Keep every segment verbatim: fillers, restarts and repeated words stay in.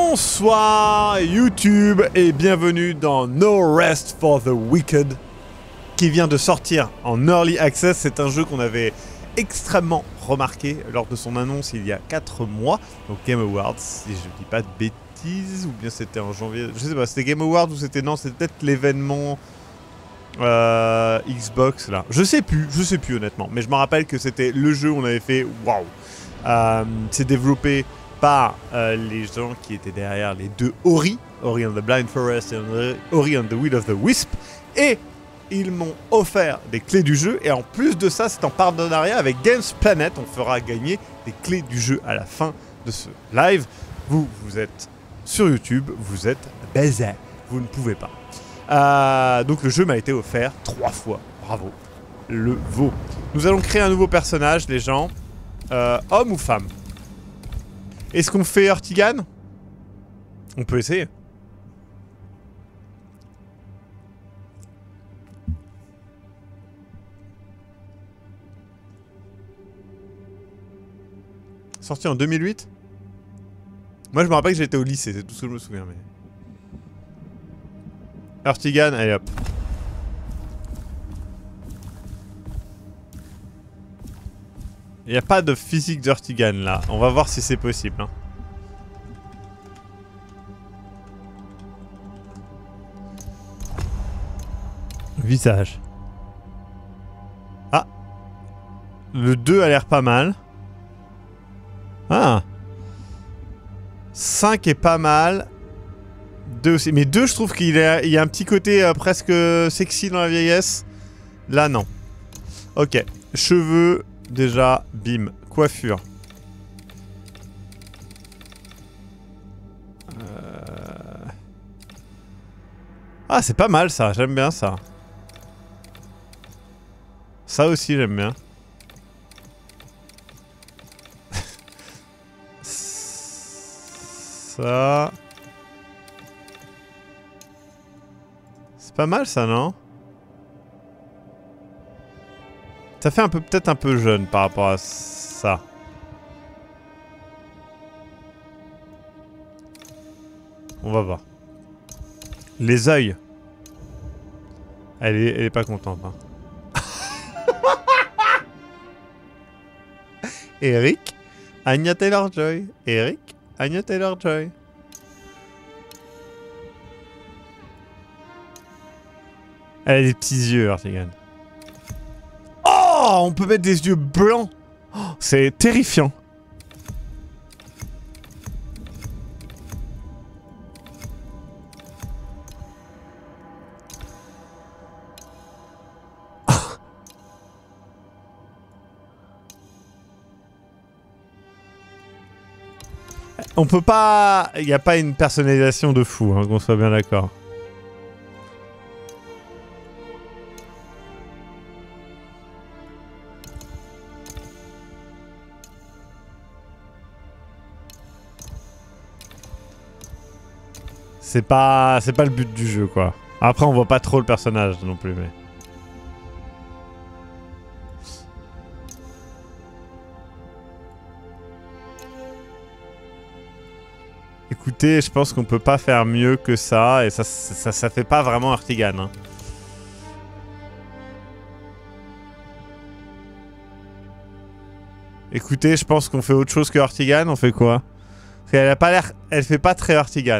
Bonsoir YouTube et bienvenue dans No Rest for the Wicked qui vient de sortir en Early Access. C'est un jeu qu'on avait extrêmement remarqué lors de son annonce il y a quatre mois au Game Awards, si je dis pas de bêtises, ou bien c'était en janvier, je sais pas, c'était Game Awards ou c'était, non, c'était peut-être l'événement euh, Xbox là, je sais plus, je sais plus honnêtement, mais je me rappelle que c'était le jeu où on avait fait waouh. Euh, c'est développé par euh, les gens qui étaient derrière les deux Ori, Ori and the Blind Forest et Ori and the Will of the Wisp, et ils m'ont offert des clés du jeu, et en plus de ça, c'est en partenariat avec Games Planet, on fera gagner des clés du jeu à la fin de ce live. Vous, vous êtes sur YouTube, vous êtes baisés, vous ne pouvez pas. Euh, donc le jeu m'a été offert trois fois, bravo, le veau. Nous allons créer un nouveau personnage, les gens, euh, homme ou femme? Est-ce qu'on fait Urtigan? On peut essayer. Sorti en deux mille huit? Moi je me rappelle que j'étais au lycée, c'est tout ce que je me souviens. Mais... Urtigan, allez hop. Il n'y a pas de physique d'Urtigan là. On va voir si c'est possible. Hein. Visage. Ah. Le deux a l'air pas mal. Ah. cinq est pas mal. deux aussi. Mais deux, je trouve qu'il y a, il y a un petit côté euh, presque sexy dans la vieillesse. Là, non. Ok. Cheveux. Déjà, bim, coiffure. Euh... Ah, c'est pas mal ça, j'aime bien ça. Ça aussi, j'aime bien. Ça... C'est pas mal ça, non ? Ça fait un peu, peut-être un peu jeune par rapport à ça. On va voir. Les yeux. Elle est, elle est pas contente. Hein. Eric, Anya Taylor-Joy. Eric, Anya Taylor-Joy. Elle a des petits yeux, Urtigan. Oh, on peut mettre des yeux blancs. Oh, c'est terrifiant. On peut pas... Il n'y a pas une personnalisation de fou, hein, qu'on soit bien d'accord. C'est pas... c'est pas le but du jeu, quoi. Après, on voit pas trop le personnage non plus, mais... Écoutez, je pense qu'on peut pas faire mieux que ça, et ça, ça, ça fait pas vraiment Urtigan, hein. Écoutez, je pense qu'on fait autre chose que Urtigan, on fait quoi? Parce qu'elle a pas l'air... Elle fait pas très Urtigan.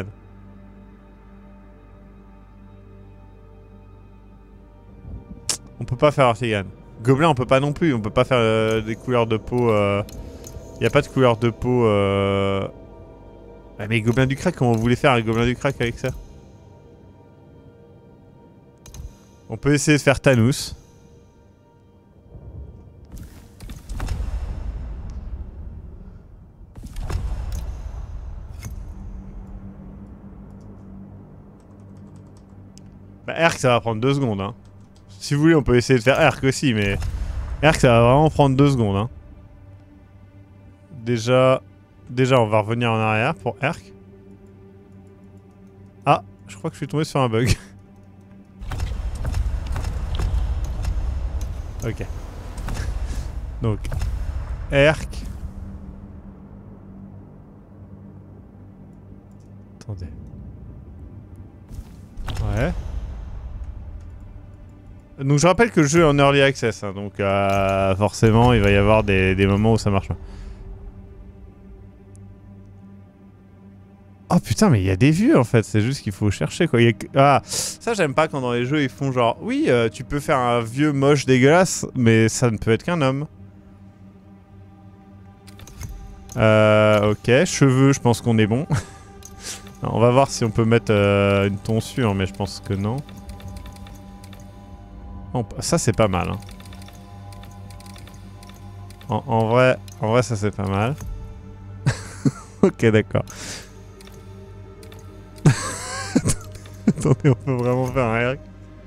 On peut pas faire Urtigan. Gobelin, on peut pas non plus. On peut pas faire euh, des couleurs de peau. Il euh... y a pas de couleur de peau. Euh... Ah, mais Gobelin du Crack, comment vous voulez faire un Gobelin du Crack avec ça? On peut essayer de faire Thanos. Bah, Erk, ça va prendre deux secondes, hein. Si vous voulez, on peut essayer de faire Erk aussi, mais... Erk, ça va vraiment prendre deux secondes, hein. Déjà... Déjà, on va revenir en arrière pour Erk. Ah, je crois que je suis tombé sur un bug. Ok. Donc... Erk... Attendez. Ouais. Donc je rappelle que le jeu est en early access, hein, donc euh, forcément il va y avoir des, des moments où ça marche pas. Oh putain, mais il y a des vues en fait, c'est juste qu'il faut chercher quoi. Il y a... Ah, ça j'aime pas quand dans les jeux ils font genre, oui, euh, tu peux faire un vieux moche dégueulasse, mais ça ne peut être qu'un homme. Euh, ok, cheveux, je pense qu'on est bon. Non, on va voir si on peut mettre euh, une tonsure, mais je pense que non. Oh, ça c'est pas mal. Hein. En, en vrai, en vrai ça c'est pas mal. Ok, d'accord. Attendez, on peut vraiment faire un R.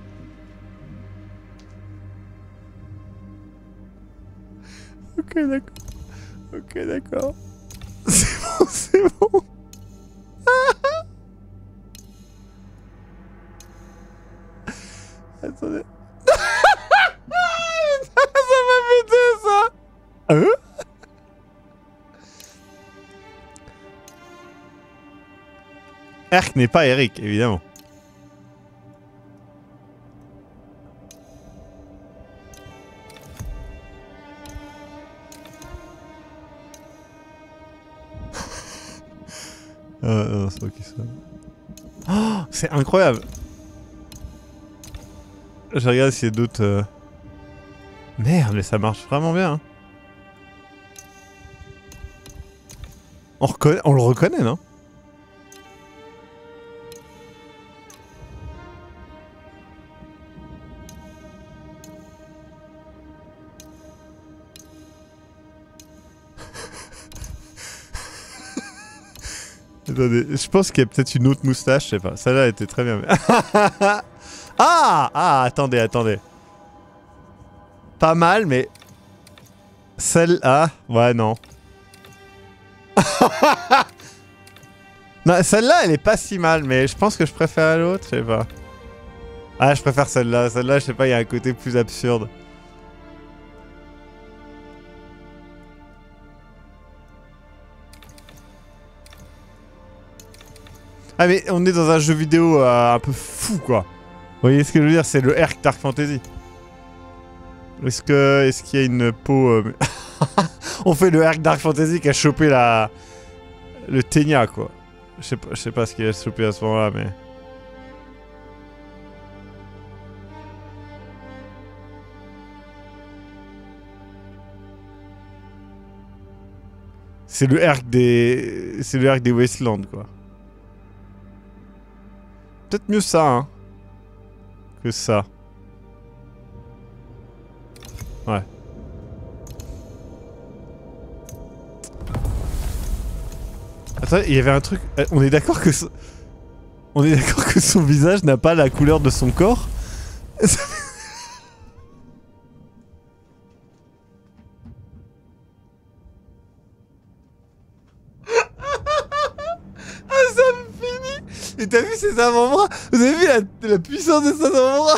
Ok, d'accord. Ok, d'accord. C'est bon, c'est bon. Attendez. Ça m'a pété ça. Hein? Erk n'est pas Eric, évidemment. Euh, non, c'est ok ça. Oh, c'est incroyable. Je regarde s'il y a d'autres... Euh... Merde, mais ça marche vraiment bien. Hein. On, reconnaît... On le reconnaît, non? Attendez, je pense qu'il y a peut-être une autre moustache, je sais pas. Celle-là était très bien. ah Ah, attendez, attendez. Pas mal, mais... Celle-là... Ouais, non. Non, celle-là, elle est pas si mal, mais je pense que je préfère l'autre, je sais pas. Ah, je préfère celle-là. Celle-là, je sais pas, il y a un côté plus absurde. Ah mais on est dans un jeu vidéo euh, un peu fou quoi. Vous voyez ce que je veux dire, c'est le Erk Dark Fantasy. Est-ce que est-ce qu'il y a une peau euh... On fait le Erk Dark Fantasy qui a chopé la le Ténia quoi. Je sais pas, je sais pas ce qu'il a chopé à ce moment-là mais. C'est le Erk des c'est le Erk des Wastelands quoi. Peut-être mieux ça, hein, que ça. Ouais. Attends, il y avait un truc... On est d'accord que... So... On est d'accord que son visage n'a pas la couleur de son corps? Et t'as vu ses avant-bras? Vous avez vu la, la puissance de ses avant-bras?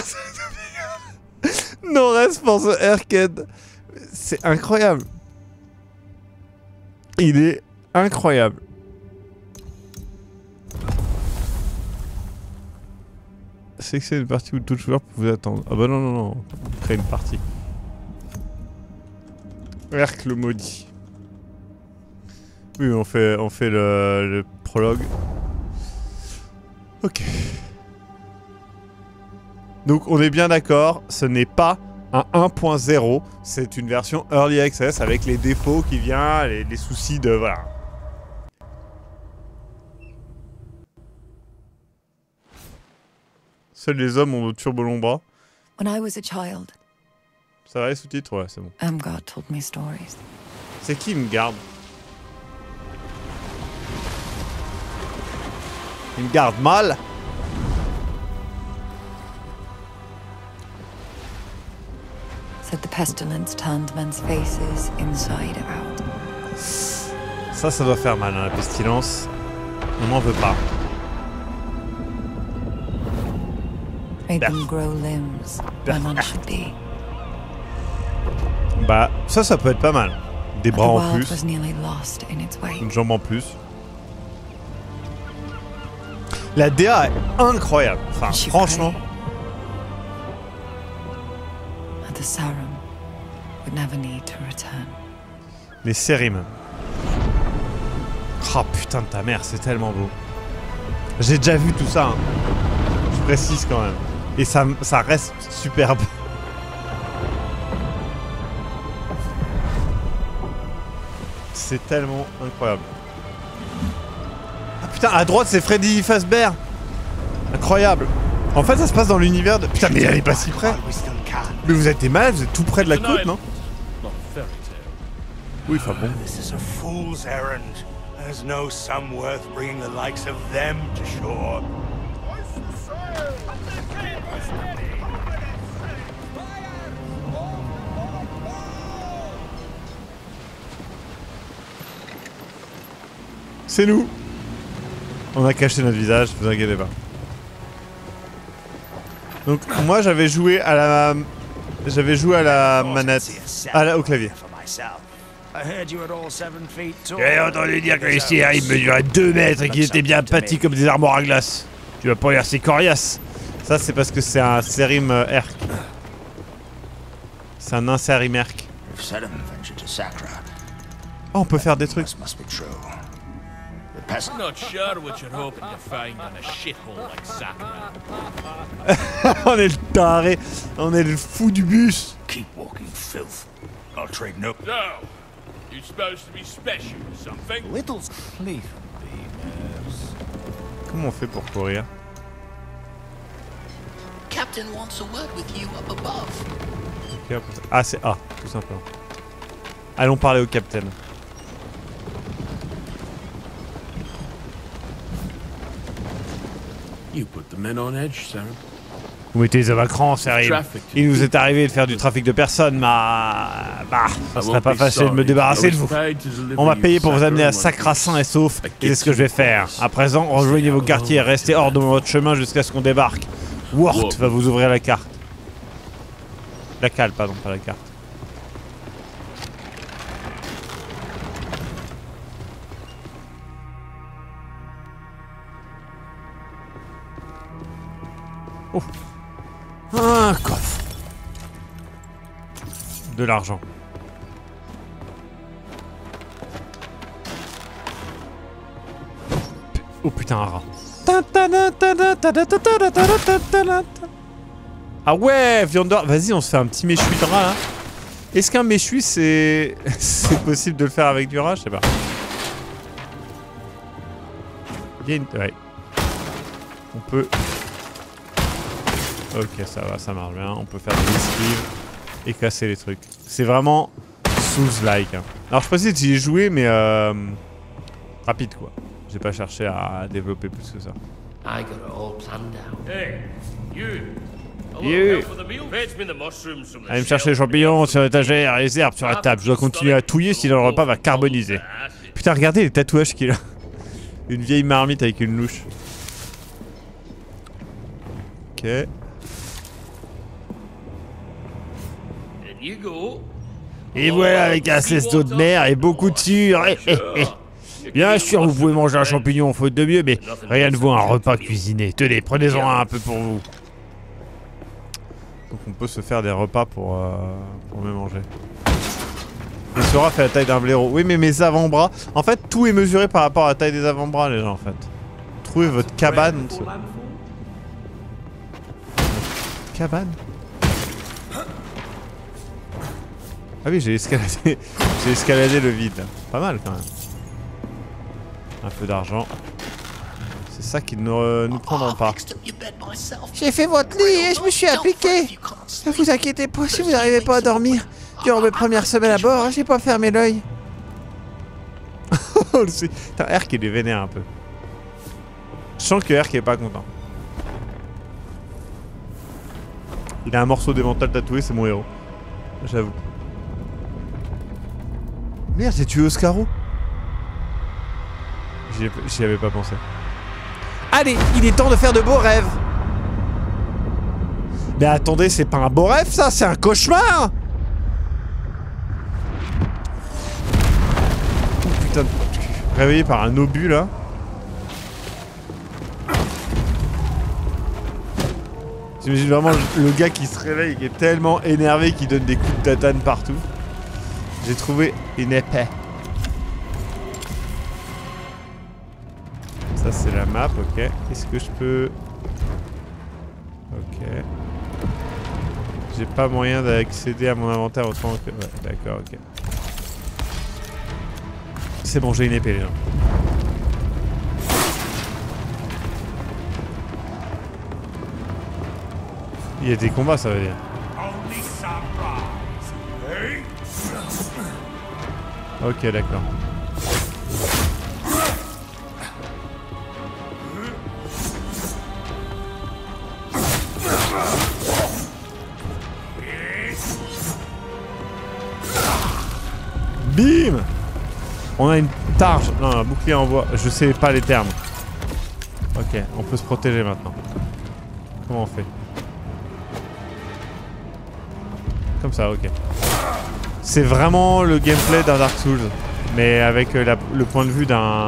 Non reste pour ce Erked. C'est incroyable. Il est incroyable. C'est que c'est une partie où tout joueur peut vous attendre. Ah bah non, non, non. On crée une partie. Erk le maudit. Oui, on fait, on fait le, le prologue. Ok. Donc on est bien d'accord, ce n'est pas un un point zéro, c'est une version Early Access avec les défauts qui viennent, les, les soucis de... Voilà. Seuls les hommes ont de turbo longs bras. When I was a child, ça va les sous-titres? Ouais, c'est bon. Amgard told me stories. C'est qui me garde? Il me garde mal. Said the pestilence turned men's faces inside out. Ça, ça doit faire mal, hein, la pestilence. On n'en veut pas. Made them grow limbs where none should be. Bah, ça, ça peut être pas mal. Des bras en plus. Was nearly lost in its way. Une jambe en plus. La D A est incroyable. Enfin, She franchement. prayed. And the Sarum would never need to return. Les séries même. Oh putain de ta mère, c'est tellement beau. J'ai déjà vu tout ça. Hein. Je précise quand même. Et ça, ça reste superbe. C'est tellement incroyable. Ah putain, à droite c'est Freddy Fazbear. Incroyable. En fait ça se passe dans l'univers de... Putain mais elle est pas si près. Mais vous êtes malade, vous êtes tout près de la côte, non? Oui, enfin bon. This is a fool's errand. There's no sum worth bringing the likes of them to shore. C'est nous. On a caché notre visage, vous inquiétez pas. Donc moi j'avais joué à la... J'avais joué à la manette, à la... au clavier. J'ai entendu dire que les Sierra ils mesuraient deux mètres et qu'ils étaient bien pâtis comme des armoires à glace. Tu vas pas l'air si coriace. Ça c'est parce que c'est un Serim euh, Erk. C'est un nain Serim Erk. Oh, on peut faire des trucs. I'm not sure what you're hoping to find in a shithole like Sakra. On est le taré. On est le fou du bus. Keep walking, filth. I'll trade no. So, you're supposed to be special or something? Little's please be nerves. Comment on fait pour courir? Captain wants a word with you up above. Okay, ah c'est A, tout simplement. Allons parler au capitaine. You put the men on edge, Sarah. Vous mettez les avacrans, ça arrive. Il nous est arrivé de faire du trafic de personnes, mais... Bah, ça serait pas facile de me débarrasser de vous. On m'a payé pour vous amener à Sakra sain et sauf, et c'est ce que je vais faire. À présent, rejoignez vos quartiers et restez hors de votre chemin jusqu'à ce qu'on débarque. Wort va vous ouvrir la carte. La cale, pardon, pas la carte. Oh. Un coffre. De l'argent. Oh putain, un rat. Ah ouais, viande de rat. Vas-y, on se fait un petit méchoui de rat là. Est-ce qu'un méchoui c'est... c'est possible de le faire avec du rat? Je sais pas. Il y a une... Ouais. On peut... Ok, ça va, ça marche bien. On peut faire des esquives et casser les trucs. C'est vraiment Souls-like. Hein. Alors je précise, j'y ai joué, mais euh, rapide quoi. J'ai pas cherché à développer plus que ça. I got it all planned out. Hey, you. You. For the meal? Fetch me the mushrooms from the Allez me chercher les champignons sur l'étagère et les herbes sur la table. Je dois continuer à touiller sinon le repas va carboniser. Putain, regardez les tatouages qu'il a. Une vieille marmite avec une louche. Ok. You go. Et voilà avec un cesto de mer et beaucoup de sucre. Eh, eh, eh. Bien sûr, vous pouvez manger un champignon faute de mieux, mais rien ne vaut un repas cuisiné. Tenez, prenez-en un, un peu pour vous. Donc on peut se faire des repas pour, euh, pour me manger. Le Sora fait la taille d'un blaireau. Oui, mais mes avant-bras... En fait, tout est mesuré par rapport à la taille des avant-bras, les gens, en fait. Trouvez votre cabane. Cabane? Ah oui, j'ai escaladé... j'ai escaladé le vide. Pas mal, quand même. Un peu d'argent. C'est ça qui ne nous, nous prendront pas. J'ai fait votre lit et je me suis appliqué. Ne vous inquiétez pas si vous n'arrivez pas à dormir. Durant mes premières semaines à bord, j'ai pas fermé l'œil. Putain, Erk il est vénère un peu. Je sens que Erk est pas content. Il a un morceau d'émental tatoué, c'est mon héros. J'avoue. Merde, j'ai tué Oscaro. J'y avais pas pensé. Allez, il est temps de faire de beaux rêves. Mais attendez, c'est pas un beau rêve ça, c'est un cauchemar. Oh putain de cul. Réveillé par un obus là. J'imagine vraiment le gars qui se réveille et qui est tellement énervé qu'il donne des coups de tatane partout. J'ai trouvé une épée. Ça c'est la map, ok. Est-ce que je peux... Ok. J'ai pas moyen d'accéder à mon inventaire autrement que... Ouais, d'accord, ok. C'est bon, j'ai une épée là. Il y a des combats, ça veut dire. Ok, d'accord. Bim! On a une targe. Non, un bouclier en bois. Je sais pas les termes. Ok, on peut se protéger maintenant. Comment on fait? Comme ça, ok. C'est vraiment le gameplay d'un Dark Souls, mais avec euh, la, le point de vue d'un...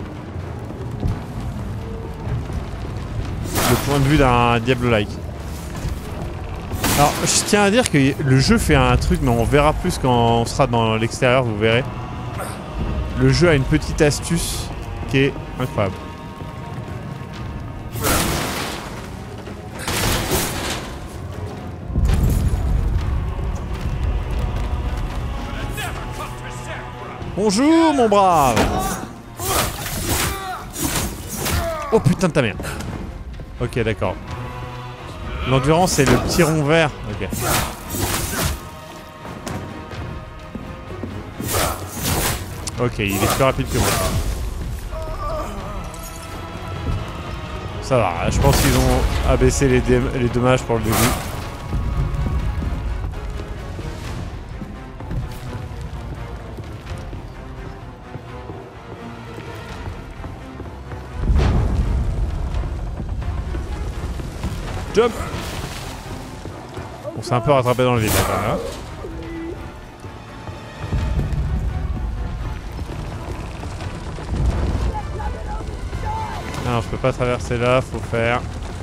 Le point de vue d'un Diablo-like. Alors, je tiens à dire que le jeu fait un truc, mais on verra plus quand on sera dans l'extérieur, vous verrez. Le jeu a une petite astuce qui est incroyable. Bonjour mon brave. Oh putain de ta mère. Ok d'accord. L'endurance c'est le petit rond vert. Ok. Ok, il est plus rapide que moi. Ça va, je pense qu'ils ont abaissé les, les dommages pour le début. Jump! On s'est un peu rattrapé dans le vide là quand même. Hein. Non, je peux pas traverser là, faut faire.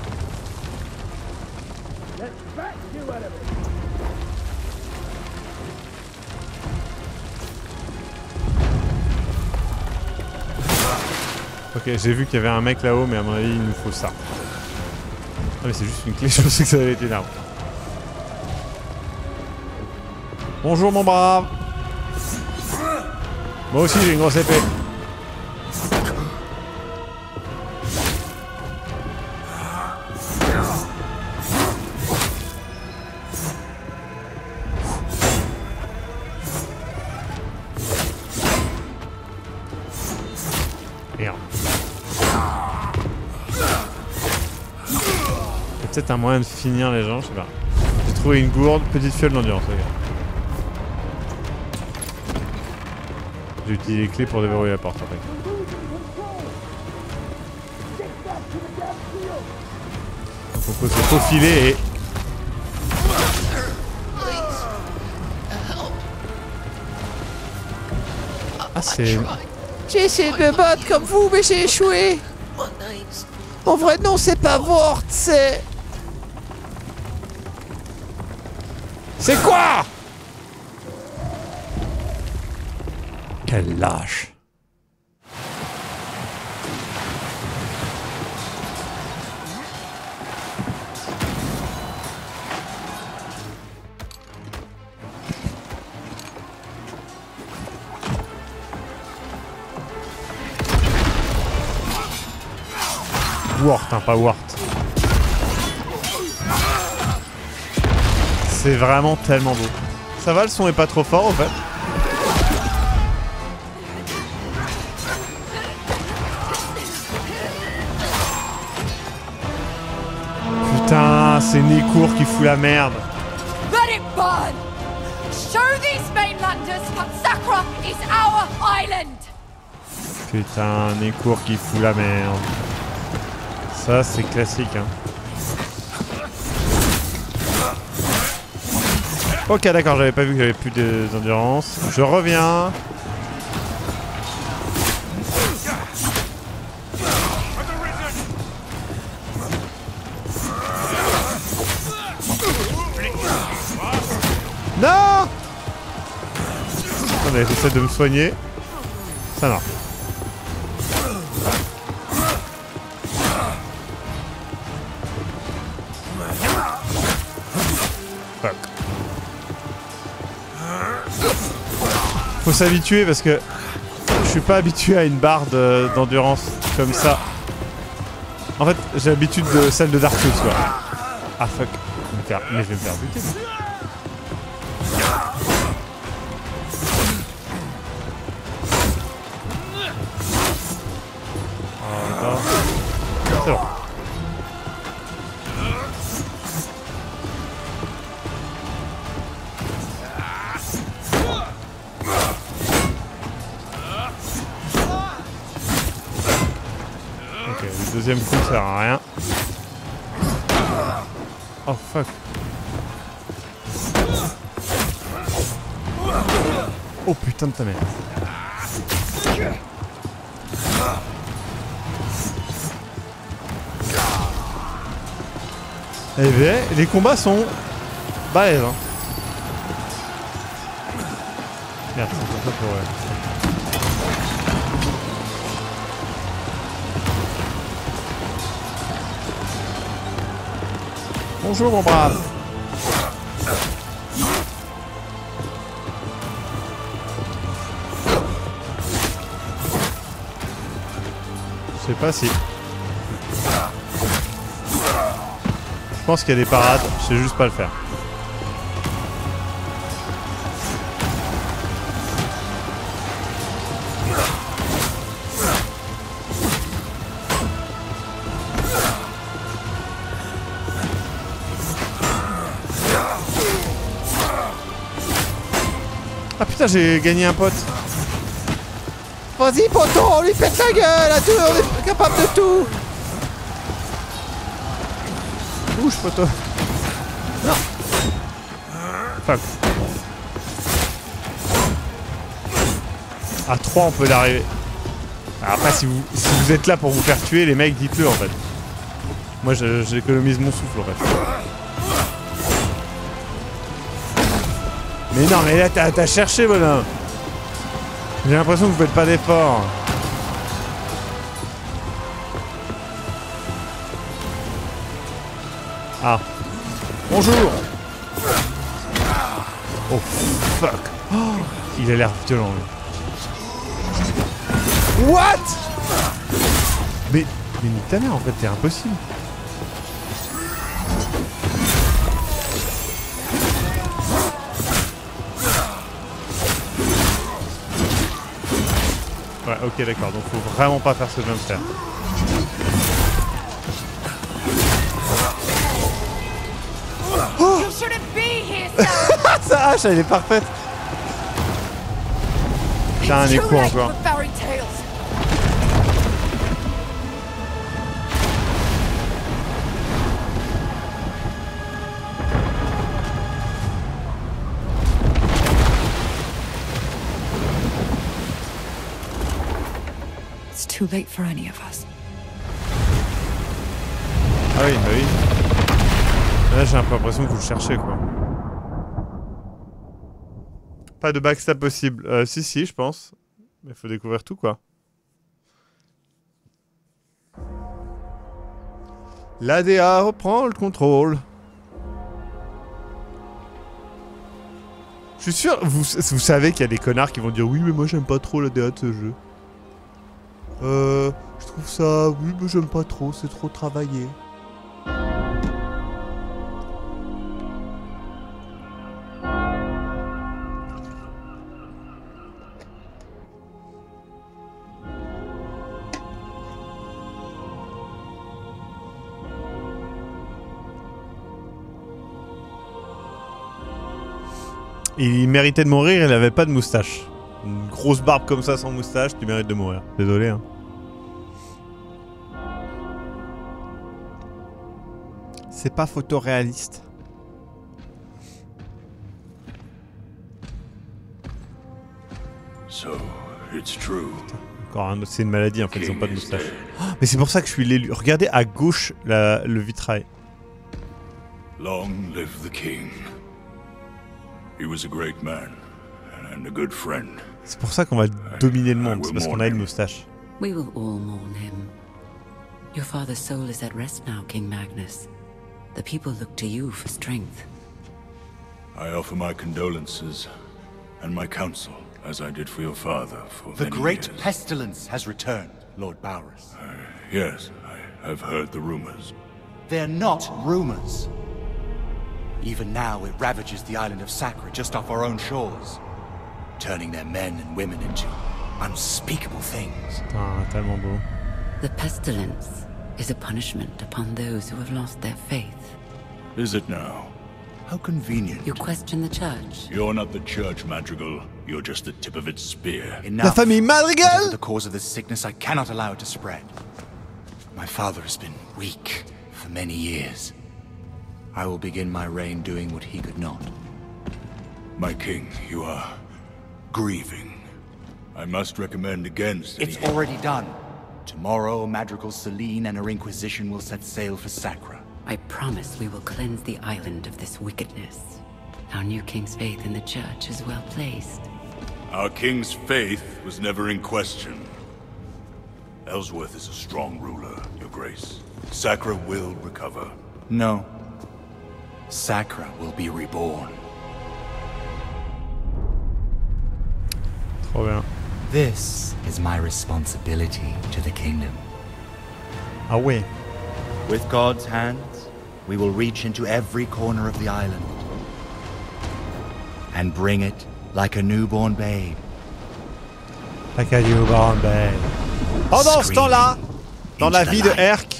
Ok, j'ai vu qu'il y avait un mec là-haut, mais à mon avis, il nous faut ça. Ah mais c'est juste une clé, je pensais que ça avait été une arme. Bonjour mon brave. Moi aussi j'ai une grosse épée. Merde. Peut-être un moyen de finir les gens, je sais pas. J'ai trouvé une gourde, petite fiole d'endurance, regarde. J'ai utilisé les clés pour déverrouiller la porte en fait. Donc on peut se faufiler et... Ah c'est... J'ai essayé de me battre comme vous, mais j'ai échoué. Mon vrai nom c'est pas Wort, c'est... C'est quoi? Quel lâche. Wort, hein, pas Wort. C'est vraiment tellement beau. Ça va, le son est pas trop fort en fait. Putain, c'est Nekour qui fout la merde. Let it burn! Show these mainlanders that Sakra is our island! Putain, Nekour qui fout la merde. Ça, c'est classique, hein. Ok, d'accord, j'avais pas vu que j'avais plus d'endurance. Je reviens. Attendez, j'essaie de me soigner. Ça marche. Fuck. Faut s'habituer parce que je suis pas habitué à une barre d'endurance comme ça. En fait, j'ai l'habitude de celle de Dark Souls, quoi. Ah fuck. Je vais me faire... Mais je vais me faire buter. Oh, c'est bon. Ok, le deuxième coup sert à rien. Oh fuck. Oh putain de ta mère. Eh bien, les combats sont balèzes, hein. Merde, c'est pour ça pour... Ouais. Bonjour mon brave. Je sais pas si... Je pense qu'il y a des parades, je sais juste pas le faire. Ah putain, j'ai gagné un pote. Vas-y, poteau, on lui pète la gueule à deux, on est capable de tout. Bouge, poteau. Non. Fuck. À trois, on peut l'arriver. Après, si vous, si vous êtes là pour vous faire tuer, les mecs, dites-le en fait. Moi, j'économise mon souffle en fait. Mais non, mais là, t'as cherché, bonhomme. J'ai l'impression que vous faites pas d'efforts. Ah. Bonjour. Oh fuck. Oh, il a l'air violent lui. What? Mais, mais nique ta mère en fait, t'es impossible. Ouais, ok, d'accord, donc faut vraiment pas faire ce jumpscare. Oh sa hache, elle est parfaite. J'ai un écho encore. It's too late for any of us. Ah oui, bah oui. Là, j'ai un peu l'impression que vous le cherchez, quoi. Pas de backstab possible. Euh, si, si, je pense. Mais il faut découvrir tout, quoi. L'A D A reprend le contrôle. Je suis sûr, vous, vous savez qu'il y a des connards qui vont dire oui, mais moi j'aime pas trop l'A D A de ce jeu. Euh, je trouve ça, oui, mais j'aime pas trop, c'est trop travaillé. Il méritait de mourir, il avait pas de moustache. Une grosse barbe comme ça sans moustache, tu mérites de mourir. Désolé, hein. C'est pas photoréaliste. So, it's true. Encore un autre, c'est une maladie en fait, ils ont pas de moustache. Oh, mais c'est pour ça que je suis l'élu. Regardez à gauche la, le vitrail. Long live the king. He was a great man, and a good friend. C'est pour ça qu'on va dominer le monde, c'est parce qu'on a une moustache. We will all mourn him. Your father's soul is at rest now, King Magnus. The people look to you for strength. I offer my condolences and my counsel, as I did for your father for The many great years. pestilence has returned, Lord Bowers. Uh, yes, I have heard the rumors. They're not rumors. Even now, it ravages the island of Sacra just off our own shores, turning their men and women into unspeakable things. Ah, tellement beau. The pestilence is a punishment upon those who have lost their faith. Is it now? How convenient. You question the church? You're not the church, Madrigal. You're just the tip of its spear. Enough. La famille Madrigal! Whatever the cause of this sickness, I cannot allow it to spread. My father has been weak for many years. I will begin my reign doing what he could not. My king, you are grieving. I must recommend against It's any... already done. Tomorrow, Madrigal Celine and her Inquisition will set sail for Sacra. I promise we will cleanse the island of this wickedness. Our new king's faith in the church is well placed. Our king's faith was never in question. Ellsworth is a strong ruler, Your Grace. Sacra will recover. No. Sacra will be reborn. Trop bien. This is my responsibility to the kingdom. Ah ouais. With God's hands, we will reach into every corner of the island and bring it like a newborn babe. Like a newborn babe. Pendant ce temps-là, dans la vie de Herc...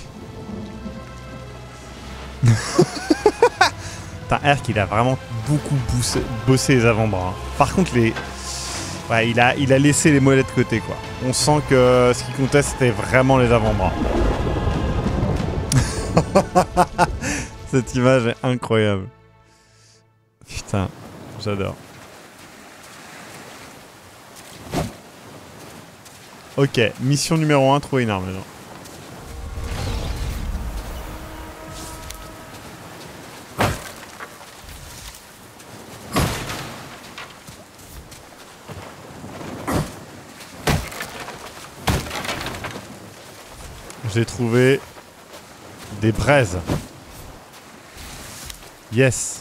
Putain, Herc, il a vraiment beaucoup bossé, bossé les avant-bras. Par contre, les... Ouais, il a, il a laissé les mollets de côté, quoi. On sent que ce qui comptait, c'était vraiment les avant-bras. Cette image est incroyable. Putain, j'adore. Ok, mission numéro un, trouver une arme maintenant. J'ai trouvé des braises. Yes.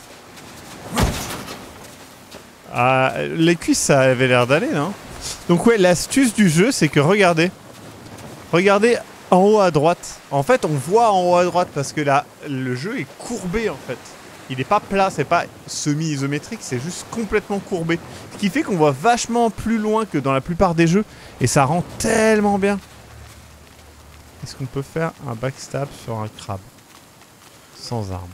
Ah, les cuisses, ça avait l'air d'aller, non? Donc ouais, l'astuce du jeu, c'est que regardez. Regardez en haut à droite. En fait, on voit en haut à droite parce que là, le jeu est courbé, en fait. Il n'est pas plat, c'est pas semi-isométrique, c'est juste complètement courbé. Ce qui fait qu'on voit vachement plus loin que dans la plupart des jeux. Et ça rend tellement bien. Est-ce qu'on peut faire un backstab sur un crabe? Sans arme.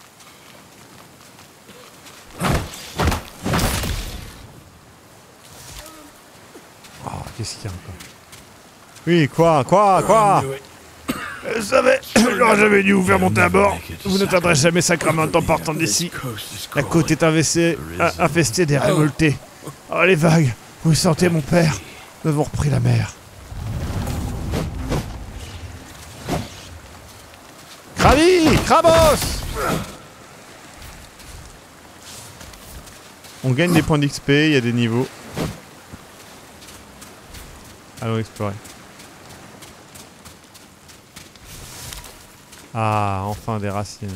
Oh, qu'est-ce qu'il y a encore? Oui, quoi, quoi, quoi? Je savais, j'aurais jamais dû vous faire monter à bord. Vous n'atteindrez jamais sacrément en partant d'ici. La côte est infestée, infestée des révoltés. Oh, les vagues, vous sentez mon père? Nous avons repris la mer. Krabi! Krabos! On gagne des points d'X P, il y a des niveaux. Allons explorer. Ah, enfin des racines.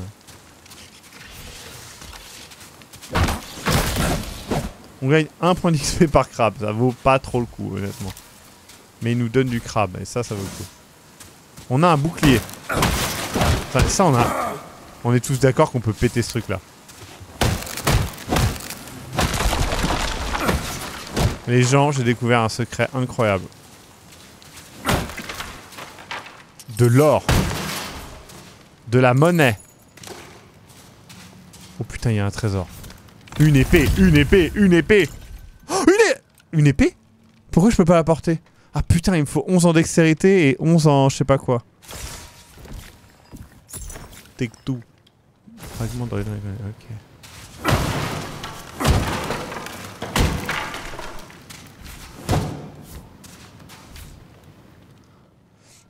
On gagne un point d'X P par crabe, ça vaut pas trop le coup honnêtement. Mais il nous donne du crabe et ça, ça vaut le coup. On a un bouclier. Enfin, ça on a... On est tous d'accord qu'on peut péter ce truc là. Les gens, j'ai découvert un secret incroyable. De l'or. De la monnaie. Oh putain, il y a un trésor. Une épée, une épée, une épée. Oh, une, é une épée? Pourquoi je peux pas la porter? Ah putain, il me faut onze en dextérité et onze en je sais pas quoi. Take two. Fragment de... Ok.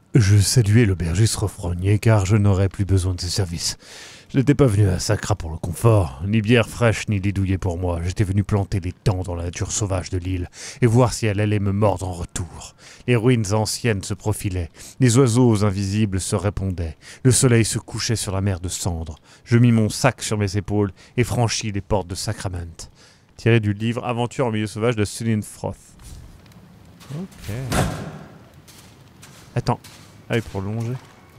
Je saluais l'aubergiste refrogné car je n'aurais plus besoin de ses services. Je n'étais pas venu à Sacra pour le confort, ni bière fraîche ni des douillets pour moi. J'étais venu planter des dents dans la nature sauvage de l'île et voir si elle allait me mordre en retour. Les ruines anciennes se profilaient, les oiseaux invisibles se répondaient, le soleil se couchait sur la mer de cendres. Je mis mon sac sur mes épaules et franchis les portes de Sacrament. Tiré du livre Aventure en milieu sauvage de Sulin Froth. Ok. Attends. Ah oui, pour longer.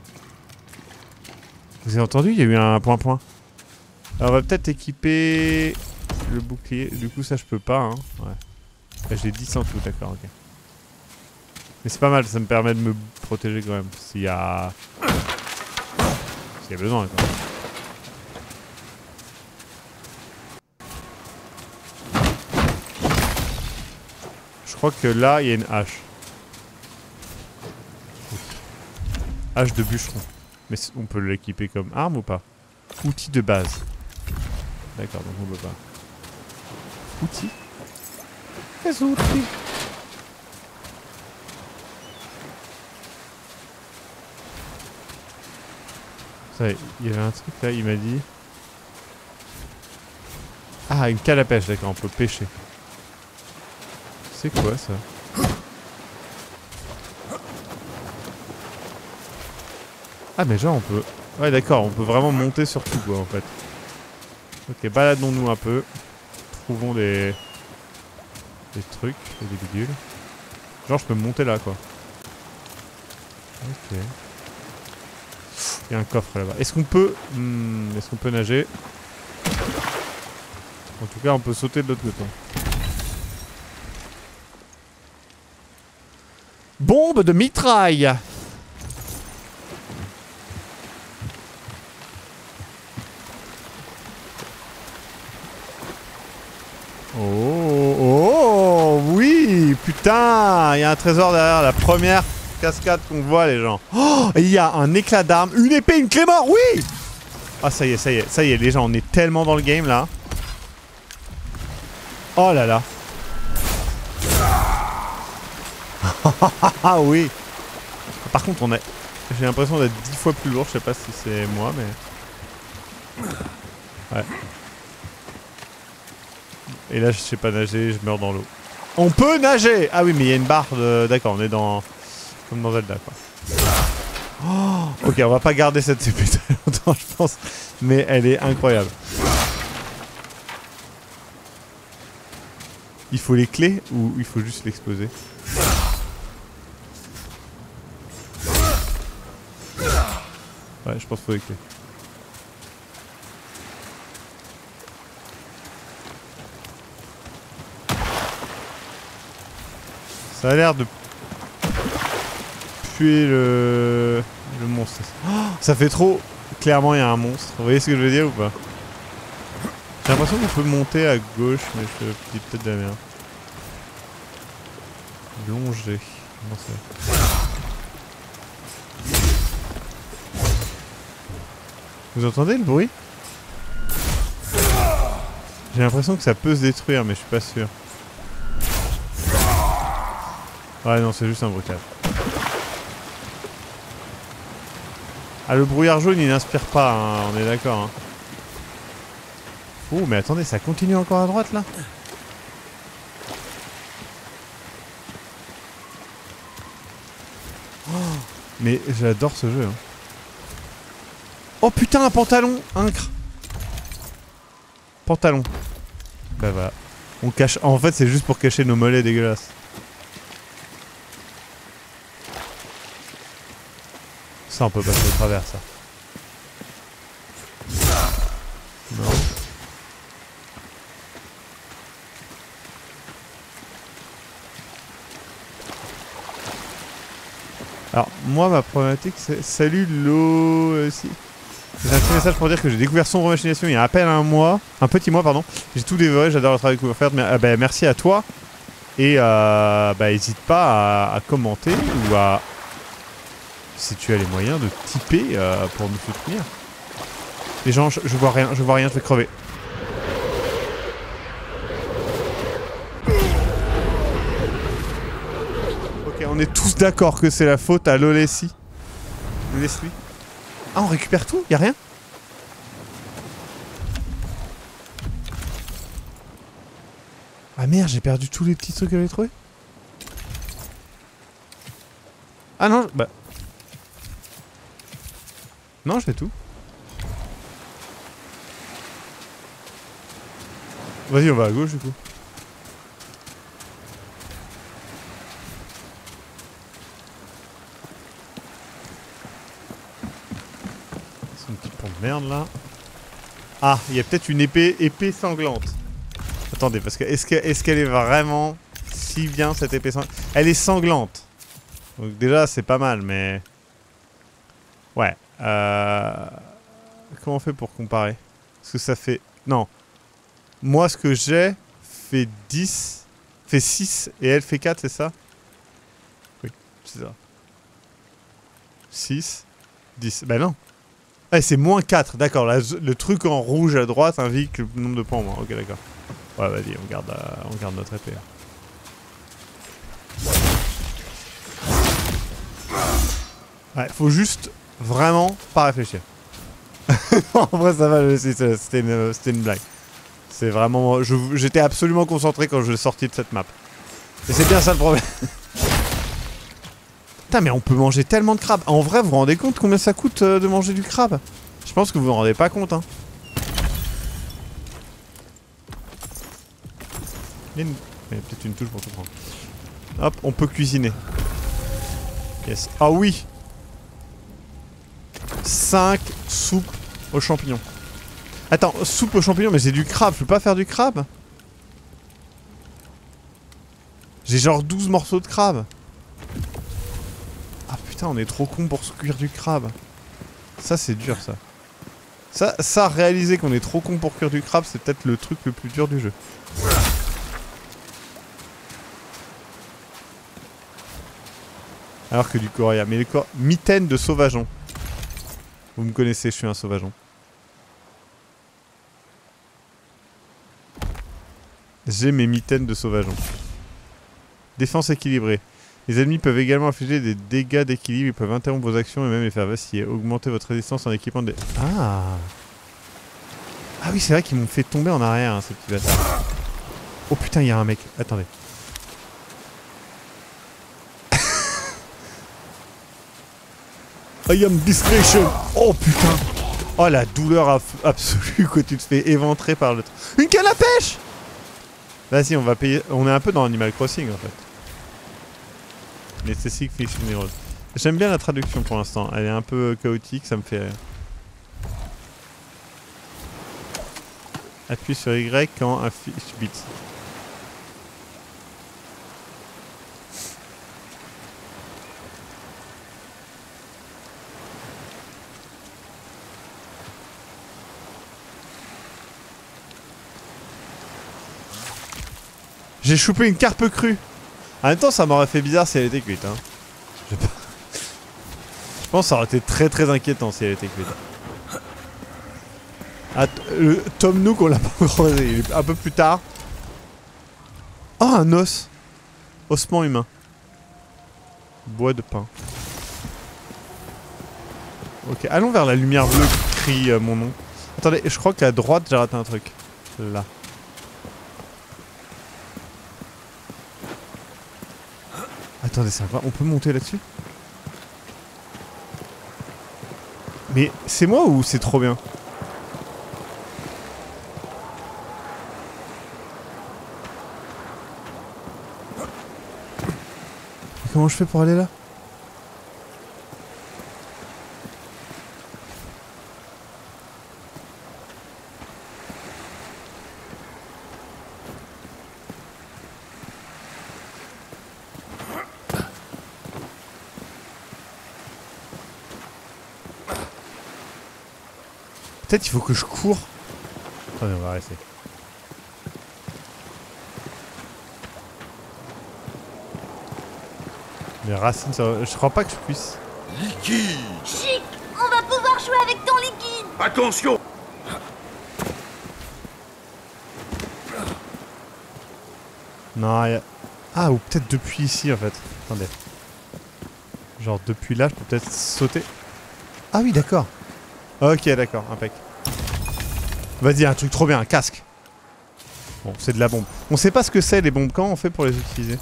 Vous avez entendu? Il y a eu un point-point. Alors on va peut-être équiper le bouclier. Du coup ça je peux pas hein. Ouais. Là, j'ai dix en tout, d'accord, ok. Mais c'est pas mal, ça me permet de me protéger quand même. S'il y a... S'il y a besoin quoi. Je crois que là il y a une hache. Hache de bûcheron. Mais on peut l'équiper comme arme ou pas? Outil de base. D'accord, donc on peut pas. Outil? Les outils. Ça, il y avait un truc là, il m'a dit. Ah, une canne à pêche, d'accord, on peut pêcher. C'est quoi ça? Ah mais genre on peut... Ouais d'accord, on peut vraiment monter sur tout quoi en fait. Ok, baladons-nous un peu. Trouvons des... Des trucs, des bidules. Genre je peux monter là quoi. Ok. Il y a un coffre là-bas. Est-ce qu'on peut... Hmm, est-ce qu'on peut nager? En tout cas on peut sauter de l'autre côté. Bombe de mitraille. Oh, oh, oui, putain, il y a un trésor derrière la première cascade qu'on voit les gens. Oh, il y a un éclat d'arme, une épée, une clé mort, oui. Ah ça y est, ça y est, ça y est, les gens, on est tellement dans le game là. Oh là là. Ah oui. Par contre, on a, j'ai l'impression d'être dix fois plus lourd, je sais pas si c'est moi, mais ouais. Et là, je sais pas nager, je meurs dans l'eau. On peut nager! Ah oui, mais il y a une barre de... D'accord, on est dans... Comme dans Zelda, quoi. Oh, ok, on va pas garder cette épée très longtemps, je pense. Mais elle est incroyable. Il faut les clés ou il faut juste l'exploser? Ouais, je pense qu'il faut les clés. Ça a l'air de tuer le... le monstre. Oh, ça fait trop... Clairement, il y a un monstre. Vous voyez ce que je veux dire ou pas? J'ai l'impression qu'on peut monter à gauche, mais je dis peut-être de la merde. Longer. Non, c'est... Vous entendez le bruit? J'ai l'impression que ça peut se détruire, mais je suis pas sûr. Ouais non, c'est juste un bruitage. Ah, le brouillard jaune il n'inspire pas, hein, on est d'accord. Hein. Oh mais attendez, ça continue encore à droite là. Oh, mais j'adore ce jeu. Hein. Oh putain, un pantalon, incre. Pantalon. Bah voilà. On cache. En fait, c'est juste pour cacher nos mollets dégueulasses. Ça, on peut passer au travers, ça. Non. Alors, moi, ma problématique, c'est... Salut, l'eau... Euh, si. J'ai un petit message pour dire que j'ai découvert Sombre Machination il y a à peine un mois. Un petit mois, pardon. J'ai tout dévoré, j'adore le travail que vous faites. Mais, euh, bah, merci à toi. Et, euh, bah, n'hésite pas à, à commenter ou à... Si tu as les moyens de typer euh, pour nous soutenir. Les gens, je, je vois rien, je vois rien, je vais crever. Ok, on est tous d'accord que c'est la faute à Lolessi. Laisse-lui. Ah, on récupère tout? Y'a rien? Ah merde, j'ai perdu tous les petits trucs que j'avais trouvés. Ah non, bah... Non, je fais tout. Vas-y, on va à gauche du coup. C'est une petite pompe de merde là. Ah, il y a peut-être une épée, épée sanglante. Attendez, parce que est-ce qu'elle est, qu'elle est vraiment si bien cette épée sanglante? Elle est sanglante. Donc déjà c'est pas mal, mais... Ouais. Euh... Comment on fait pour comparer? Parce que ça fait... Non. Moi ce que j'ai fait dix... Fait six et elle fait quatre, c'est ça? Oui, c'est ça. six, dix... Bah non. Ah, c'est moins quatre, d'accord. Le truc en rouge à droite indique le nombre de points en moins. Ok, d'accord. Ouais, vas-y, on garde, euh, on garde notre épée. Ouais, faut juste vraiment pas réfléchir. En vrai, ça va, c'était une, une blague. C'est vraiment... J'étais absolument concentré quand je suis sorti de cette map. Et c'est bien ça le problème. Putain, mais on peut manger tellement de crabes. En vrai, vous vous rendez compte combien ça coûte euh, de manger du crabe? Je pense que vous vous rendez pas compte, hein. Il y a, une... a peut-être une touche pour tout prendre. Hop, on peut cuisiner. Yes. Ah oui! cinq soupes aux champignons. Attends, soupe aux champignons, mais j'ai du crabe. Je peux pas faire du crabe? J'ai genre douze morceaux de crabe. Ah putain, on est trop con pour se cuire du crabe. Ça, c'est dur, ça. Ça, ça réaliser qu'on est trop con pour cuire du crabe, c'est peut-être le truc le plus dur du jeu. Alors que du coria. Mais les cor... Mitaine de sauvageon. Vous me connaissez, je suis un sauvageon. J'ai mes mitaines de sauvageon. Défense équilibrée. Les ennemis peuvent également infliger des dégâts d'équilibre, ils peuvent interrompre vos actions et même les faire vaciller. Augmenter votre résistance en équipant des... Ah. Ah oui, c'est vrai qu'ils m'ont fait tomber en arrière, hein, ces petits bâtards. Oh putain, il y a un mec. Attendez. I am discretion. Oh putain. Oh la douleur ab absolue quand tu te fais éventrer par le... Une canne à pêche. Vas-y, on va payer... On est un peu dans Animal Crossing en fait. Necessic Fishing Heroes. J'aime bien la traduction pour l'instant. Elle est un peu chaotique, ça me fait rire. Appuie sur Y quand un fish beat. J'ai chopé une carpe crue. En même temps, ça m'aurait fait bizarre si elle était cuite. Hein. Je, pas... Je pense que ça aurait été très très inquiétant si elle était cuite. Ah, le Tom Nook, on l'a pas croisé. Il est un peu plus tard. Oh, un os. Ossement humain. Bois de pain. Ok, allons vers la lumière bleue qui crie euh, mon nom. Attendez, je crois qu'à droite, j'ai raté un truc. Là. Attendez, ça va, on peut monter là-dessus? Mais c'est moi ou c'est trop bien? Mais comment je fais pour aller là? Peut-être il faut que je cours. Attendez, on va rester. Les racines, ça... je crois pas que je puisse. Liquide. Chic, on va pouvoir jouer avec ton liquide. Attention. Non, y a... Ah, ou peut-être depuis ici en fait. Attendez. Genre depuis là, je peux peut-être sauter. Ah oui, d'accord. Ok, d'accord, impec. Vas-y, un truc trop bien, un casque. Bon, c'est de la bombe. On sait pas ce que c'est les bombes, comment on fait pour les utiliser?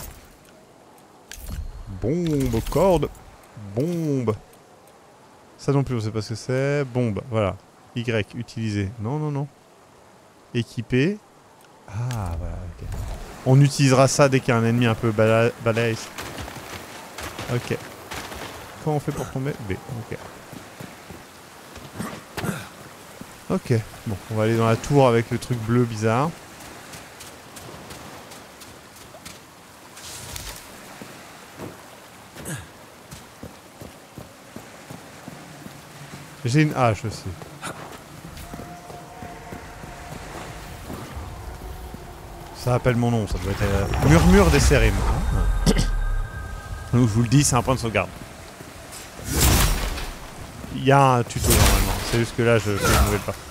Bombe, corde, bombe. Ça non plus, on sait pas ce que c'est. Bombe, voilà. Y, utiliser. Non, non, non. Équiper. Ah, voilà, ok. On utilisera ça dès qu'il y a un ennemi un peu bala balèze. Ok. Comment on fait pour tomber? B, ok. Ok, bon, on va aller dans la tour avec le truc bleu bizarre. J'ai une hache aussi. Ça appelle mon nom, ça doit être euh, Murmure des Sérimes. Donc je vous le dis, c'est un point de sauvegarde. Il y a un tuto normalement, c'est juste que là je fais une nouvelle part.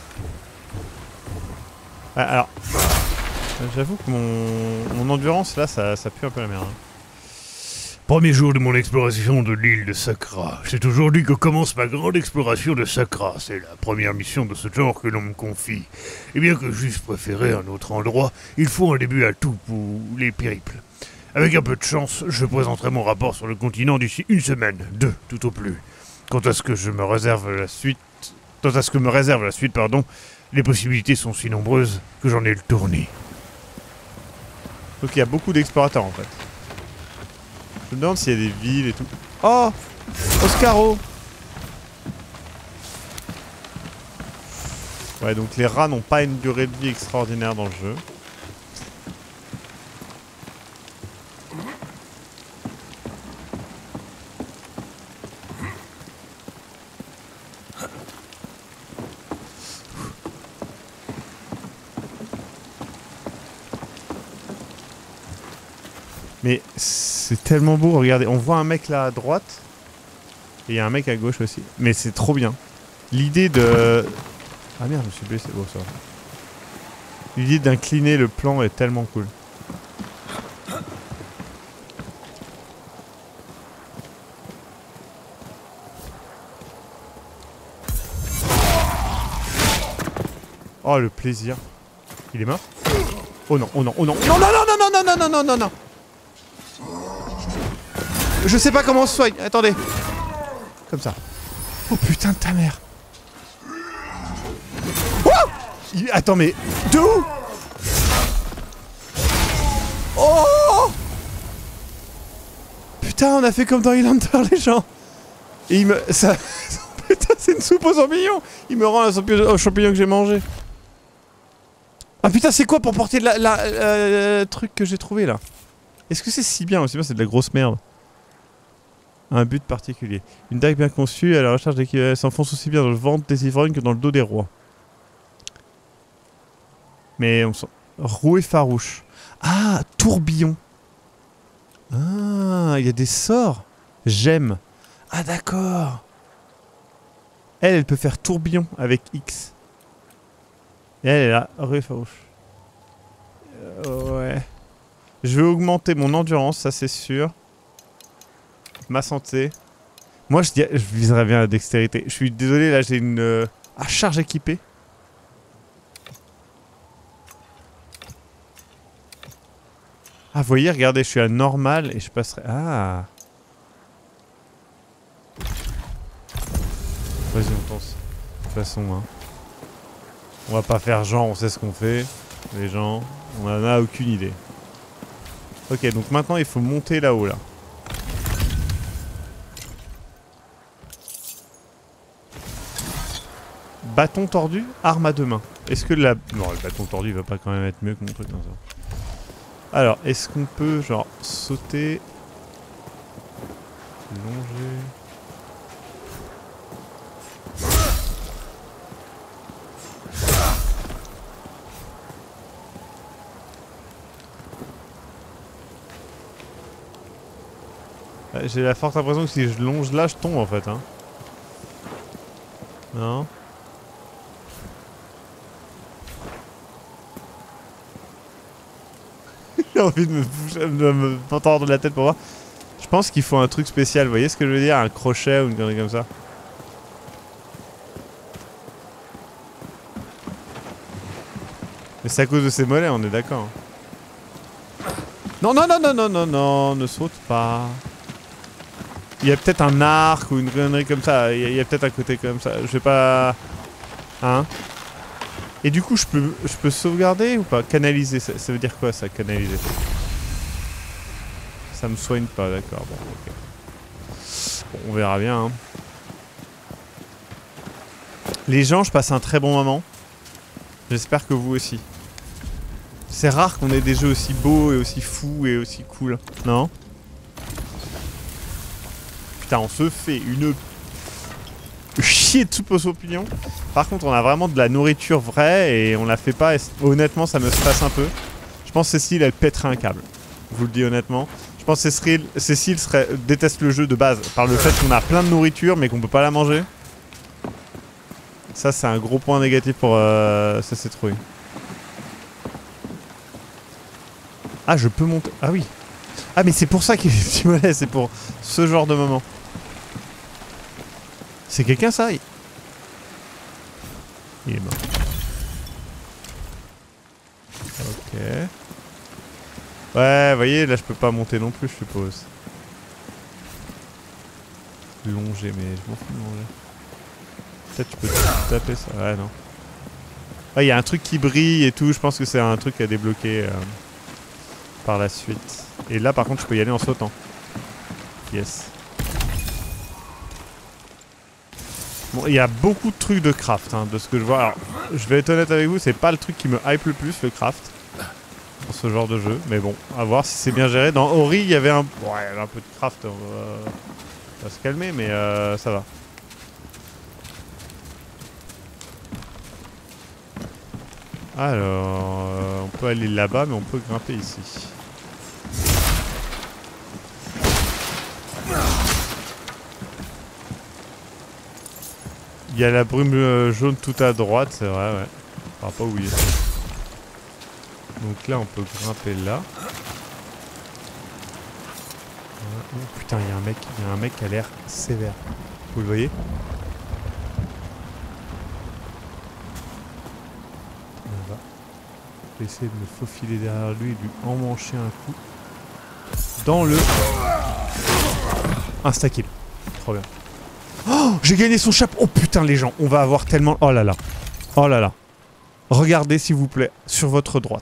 Ah, alors, j'avoue que mon, mon endurance là, ça, ça pue un peu la merde. Hein. Premier jour de mon exploration de l'île de Sakra. C'est aujourd'hui que commence ma grande exploration de Sakra. C'est la première mission de ce genre que l'on me confie. Et bien que j'eusse préféré un autre endroit, il faut un début à tout pour les périples. Avec un peu de chance, je présenterai mon rapport sur le continent d'ici une semaine, deux tout au plus. Quant à ce que je me réserve la suite, quant à ce que me réserve la suite, pardon, les possibilités sont si nombreuses que j'en ai le tournis. Donc il y a beaucoup d'explorateurs en fait. Je me demande s'il y a des villes et tout. Oh, Oscaro. Ouais, donc les rats n'ont pas une durée de vie extraordinaire dans le jeu. Mais c'est tellement beau, regardez, on voit un mec là à droite, et il y a un mec à gauche aussi. Mais c'est trop bien. L'idée de... Ah merde, je me suis blessé, bon ça va. L'idée d'incliner le plan est tellement cool. Oh le plaisir. Il est mort? Oh non, oh non, oh non. Non, non, non, non, non, non, non, non, non, non. Je sais pas comment on se soigne. Attendez. Comme ça. Oh putain de ta mère. Oh Il... Attends mais... De où? Oh putain, on a fait comme dans Highlander les gens. Et il me... Ça... Putain, c'est une soupe aux champignons. Il me rend la soupe aux champignons que j'ai mangé. Ah putain, c'est quoi pour porter la, la euh, truc que j'ai trouvé là? Est-ce que c'est si bien? Aussi bien c'est de la grosse merde. Un but particulier. Une dague bien conçue à la recherche d'équilibre. Elle s'enfonce aussi bien dans le ventre des ivrognes que dans le dos des rois. Mais on sent... Roué farouche. Ah, tourbillon. Ah, il y a des sorts. J'aime. Ah d'accord. Elle, elle peut faire tourbillon avec X. Et elle est là, roué farouche. Euh, ouais. Je vais augmenter mon endurance, ça c'est sûr. Ma santé. Moi je, dis, je viserais bien la dextérité. Je suis désolé, là j'ai une... Euh... Ah, charge équipée. Ah, vous voyez, regardez, je suis à normal et je passerai... Ah. Vas-y, on pense. De toute façon, hein. On va pas faire genre, on sait ce qu'on fait. Les gens, on en a aucune idée. Ok, donc maintenant il faut monter là-haut, là. Bâton tordu, arme à deux mains. Est-ce que la... Non, le bâton tordu il va pas quand même être mieux que mon truc comme ça. Alors, est-ce qu'on peut, genre, sauter... Longer... J'ai la forte impression que si je longe là, je tombe en fait. Hein. Non. J'ai envie de me, de me tordre de la tête pour voir. Je pense qu'il faut un truc spécial. Vous voyez ce que je veux dire? Un crochet ou une connerie comme ça. Mais c'est à cause de ses mollets, on est d'accord. Non, non, non, non, non, non, non, ne saute pas. Il y a peut-être un arc ou une connerie comme ça. Il y a, y a peut-être un côté comme ça. Je vais pas... Hein? Et du coup, je peux, je peux sauvegarder ou pas? Canaliser, ça, ça veut dire quoi ça, canaliser? Ça me soigne pas, d'accord. Bon, ok. Bon, on verra bien. Hein. Les gens, je passe un très bon moment. J'espère que vous aussi. C'est rare qu'on ait des jeux aussi beaux et aussi fous et aussi cool. Non? Putain, on se fait une chier de soupe aux champignons. Par contre, on a vraiment de la nourriture vraie et on la fait pas. Et honnêtement, ça me stresse un peu. Je pense que Cécile, elle pèterait un câble. Je vous le dis honnêtement. Je pense que Cécile, Cécile serait, déteste le jeu de base par le fait qu'on a plein de nourriture mais qu'on peut pas la manger. Ça, c'est un gros point négatif pour euh, C C trois. Ah, je peux monter. Ah oui. Ah, mais c'est pour ça qu'il y a des petits mollets. C'est pour ce genre de moment. C'est quelqu'un ça? Il est mort. Ok. Ouais, vous voyez, là je peux pas monter non plus, je suppose. Longer, mais je m'en fous de longer. Peut-être tu peux taper ça. Ouais, non. Ah, il y a un truc qui brille et tout. Je pense que c'est un truc à débloquer euh, par la suite. Et là, par contre, je peux y aller en sautant. Yes. Bon, il y a beaucoup de trucs de craft, hein, de ce que je vois. Alors, je vais être honnête avec vous, c'est pas le truc qui me hype le plus, le craft. Dans ce genre de jeu. Mais bon, à voir si c'est bien géré. Dans Ori, il y avait un... Ouais, il y avait un peu de craft. On va, on va se calmer, mais euh, ça va. Alors, euh, on peut aller là-bas, mais on peut grimper ici. Il y a la brume euh, jaune tout à droite, c'est vrai, ouais. Je ne sais pas où il est. Donc là, on peut grimper là. Oh putain, il y a un mec, il y a un mec qui a l'air sévère. Vous le voyez? On va essayer de me faufiler derrière lui et lui emmancher un coup. Dans le... Insta-kill. Trop bien. Oh, j'ai gagné son chapeau. Oh putain les gens, on va avoir tellement... Oh là là. Oh là là. Regardez s'il vous plaît, sur votre droite.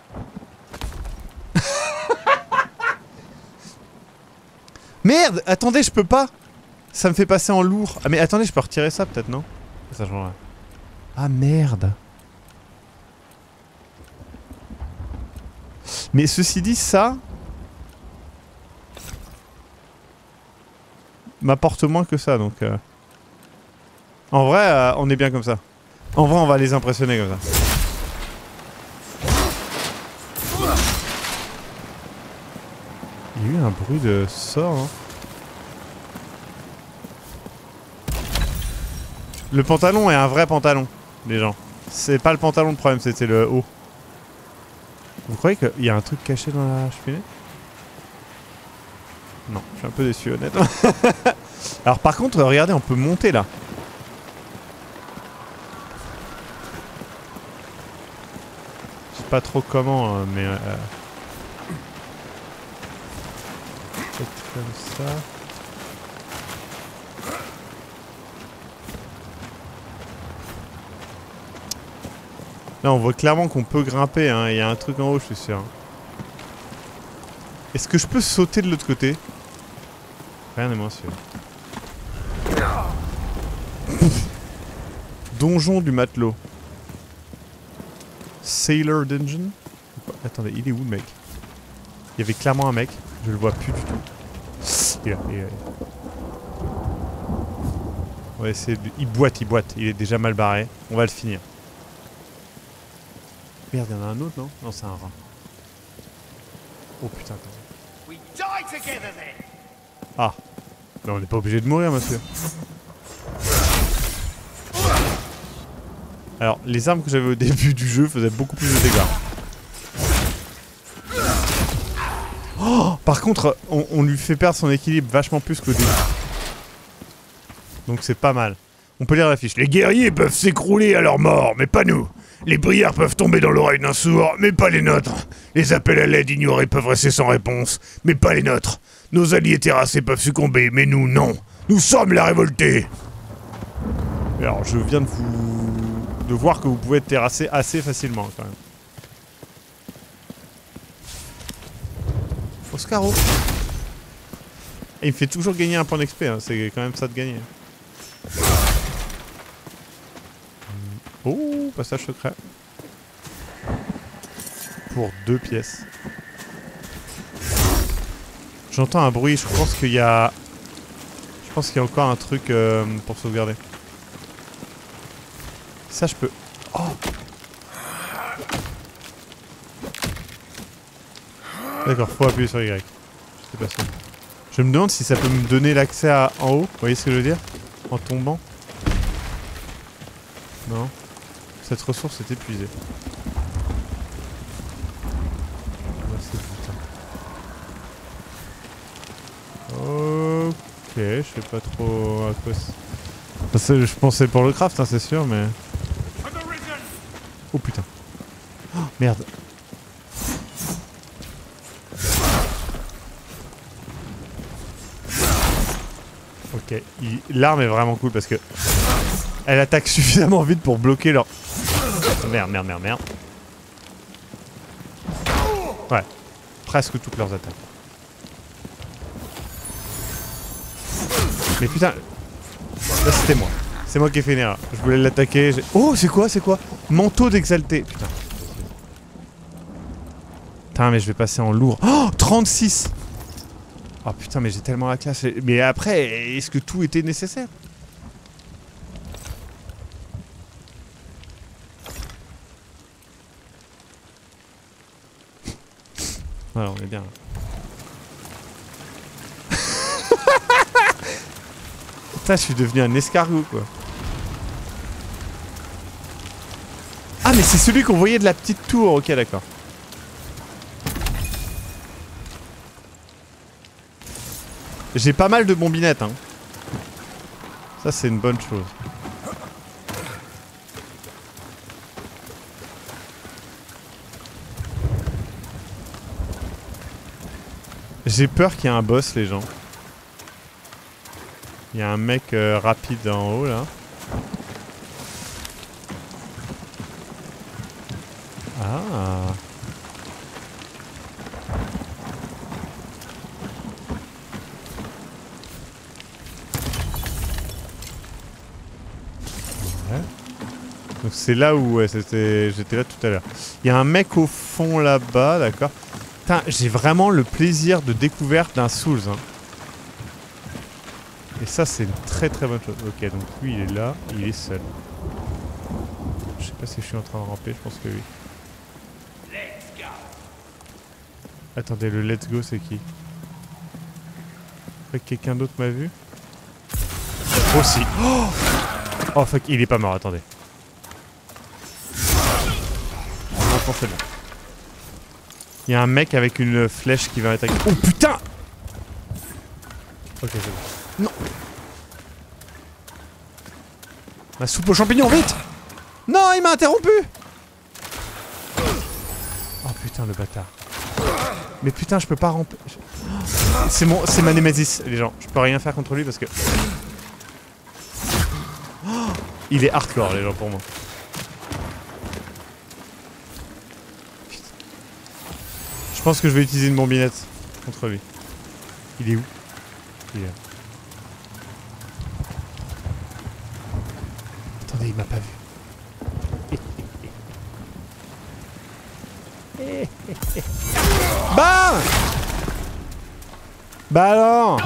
Merde, attendez, je peux pas. Ça me fait passer en lourd. Ah mais attendez, je peux retirer ça peut-être, non? Ça change rien. Ah merde. Mais ceci dit, ça... m'apporte moins que ça, donc... Euh... En vrai, euh, on est bien comme ça. En vrai, on va les impressionner comme ça. Il y a eu un bruit de sort, hein. Le pantalon est un vrai pantalon, les gens. C'est pas le pantalon le problème, c'était le haut. Vous croyez qu'il y a un truc caché dans la cheminée? Non, je suis un peu déçu, honnêtement. Alors par contre, regardez, on peut monter là. Je sais pas trop comment, mais... Euh, peut-être comme ça. Là, on voit clairement qu'on peut grimper, hein. Il y a un truc en haut, je suis sûr. Est-ce que je peux sauter de l'autre côté? Rien n'est moins sûr. Donjon du matelot. Sailor Dungeon? Attendez, il est où le mec? Il y avait clairement un mec, je le vois plus du tout. Il est là, il est là. On va essayer de... Il boite, il boite, il est déjà mal barré. On va le finir. Merde, il y en a un autre, non? Non, c'est un rat. Oh putain, attends. Ah. Mais on n'est pas obligé de mourir, monsieur. Alors, les armes que j'avais au début du jeu faisaient beaucoup plus de dégâts. Oh, par contre, on, on lui fait perdre son équilibre vachement plus qu'au début. Donc c'est pas mal. On peut lire l'affiche. Les guerriers peuvent s'écrouler à leur mort, mais pas nous. Les prières peuvent tomber dans l'oreille d'un sourd, mais pas les nôtres. Les appels à l'aide ignorés peuvent rester sans réponse, mais pas les nôtres. Nos alliés terrassés peuvent succomber, mais nous, non. Nous sommes la révoltée. Alors, je viens de vous... de voir que vous pouvez être terrassé assez facilement, quand même. Oscaro. Et il me fait toujours gagner un point d'X P, hein. C'est quand même ça de gagner. Oh, passage secret. Pour deux pièces. J'entends un bruit, je pense qu'il y a... Je pense qu'il y a encore un truc euh, pour sauvegarder. Ça, je peux... Oh! D'accord, faut appuyer sur Y. Je sais pas sûr. Je me demande si ça peut me donner l'accès à en haut. Vous voyez ce que je veux dire? En tombant. Non. Cette ressource est épuisée. Ok, je sais pas trop à quoi c'est. Je pensais pour le craft, hein, c'est sûr, mais... Oh putain. Oh, merde. Ok, l'arme est vraiment cool parce que... Elle attaque suffisamment vite pour bloquer leur... Merde, merde, merde, merde. Ouais. Presque toutes leurs attaques. Mais putain... Là c'était moi. C'est moi qui ai fait une erreur. Je voulais l'attaquer. Oh, c'est quoi, c'est quoi? Manteau d'exalté. Putain. Putain, mais je vais passer en lourd. Oh, trente-six. Oh putain, mais j'ai tellement la classe. Mais après, est-ce que tout était nécessaire? Voilà, on est bien. Putain, je suis devenu un escargot, quoi. Ah, mais c'est celui qu'on voyait de la petite tour. Ok, d'accord. J'ai pas mal de bombinettes, hein. Ça, c'est une bonne chose. J'ai peur qu'il y ait un boss, les gens. Il y a un mec euh, rapide en haut, là. Ah. Ouais. Donc c'est là où ouais, c'était, j'étais là tout à l'heure. Il y a un mec au fond là-bas, d'accord. Putain, j'ai vraiment le plaisir de découverte d'un Souls. Hein. Et ça, c'est une très très bonne chose. Ok, donc lui, il est là, il est seul. Je sais pas si je suis en train de ramper, je pense que oui. Attendez, le let's go, c'est qui? Fait que quelqu'un d'autre m'a vu? Aussi. Oh, oh fuck, il est pas mort, attendez. Maintenant, c'est bon. Il y a un mec avec une flèche qui va attaquer. Oh putain! Ok, c'est bon. Non! Ma soupe aux champignons, vite! Non, il m'a interrompu! Oh putain, le bâtard. Mais putain, je peux pas ramper. C'est mon, c'est ma némésis, les gens. Je peux rien faire contre lui parce que... Il est hardcore, les gens, pour moi. Je pense que je vais utiliser une bombinette contre lui. Il est où? Il est là. Attendez, il m'a pas vu. Bam! Bah alors!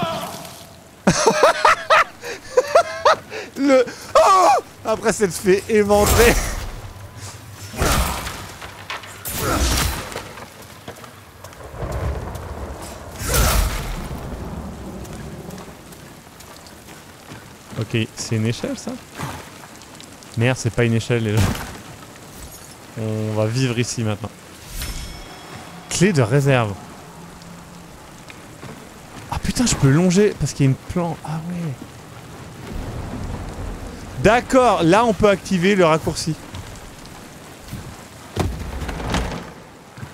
Le... Oh! Après s'être fait éventrer. Ok, c'est une échelle ça? Merde, c'est pas une échelle les gens. On va vivre ici maintenant. Clé de réserve. Ah putain, je peux longer parce qu'il y a une plante. Ah ouais. D'accord, là on peut activer le raccourci.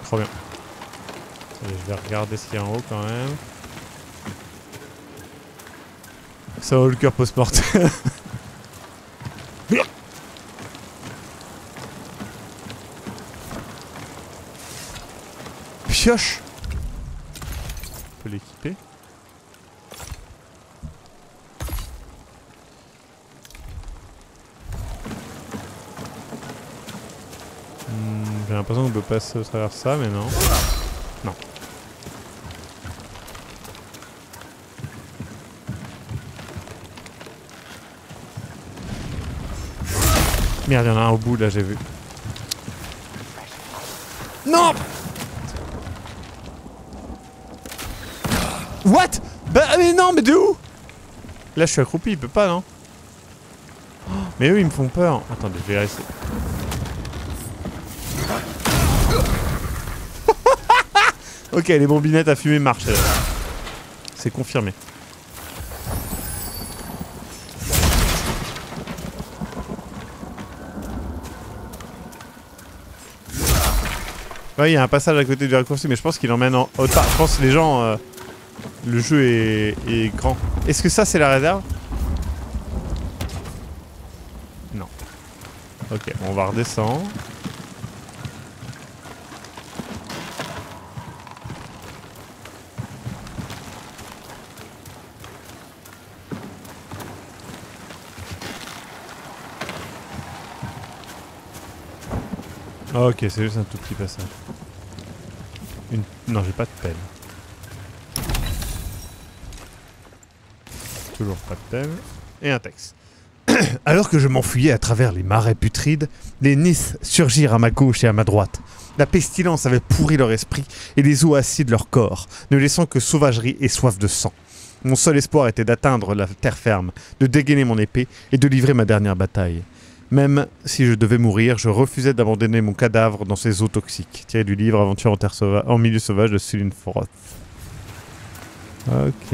trop bien. Allez, je vais regarder ce qu'il y a en haut quand même. Ça va le cœur post-mortem. Pioche. On peut l'équiper. Hmm, j'ai l'impression qu'on peut passer au travers de ça, mais non. Non. Merde, il y en a un au bout, là, j'ai vu. Non! What? Bah, mais non, mais de où? Là, je suis accroupi, il peut pas, non? Oh, mais eux, ils me font peur. Attendez, je vais rester. Ok, les bombinettes à fumer marchent. C'est confirmé. Ouais, il y a un passage à côté du raccourci, mais je pense qu'il emmène en haute part. Je pense que les gens... Euh, le jeu est, est grand. Est-ce que ça, c'est la réserve? Non. Ok, on va redescendre. Ok, c'est juste un tout petit passage. Une... Non, j'ai pas de pelle. Toujours pas de pelle. Et un texte. Alors que je m'enfuyais à travers les marais putrides, les Nith surgirent à ma gauche et à ma droite. La pestilence avait pourri leur esprit et les eaux acides leur corps, ne laissant que sauvagerie et soif de sang. Mon seul espoir était d'atteindre la terre ferme, de dégainer mon épée et de livrer ma dernière bataille. Même si je devais mourir, je refusais d'abandonner mon cadavre dans ces eaux toxiques. Tiré du livre Aventure en, terre sauva en milieu sauvage de Sulin Froth. Ok.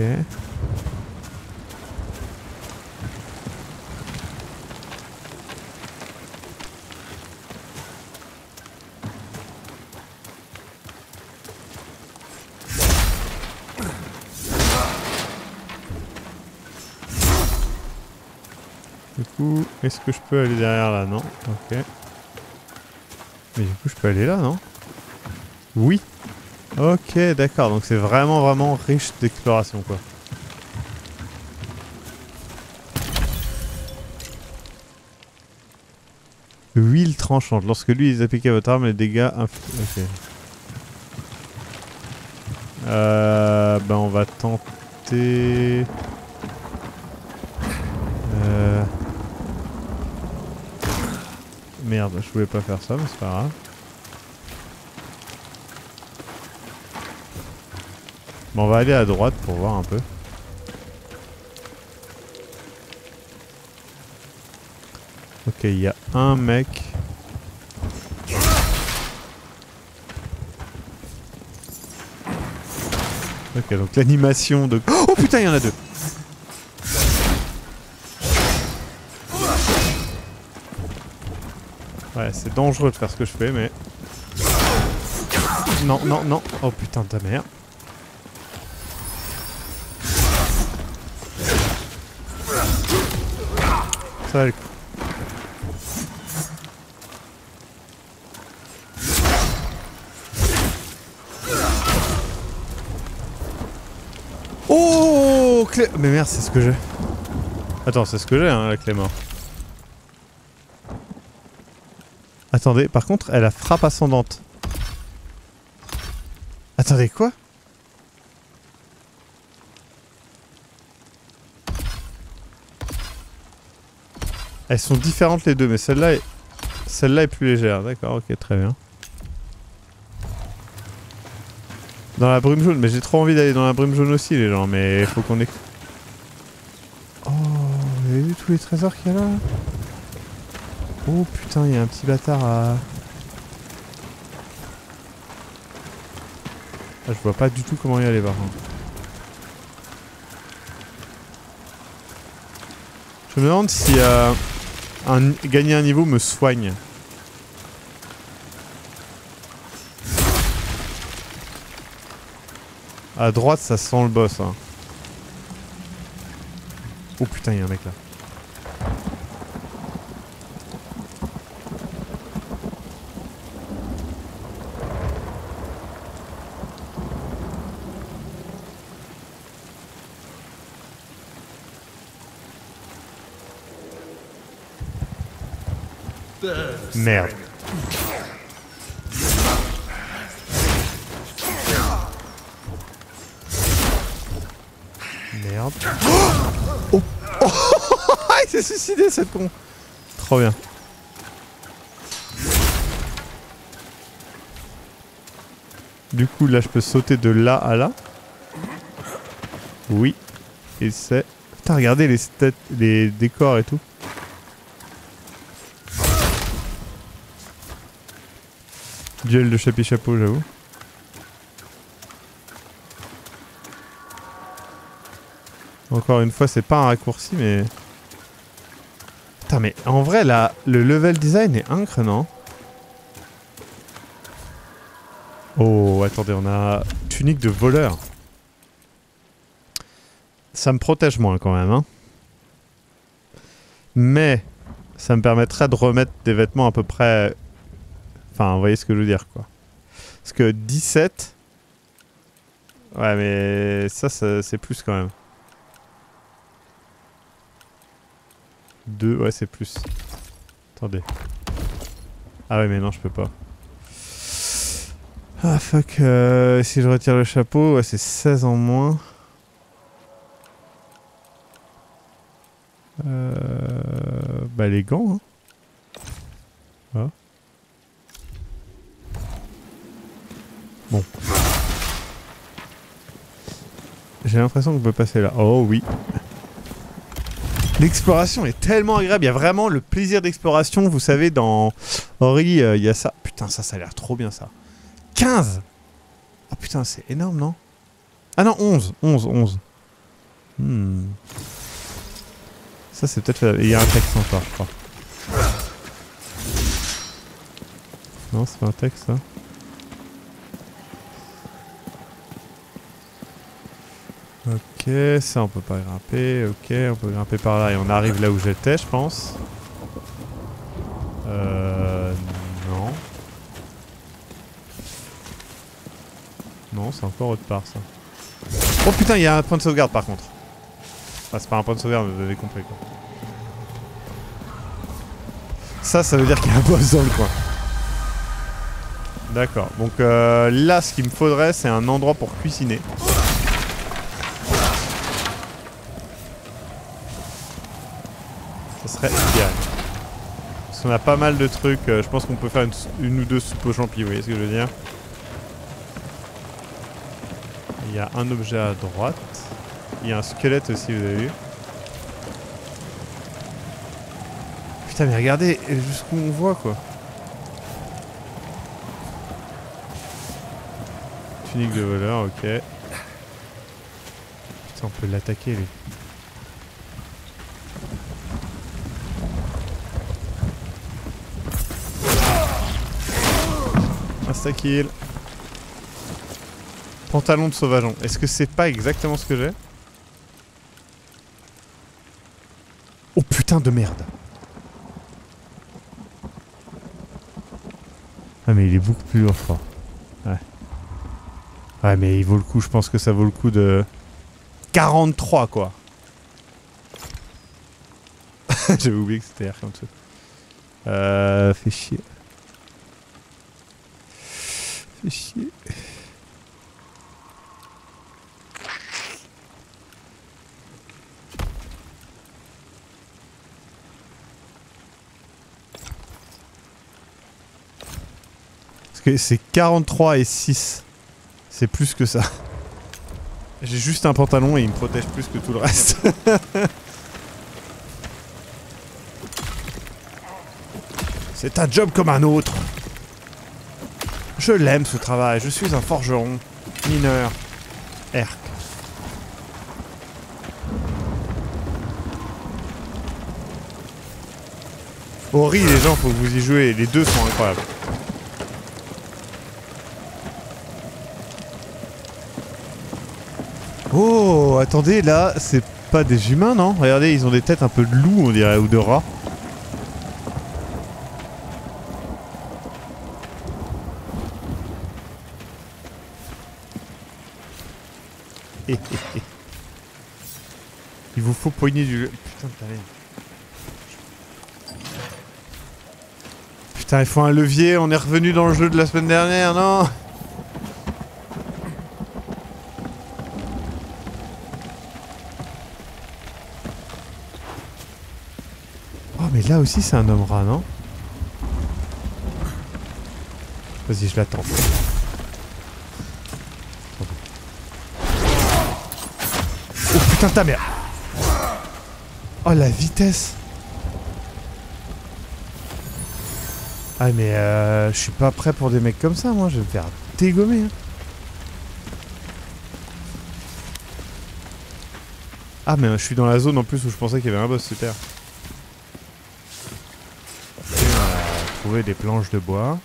Du coup, est-ce que je peux aller derrière là? Non. Ok. Mais du coup, je peux aller là, non? Oui. Ok, d'accord. Donc c'est vraiment, vraiment riche d'exploration, quoi. Huile tranchante. Lorsque lui, il applique à votre arme, les dégâts... Ok. Euh... Ben, on va tenter... Euh... Merde, je voulais pas faire ça, mais c'est pas grave. Bon, on va aller à droite pour voir un peu. Ok, il y a un mec. Ok, donc l'animation de... Oh putain, il y en a deux. Ouais, c'est dangereux de faire ce que je fais, mais... Non, non, non. Oh putain de ta mère. Ça va le coup. Oh clé... Mais merde, c'est ce que j'ai. Attends, c'est ce que j'ai, hein, la clé mort. Attendez, par contre, elle a frappe ascendante. Attendez, quoi? Elles sont différentes les deux, mais celle-là est... Celle-là est plus légère, d'accord, ok, très bien. Dans la brume jaune, mais j'ai trop envie d'aller dans la brume jaune aussi, les gens, mais il faut qu'on ait... Oh, vous avez vu tous les trésors qu'il y a là? Oh putain, il y a un petit bâtard à... Ah, je vois pas du tout comment y aller par contre. Je me demande si euh, un, gagner un niveau me soigne. À droite, ça sent le boss. Hein. Oh putain, il y a un mec là. Merde. Merde. Oh, oh il s'est suicidé cette con. Trop bien. Du coup là je peux sauter de là à là. Oui. Et c'est... Putain regardez les, stats, les décors et tout. Duel de chapi-chapeau, j'avoue. Encore une fois, c'est pas un raccourci, mais... Putain, mais en vrai, là, le level design est incre, non? Oh, attendez, on a tunique de voleur. Ça me protège moins, quand même, hein. Mais, ça me permettrait de remettre des vêtements à peu près... Enfin, vous voyez ce que je veux dire, quoi. Parce que dix-sept... Ouais, mais ça, ça c'est plus quand même. deux, ouais, c'est plus. Attendez. Ah ouais, mais non, je peux pas. Ah, fuck. Euh, si je retire le chapeau, ouais, c'est seize en moins. Euh... Bah, les gants, hein. Voilà. Bon. J'ai l'impression qu'on peut passer là. Oh oui. L'exploration est tellement agréable. Il y a vraiment le plaisir d'exploration. Vous savez, dans Ori, euh, il y a ça. Putain, ça, ça a l'air trop bien, ça. quinze. Oh putain, c'est énorme, non? Ah non, onze. onze, onze. Hmm. Ça, c'est peut-être... Il y a un texte encore, je crois. Non, c'est pas un texte, ça. Ok, ça on peut pas grimper, ok, on peut grimper par là et on arrive là où j'étais je pense. Euh... Non. Non, c'est encore autre part ça. Oh putain, il y a un point de sauvegarde par contre. Enfin, c'est pas un point de sauvegarde, vous avez compris quoi. Ça, ça veut dire qu'il y a un boss dans le coin. D'accord, donc euh, là ce qu'il me faudrait c'est un endroit pour cuisiner. Ça serait idéal. Parce qu'on a pas mal de trucs. Euh, je pense qu'on peut faire une, une ou deux soupes aux champignons, vous voyez ce que je veux dire? Il y a un objet à droite. Il y a un squelette aussi, vous avez vu? Putain, mais regardez jusqu'où on voit quoi. Tunique de voleur, ok. Putain, on peut l'attaquer lui. Insta-kill. Pantalon de sauvageon. Est-ce que c'est pas exactement ce que j'ai? Oh putain de merde. Ah mais il est beaucoup plus lourd je crois. Ouais. Ouais mais il vaut le coup, je pense que ça vaut le coup de... quarante-trois quoi. J'avais oublié que c'était R comme ça. Euh... Fait chier. Fait chier. Parce que c'est quarante-trois et six. C'est plus que ça. J'ai juste un pantalon et il me protège plus que tout le reste. C'est un job comme un autre. Je l'aime ce travail, je suis un forgeron, mineur, Erk. Ori, les gens, faut que vous y jouez, les deux sont incroyables. Oh, attendez, là, c'est pas des humains, non? Regardez, ils ont des têtes un peu de loup, on dirait, ou de rats. Il vous faut poigner du... Putain de ta merde. Putain, il faut un levier, on est revenu dans le jeu de la semaine dernière, non? Oh, mais là aussi c'est un homme rat, non? Vas-y, je l'attends. Oh putain de ta mère! Oh la vitesse! Ah mais euh, je suis pas prêt pour des mecs comme ça, moi je vais me faire dégommer. Hein. Ah mais je suis dans la zone en plus où je pensais qu'il y avait un boss, super. Ok, on a trouvé des planches de bois.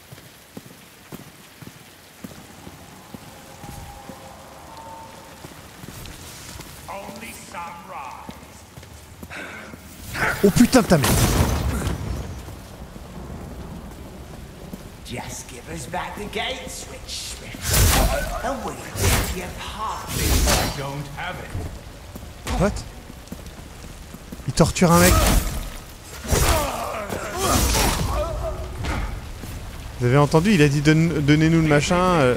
Oh putain de ta mère! Just give us back the gate switch, Swift, and we'll get your part. I don't have it. What? Il torture un mec. Vous avez entendu? Il a dit donne, donnez-nous le machin. Euh...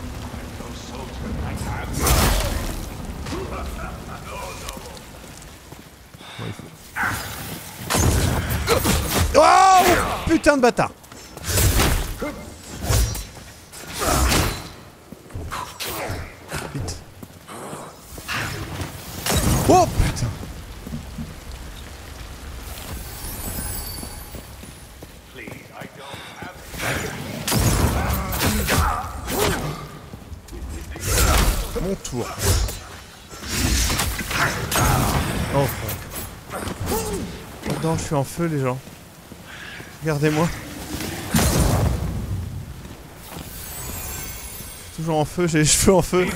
Oh putain de bâtard! Vite. Oh putain! Mon tour. Oh frère. Oh non, je suis en feu les gens. Regardez-moi. Toujours en feu, j'ai les cheveux en feu.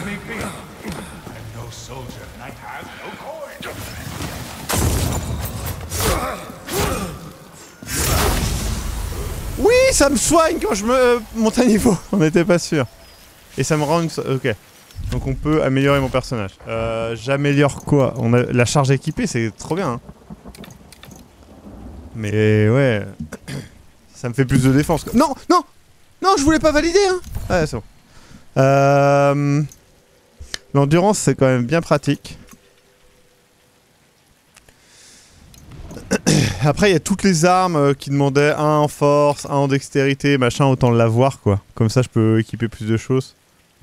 Oui, ça me soigne quand je me euh, monte à niveau. On n'était pas sûr. Et ça me rend une... Ok. Donc on peut améliorer mon personnage. Euh, J'améliore quoi? On a la charge équipée, c'est trop bien. Hein. Mais ouais... Ça me fait plus de défense. Non, non, non, je voulais pas valider. Hein. Ouais, c'est bon. Euh... L'endurance, c'est quand même bien pratique. Après, il y a toutes les armes qui demandaient un en force, un en dextérité, machin, autant l'avoir, quoi. Comme ça, je peux équiper plus de choses.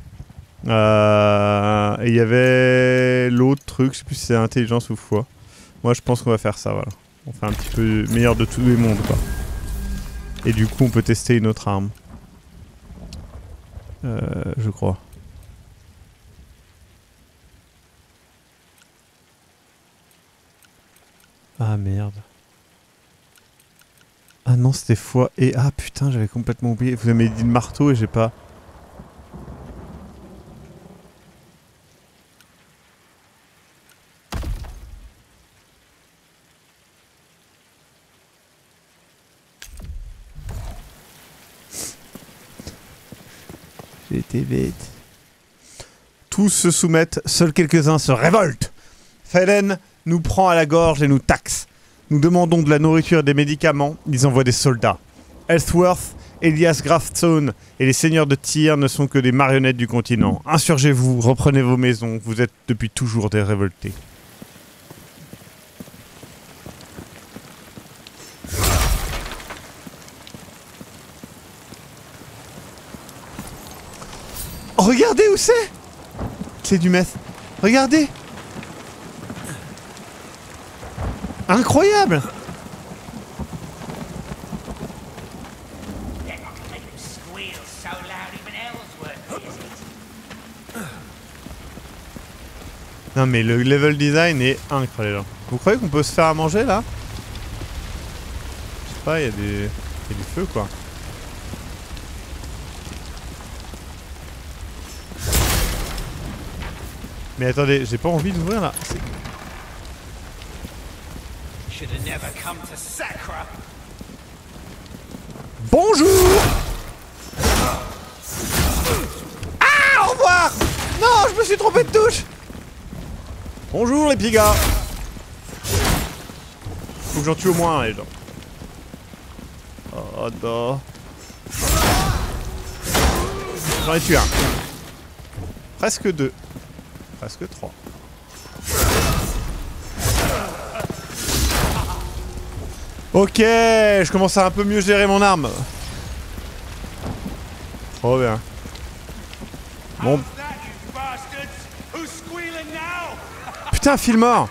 Euh... Et il y avait l'autre truc, je sais plus si c'est intelligence ou foi. Moi, je pense qu'on va faire ça, voilà. On fait un petit peu meilleur de tous les mondes, quoi. Et du coup, on peut tester une autre arme. Euh, je crois. Ah merde. Ah non, c'était foi et... Ah putain, j'avais complètement oublié. Vous avez dit le marteau et j'ai pas... J'ai été bête. Tous se soumettent, seuls quelques-uns se révoltent. Felen nous prend à la gorge et nous taxe. Nous demandons de la nourriture et des médicaments, ils envoient des soldats. Ellsworth, Elias Graftstone et les seigneurs de Tyr ne sont que des marionnettes du continent. Insurgez-vous, reprenez vos maisons, vous êtes depuis toujours des révoltés. Oh, regardez où c'est! C'est du meth. Regardez! Incroyable! Non mais le level design est incroyable. Vous croyez qu'on peut se faire à manger là? Je sais pas, il y a des... il y a du feu quoi. Mais attendez, j'ai pas envie d'ouvrir là. Bonjour. Ah, au revoir. Non, je me suis trompé de touche. Bonjour les petits gars. Faut que j'en tue au moins un, les gens. Oh non. J'en ai tué un. Presque deux. Presque trois. Ok, je commence à un peu mieux gérer mon arme. Trop bien. Bon. Putain, Fillmore.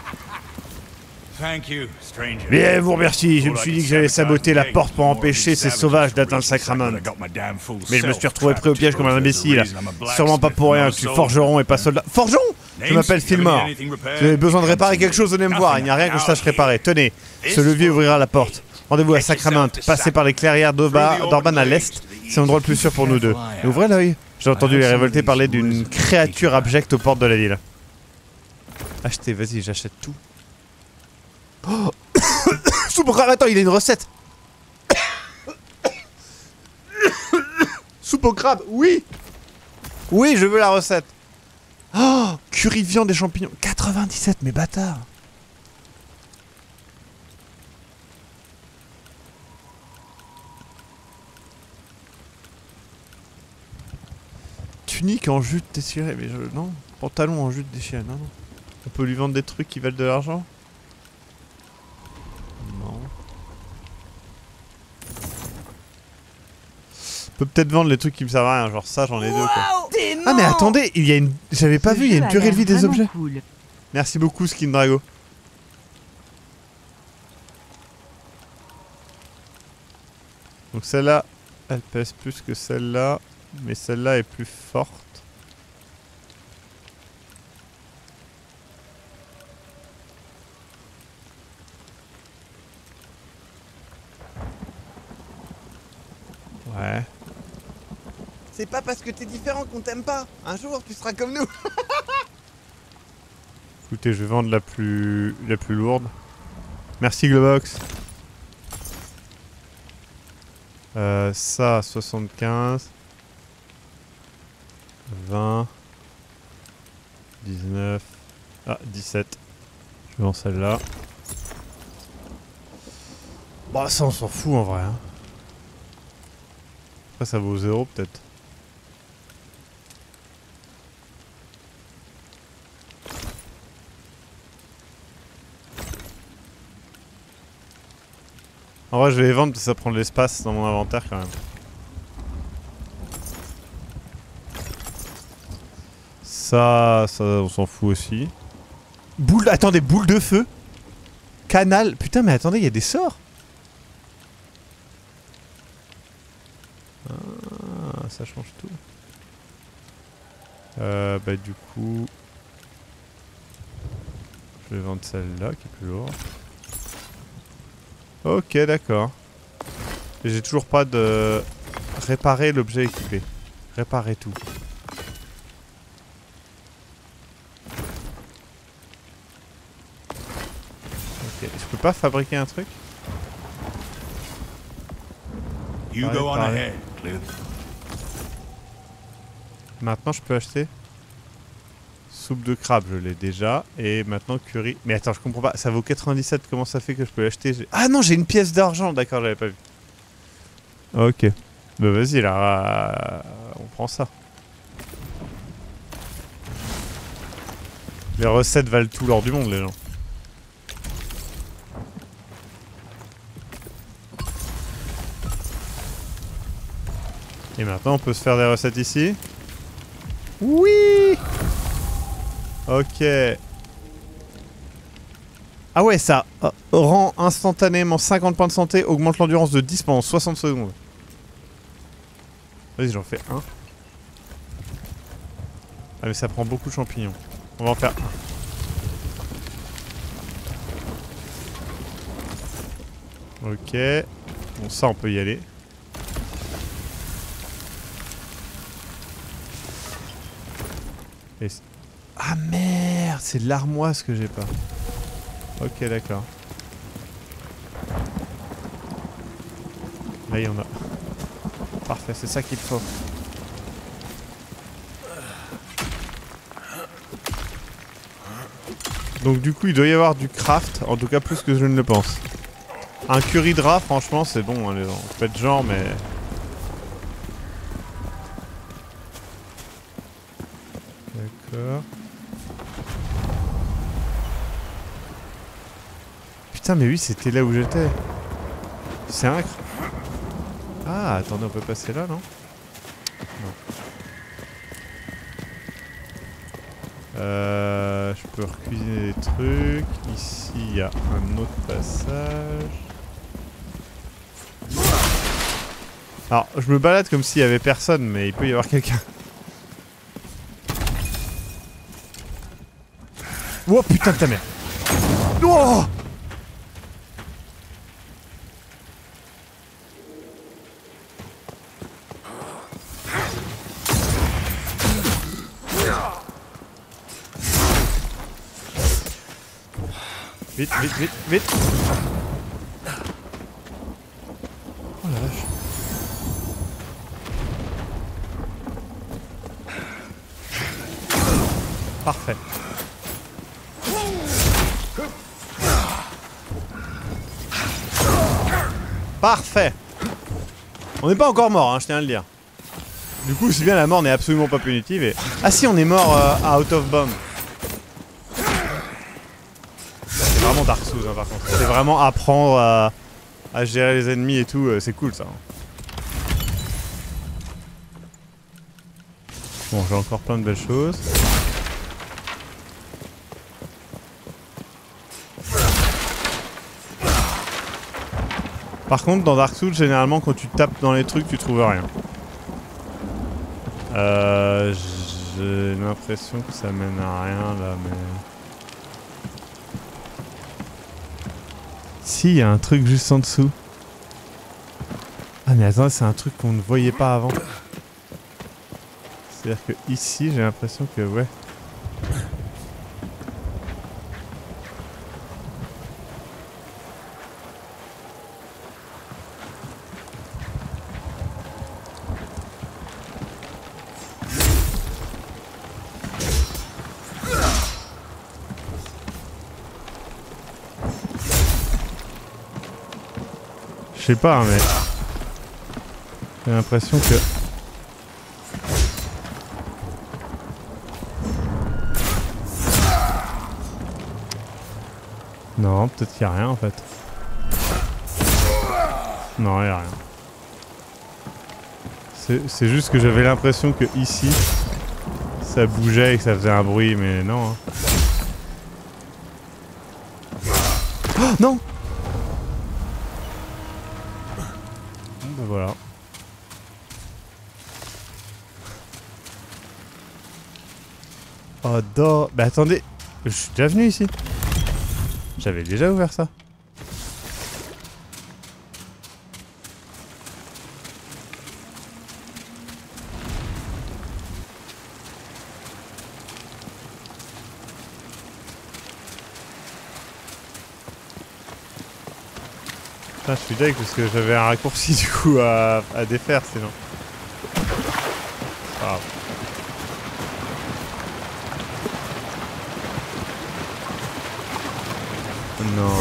Bien, vous remercie. Je me suis dit que j'allais saboter la porte pour empêcher ces sauvages d'atteindre Sacrament. Mais je me suis retrouvé pris au piège comme un imbécile. Sûrement pas pour rien que je suis forgeron et pas soldat. Forgeron? Je m'appelle Fillmore. Si vous avez besoin de réparer quelque chose, venez me voir. Il n'y a rien que je sache réparer. Tenez, ce levier ouvrira la porte. Rendez-vous à Sacrament. Passez par les clairières d'Orban à l'est. C'est l'endroit le plus sûr pour nous deux. Et ouvrez l'œil. J'ai entendu les révoltés parler d'une créature abjecte aux portes de la ville. Achetez, vas-y, j'achète tout. Oh. Soupe au crabe, attends, il a une recette. Soupe au crabe, oui. Oui, je veux la recette. Oh, curry viande et champignons. quatre-vingt-dix-sept, mais bâtard. Tunique en jute déchirée, mais je... non. Pantalon en jute déchirée, non, non. On peut lui vendre des trucs qui valent de l'argent? Non. On peut peut-être vendre les trucs qui me servent à rien, genre ça, j'en ai deux quoi. Ah mais attendez, il y a une... J'avais pas vu, il y a une durée de vie des objets. Cool. Merci beaucoup Skin Drago. Donc celle-là, elle pèse plus que celle-là, mais celle-là est plus forte. Ouais. C'est pas parce que t'es différent qu'on t'aime pas. Un jour, tu seras comme nous. Écoutez, je vais vendre la plus la plus lourde. Merci Globox. Euh, ça, soixante-quinze. vingt. dix-neuf. Ah, dix-sept. Je vends celle-là. Bah, ça, on s'en fout en vrai. Hein. Après, ça vaut zéro peut-être. En vrai, je vais les vendre parce que ça prend de l'espace dans mon inventaire quand même. Ça, ça, on s'en fout aussi. Boule, attendez, boule de feu. Canal. Putain, mais attendez, il y a des sorts. Ah, ça change tout. Euh, bah du coup... Je vais vendre celle-là qui est plus lourde. Ok, d'accord. Et j'ai toujours pas de... Réparer l'objet équipé. Réparer tout. Ok, je peux pas fabriquer un truc? You go on ahead, Cliff. Maintenant je peux acheter soupe de crabe, je l'ai déjà. Et maintenant curry. Mais attends, je comprends pas. Ça vaut quatre-vingt-dix-sept. Comment ça fait que je peux l'acheter? Ah non, j'ai une pièce d'argent. D'accord, j'avais pas vu. Ok. Bah vas-y là. On prend ça. Les recettes valent tout l'or du monde, les gens. Et maintenant, on peut se faire des recettes ici. Oui! Ok. Ah ouais, ça euh, rend instantanément cinquante points de santé, augmente l'endurance de dix pendant soixante secondes. Vas-y, j'en fais un. Ah mais ça prend beaucoup de champignons. On va en faire un. Ok. Bon, ça, on peut y aller. Et Ah merde, c'est l'armoise que j'ai pas. Ok, d'accord. Là, il y en a. Parfait, c'est ça qu'il faut. Donc du coup, il doit y avoir du craft, en tout cas plus que je ne le pense. Un curry de rat, franchement, c'est bon, hein, les gens. Faites genre, mais... D'accord. Putain, mais oui, c'était là où j'étais. C'est un... Ah, attendez, on peut passer là, non? Non. Euh, je peux recuisiner des trucs. Ici, il y a un autre passage. Alors, je me balade comme s'il y avait personne, mais il peut y avoir quelqu'un. Oh putain de ta mère! Oh! Vite, vite, vite, vite! Oh la vache! Parfait. Parfait. On n'est pas encore mort, hein, je tiens à le dire. Du coup, si bien la mort n'est absolument pas punitive et... Ah si, on est mort euh, à Out of Bomb. C'est vraiment Dark Souls, hein, par contre. C'est vraiment apprendre à, à gérer les ennemis et tout, euh, c'est cool ça. Bon, j'ai encore plein de belles choses. Par contre, dans Dark Souls, généralement, quand tu tapes dans les trucs, tu trouves rien. Euh, j'ai l'impression que ça mène à rien, là, mais... Si, il y a un truc juste en dessous. Ah, mais attends, c'est un truc qu'on ne voyait pas avant. C'est-à-dire que ici, j'ai l'impression que, ouais... Je sais pas, mais j'ai l'impression que... Non, peut-être qu'il n'y a rien en fait. Non, il n'y a rien. C'est juste que j'avais l'impression que ici, ça bougeait et que ça faisait un bruit, mais non. Hein. Oh, non! Voilà. Oh, do... Bah attendez, je suis déjà venu ici. J'avais déjà ouvert ça. Je suis deg parce que j'avais un raccourci du coup à, à défaire sinon. Ah. Non.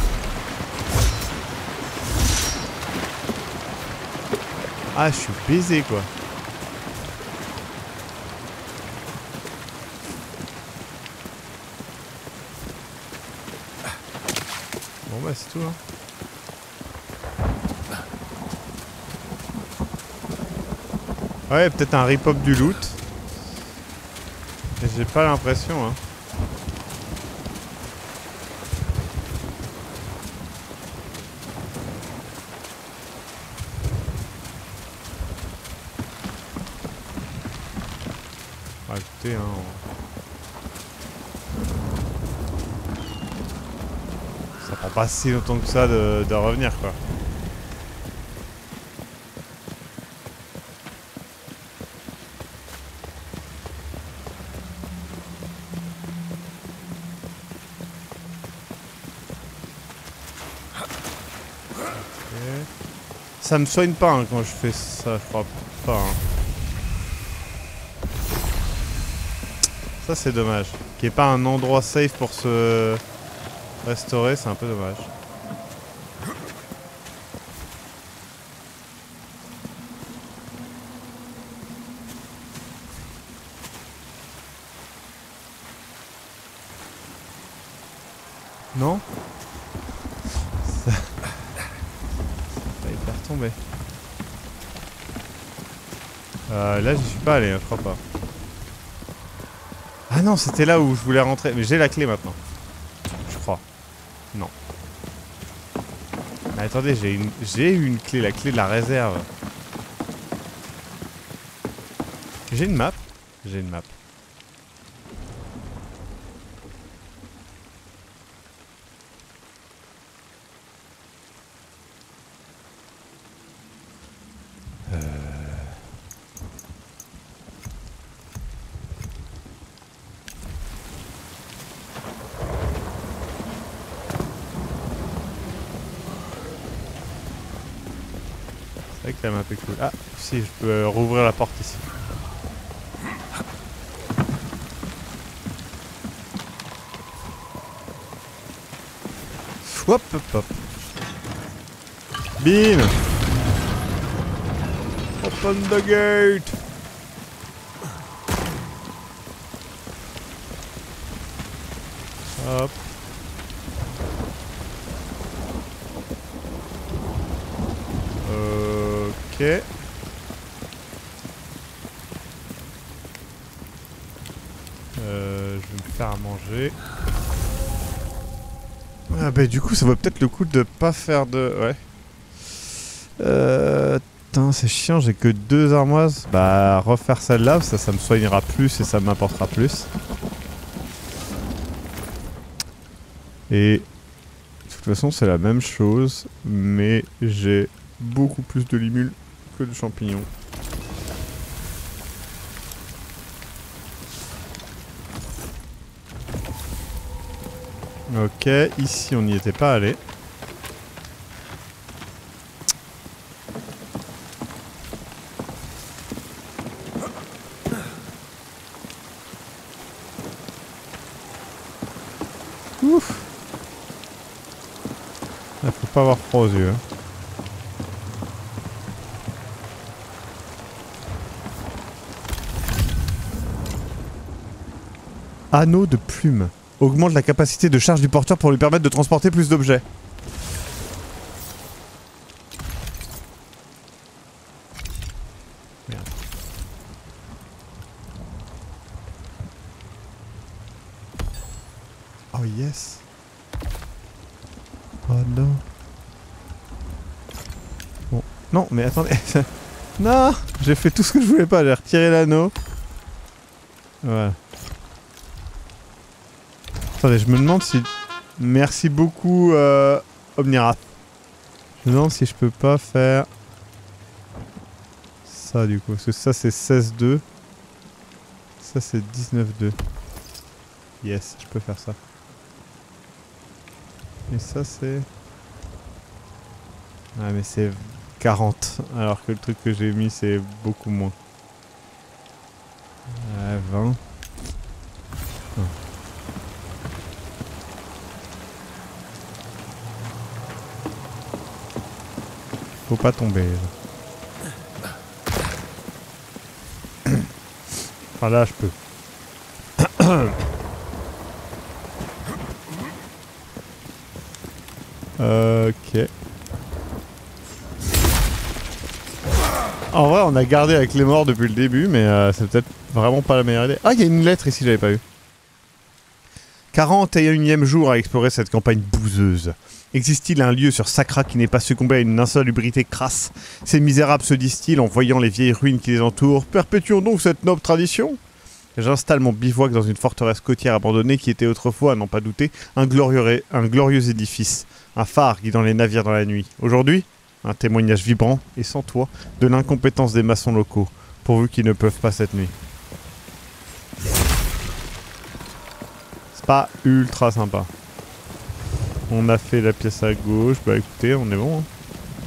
Ah, je suis baisé quoi. Bon bah c'est tout hein. Ouais, peut-être un rip-hop du loot. Et j'ai pas l'impression, hein. Ah, écoutez, hein. Ça prend pas si longtemps que ça de, de revenir, quoi. Okay. Ça me soigne pas hein, quand je fais ça, je crois pas. Hein. Ça c'est dommage. Qu'il n'y ait pas un endroit safe pour se restaurer, c'est un peu dommage. Non? Ça... Ça va hyper tomber. Euh, là j'y suis pas allé, hein, je crois pas. Ah non, c'était là où je voulais rentrer. Mais j'ai la clé maintenant. Je crois. Non. Mais attendez, j'ai une... j'ai eu une clé, la clé de la réserve. J'ai une map. J'ai une map. C'est vrai que la map est cool. Ah, si, je peux euh, rouvrir la porte ici. Hop, hop, hop. Bim! Open the gate! Hop. Ok. Euh, je vais me faire à manger. Ah bah du coup ça vaut peut-être le coup de pas faire de... Ouais. Euh... Putain c'est chiant, j'ai que deux armoises. Bah refaire celle-là, ça, ça me soignera plus et ça m'apportera plus. Et... De toute façon c'est la même chose, mais j'ai beaucoup plus de limules que de champignons. Ok, ici on n'y était pas allé. Ouf. Il faut pas avoir froid aux yeux. Hein. Anneau de plume. Augmente la capacité de charge du porteur pour lui permettre de transporter plus d'objets. Merde. Oh yes. Oh non. Bon. Non, mais attendez. Non, j'ai fait tout ce que je voulais pas. J'ai retiré l'anneau. Voilà. Attendez, je me demande si... Merci beaucoup, euh, Omnirath. Je me demande si je peux pas faire... Ça, du coup. Parce que ça, c'est seize deux. Ça, c'est dix-neuf deux. Yes, je peux faire ça. Et ça, c'est... Ah, mais c'est quarante. Alors que le truc que j'ai mis, c'est beaucoup moins. Ouais, vingt. Oh. Faut pas tomber. Enfin là je peux. Ok. En vrai on a gardé avec les morts depuis le début mais euh, c'est peut-être vraiment pas la meilleure idée. Ah il y a une lettre ici, j'avais pas vu. quarante et unième jour à explorer cette campagne bouseuse. Existe-t-il un lieu sur Sakra qui n'ait pas succombé à une insalubrité crasse? Ces misérables se disent-ils en voyant les vieilles ruines qui les entourent. Perpétuons donc cette noble tradition. J'installe mon bivouac dans une forteresse côtière abandonnée qui était autrefois, à n'en pas douter, un glorieux, un glorieux édifice. Un phare guidant les navires dans la nuit. Aujourd'hui, un témoignage vibrant et sans toit de l'incompétence des maçons locaux, pourvu qu'ils ne peuvent pas cette nuit. C'est pas ultra sympa. On a fait la pièce à gauche, bah écoutez, on est bon. Hein.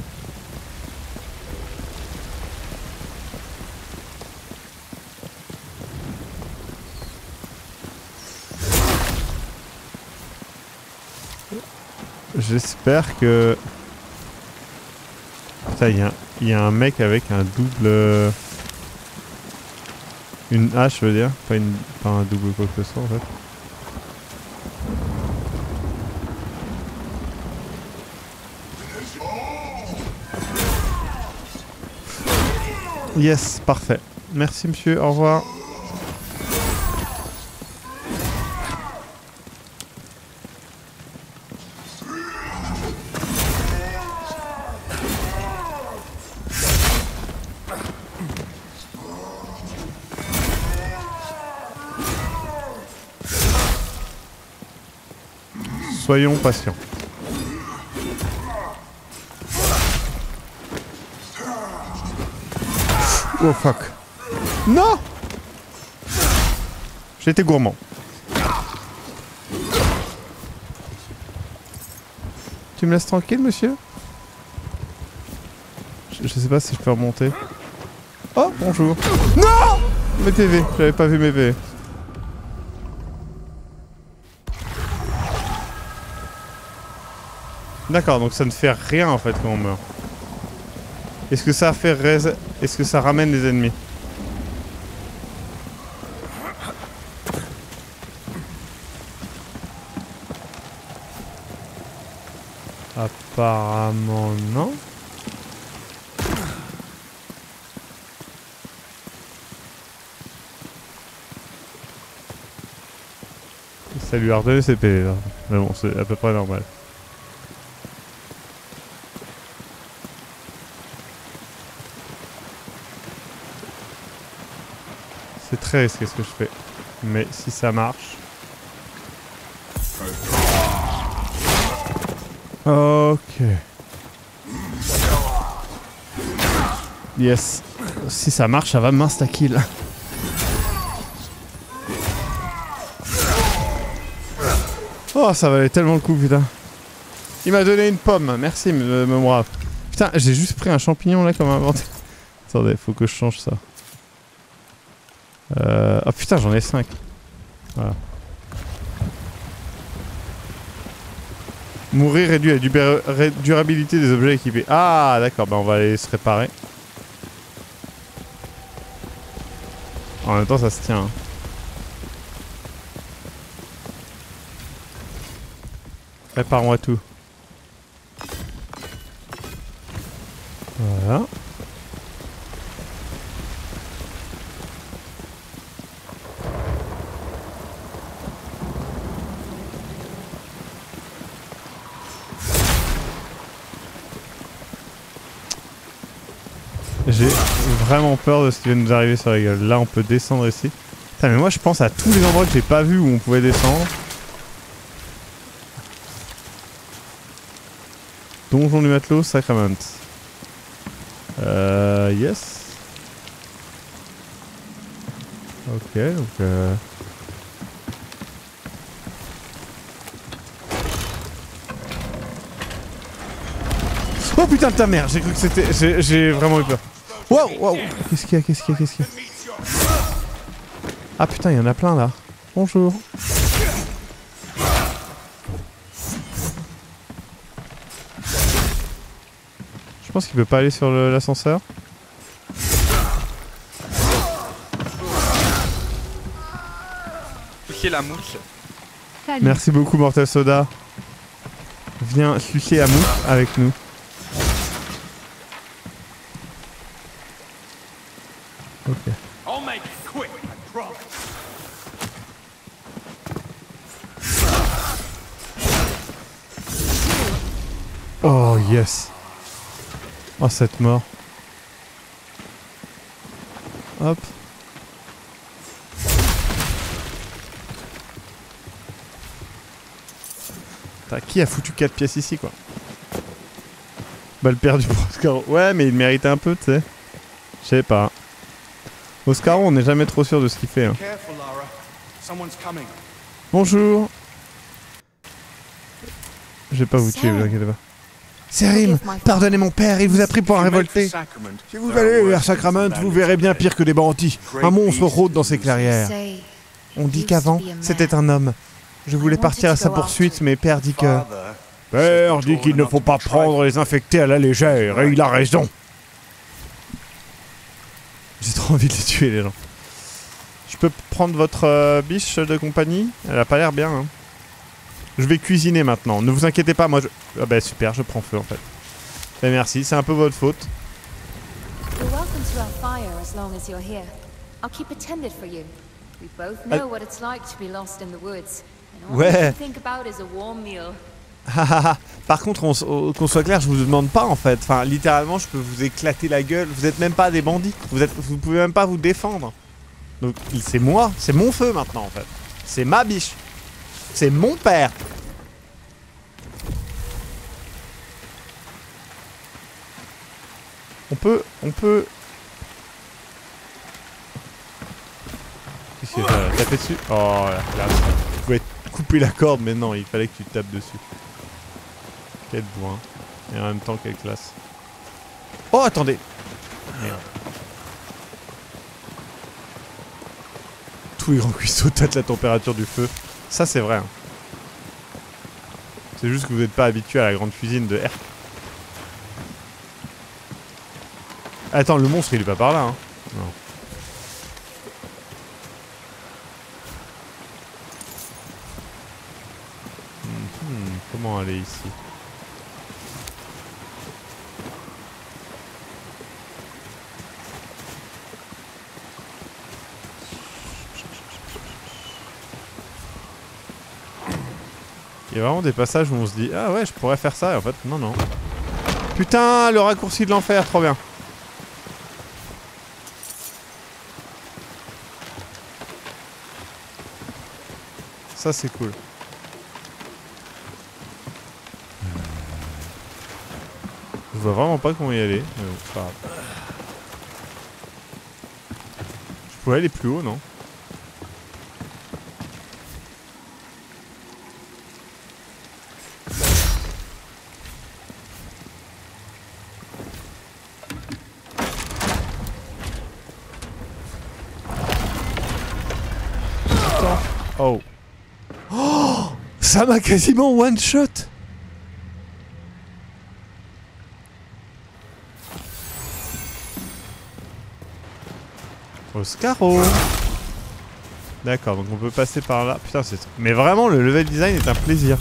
J'espère que... Putain, il y, y a un mec avec un double... Une hache, je veux dire. Pas, une... pas un double quoi que ce soit, en fait. Yes, parfait. Merci monsieur, au revoir. Soyons patients. Oh fuck. Non! J'ai été gourmand. Tu me laisses tranquille, monsieur? je, je sais pas si je peux remonter. Oh, bonjour. Non! Mes P V, j'avais pas vu mes P V. D'accord, donc ça ne fait rien en fait quand on meurt. Est-ce que ça fait res... Est-ce que ça ramène les ennemis? Apparemment non. Ça lui a redonné ses P V là. Mais bon, c'est à peu près normal. C'est très risqué ce que je fais. Mais si ça marche... Ok. Yes. Si ça marche, ça va m'insta-kill. Oh, ça valait tellement le coup, putain. Il m'a donné une pomme. Merci, me, me brave. Putain, j'ai juste pris un champignon là comme inventé. Attendez, faut que je change ça. Euh... Oh putain, j'en ai cinq. Voilà. Mourir réduit la durabilité des objets équipés. Ah, d'accord, bah on va aller se réparer. En même temps, ça se tient. Hein. Réparons à tout. Voilà. J'ai vraiment peur de ce qui va nous arriver sur la gueule. Là, on peut descendre ici. Putain, mais moi, je pense à tous les endroits que j'ai pas vus où on pouvait descendre. Donjon du matelot, Sacrament. Euh... Yes. Ok, donc... Euh... Oh putain de ta mère, j'ai cru que c'était... J'ai vraiment eu peur. Wow, wow. Qu'est-ce qu'il y a, qu'est-ce qu'il y a, qu'est-ce qu'il y a? Ah putain, il y en a plein là. Bonjour. Je pense qu'il peut pas aller sur l'ascenseur. Sucer la mousse. Merci beaucoup Mortel Soda. Viens sucer la mousse avec nous. Ok. Oh yes. Oh cette mort. Hop. T'as qui a foutu quatre pièces ici quoi? Balle perdue pour Oscaro. Ouais mais il méritait un peu tu sais. Je sais pas. Oscaro on n'est jamais trop sûr de ce qu'il fait. Hein. Bonjour. Je vais pas vous tuer, vous inquiétez pas. Sérim, pardonnez mon père, il vous a pris pour un révolté. Si vous allez vers Sacrament, vous verrez bien pire que des bandits. Un monstre rôde dans ces clairières. On dit qu'avant, c'était un homme. Je voulais partir à sa poursuite, mais père dit que... Père dit qu'il ne faut pas prendre les infectés à la légère, et il a raison. J'ai trop envie de les tuer, les gens. Je peux prendre votre euh, biche de compagnie? Elle a pas l'air bien, hein. Je vais cuisiner maintenant. Ne vous inquiétez pas, moi je... Ah bah super, je prends feu en fait. Et merci, c'est un peu votre faute. Ouais. Par contre, on, qu'on soit clair, je vous demande pas en fait. Enfin, littéralement, je peux vous éclater la gueule. Vous êtes même pas des bandits. Vous êtes, vous pouvez même pas vous défendre. Donc c'est moi, c'est mon feu maintenant en fait. C'est ma biche. C'est mon père. On peut, on peut. Qu'est-ce que j'ai tapé dessus? Oh là, là. Tu pouvais couper la corde, mais non, il fallait que tu tapes dessus. Quel bourrin. Et en même temps, quelle classe. Oh, attendez. Merde. Tous les grands cuisseaux tâtent la température du feu. Ça, c'est vrai. Hein. C'est juste que vous n'êtes pas habitué à la grande cuisine de R. Attends, le monstre, il est pas par là. Hein. Non. Mmh, comment aller ici? Il y a vraiment des passages où on se dit ah ouais je pourrais faire ça et en fait non non. Putain le raccourci de l'enfer, trop bien. Ça c'est cool. Je vois vraiment pas comment y aller. Mais bon, c'est pas grave. Je pourrais aller plus haut non? Oh. Oh, ça m'a quasiment one shot. Oscaro. D'accord, donc on peut passer par là. Putain, c'est... Mais vraiment, le level design est un plaisir.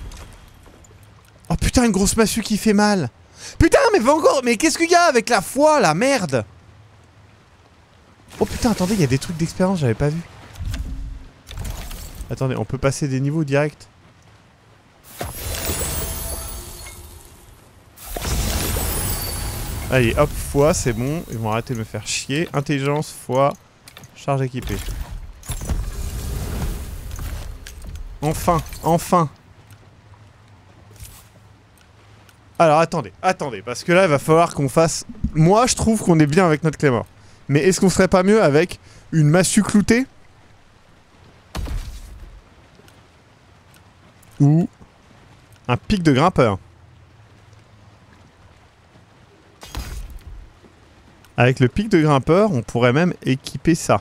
Oh putain, une grosse massue qui fait mal. Putain, mais va encore... Mais qu'est-ce qu'il y a avec la foi, la merde? Oh putain, attendez, il y a des trucs d'expérience, j'avais pas vu. Attendez, on peut passer des niveaux direct. Allez, hop, foi, c'est bon. Ils vont arrêter de me faire chier. Intelligence, foi, charge équipée. Enfin, enfin. Alors, attendez, attendez. Parce que là, il va falloir qu'on fasse... Moi, je trouve qu'on est bien avec notre Claymore. Mais est-ce qu'on serait pas mieux avec une massue cloutée? Ou un pic de grimpeur. Avec le pic de grimpeur, on pourrait même équiper ça.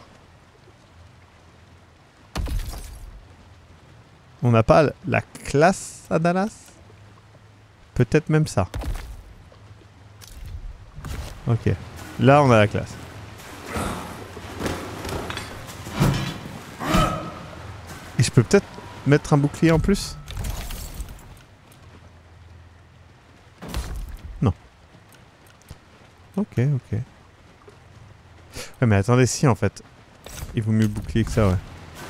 On n'a pas la classe à Dallas? Peut-être même ça. Ok. Là, on a la classe. Et je peux peut-être mettre un bouclier en plus? Non. Ok, ok. Ouais, mais attendez, si en fait. Il vaut mieux le bouclier que ça, ouais.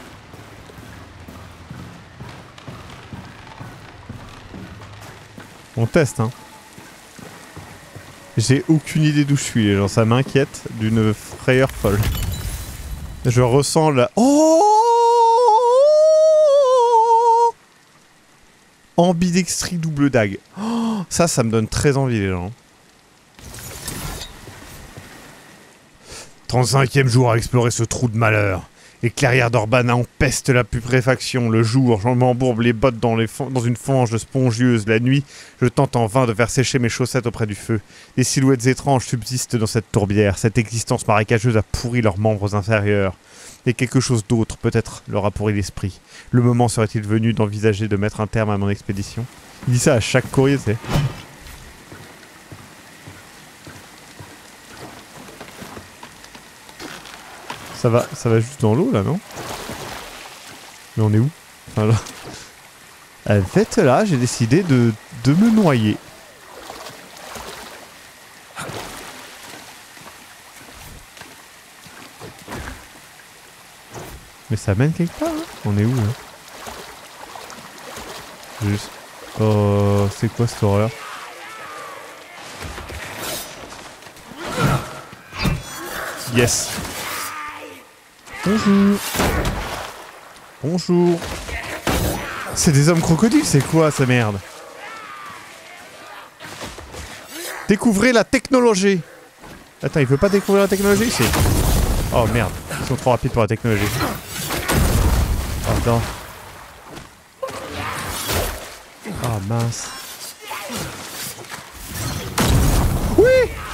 On teste, hein. J'ai aucune idée d'où je suis, les gens. Ça m'inquiète d'une frayeur folle. Je ressens la... Oh! Ambidextrie double dague. Oh, ça, ça me donne très envie, les gens. trente-cinquième jour à explorer ce trou de malheur. Les clairières d'Orbana empestent la putréfaction. Le jour, je m'embourbe les bottes dans, les dans une fange spongieuse. La nuit, je tente en vain de faire sécher mes chaussettes auprès du feu. Des silhouettes étranges subsistent dans cette tourbière. Cette existence marécageuse a pourri leurs membres inférieurs. Et quelque chose d'autre, peut-être, leur a pourri l'esprit. Le moment serait-il venu d'envisager de mettre un terme à mon expédition? Il dit ça à chaque courrier, tu sais. Ça va, ça va juste dans l'eau là, non? Mais on est où? Enfin, là. En fait, là, j'ai décidé de, de me noyer. Mais ça mène quelque part, hein? On est où, là? Juste... Oh, c'est quoi cette horreur? Yes. Bonjour. Bonjour. C'est des hommes crocodiles, c'est quoi ça merde? Découvrez la technologie. Attends, il veut pas découvrir la technologie ici? Oh merde, ils sont trop rapides pour la technologie. Attends. Oh mince. Oui!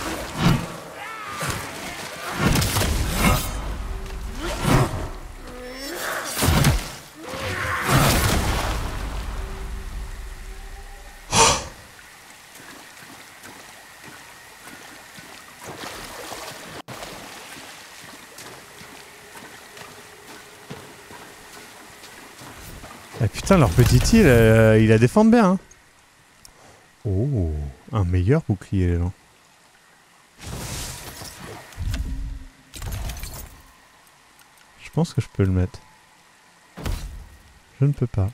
Ah putain, leur petite île, euh, ils la défendent bien. Hein. Oh, un meilleur bouclier, les gens. Je pense que je peux le mettre. Je ne peux pas.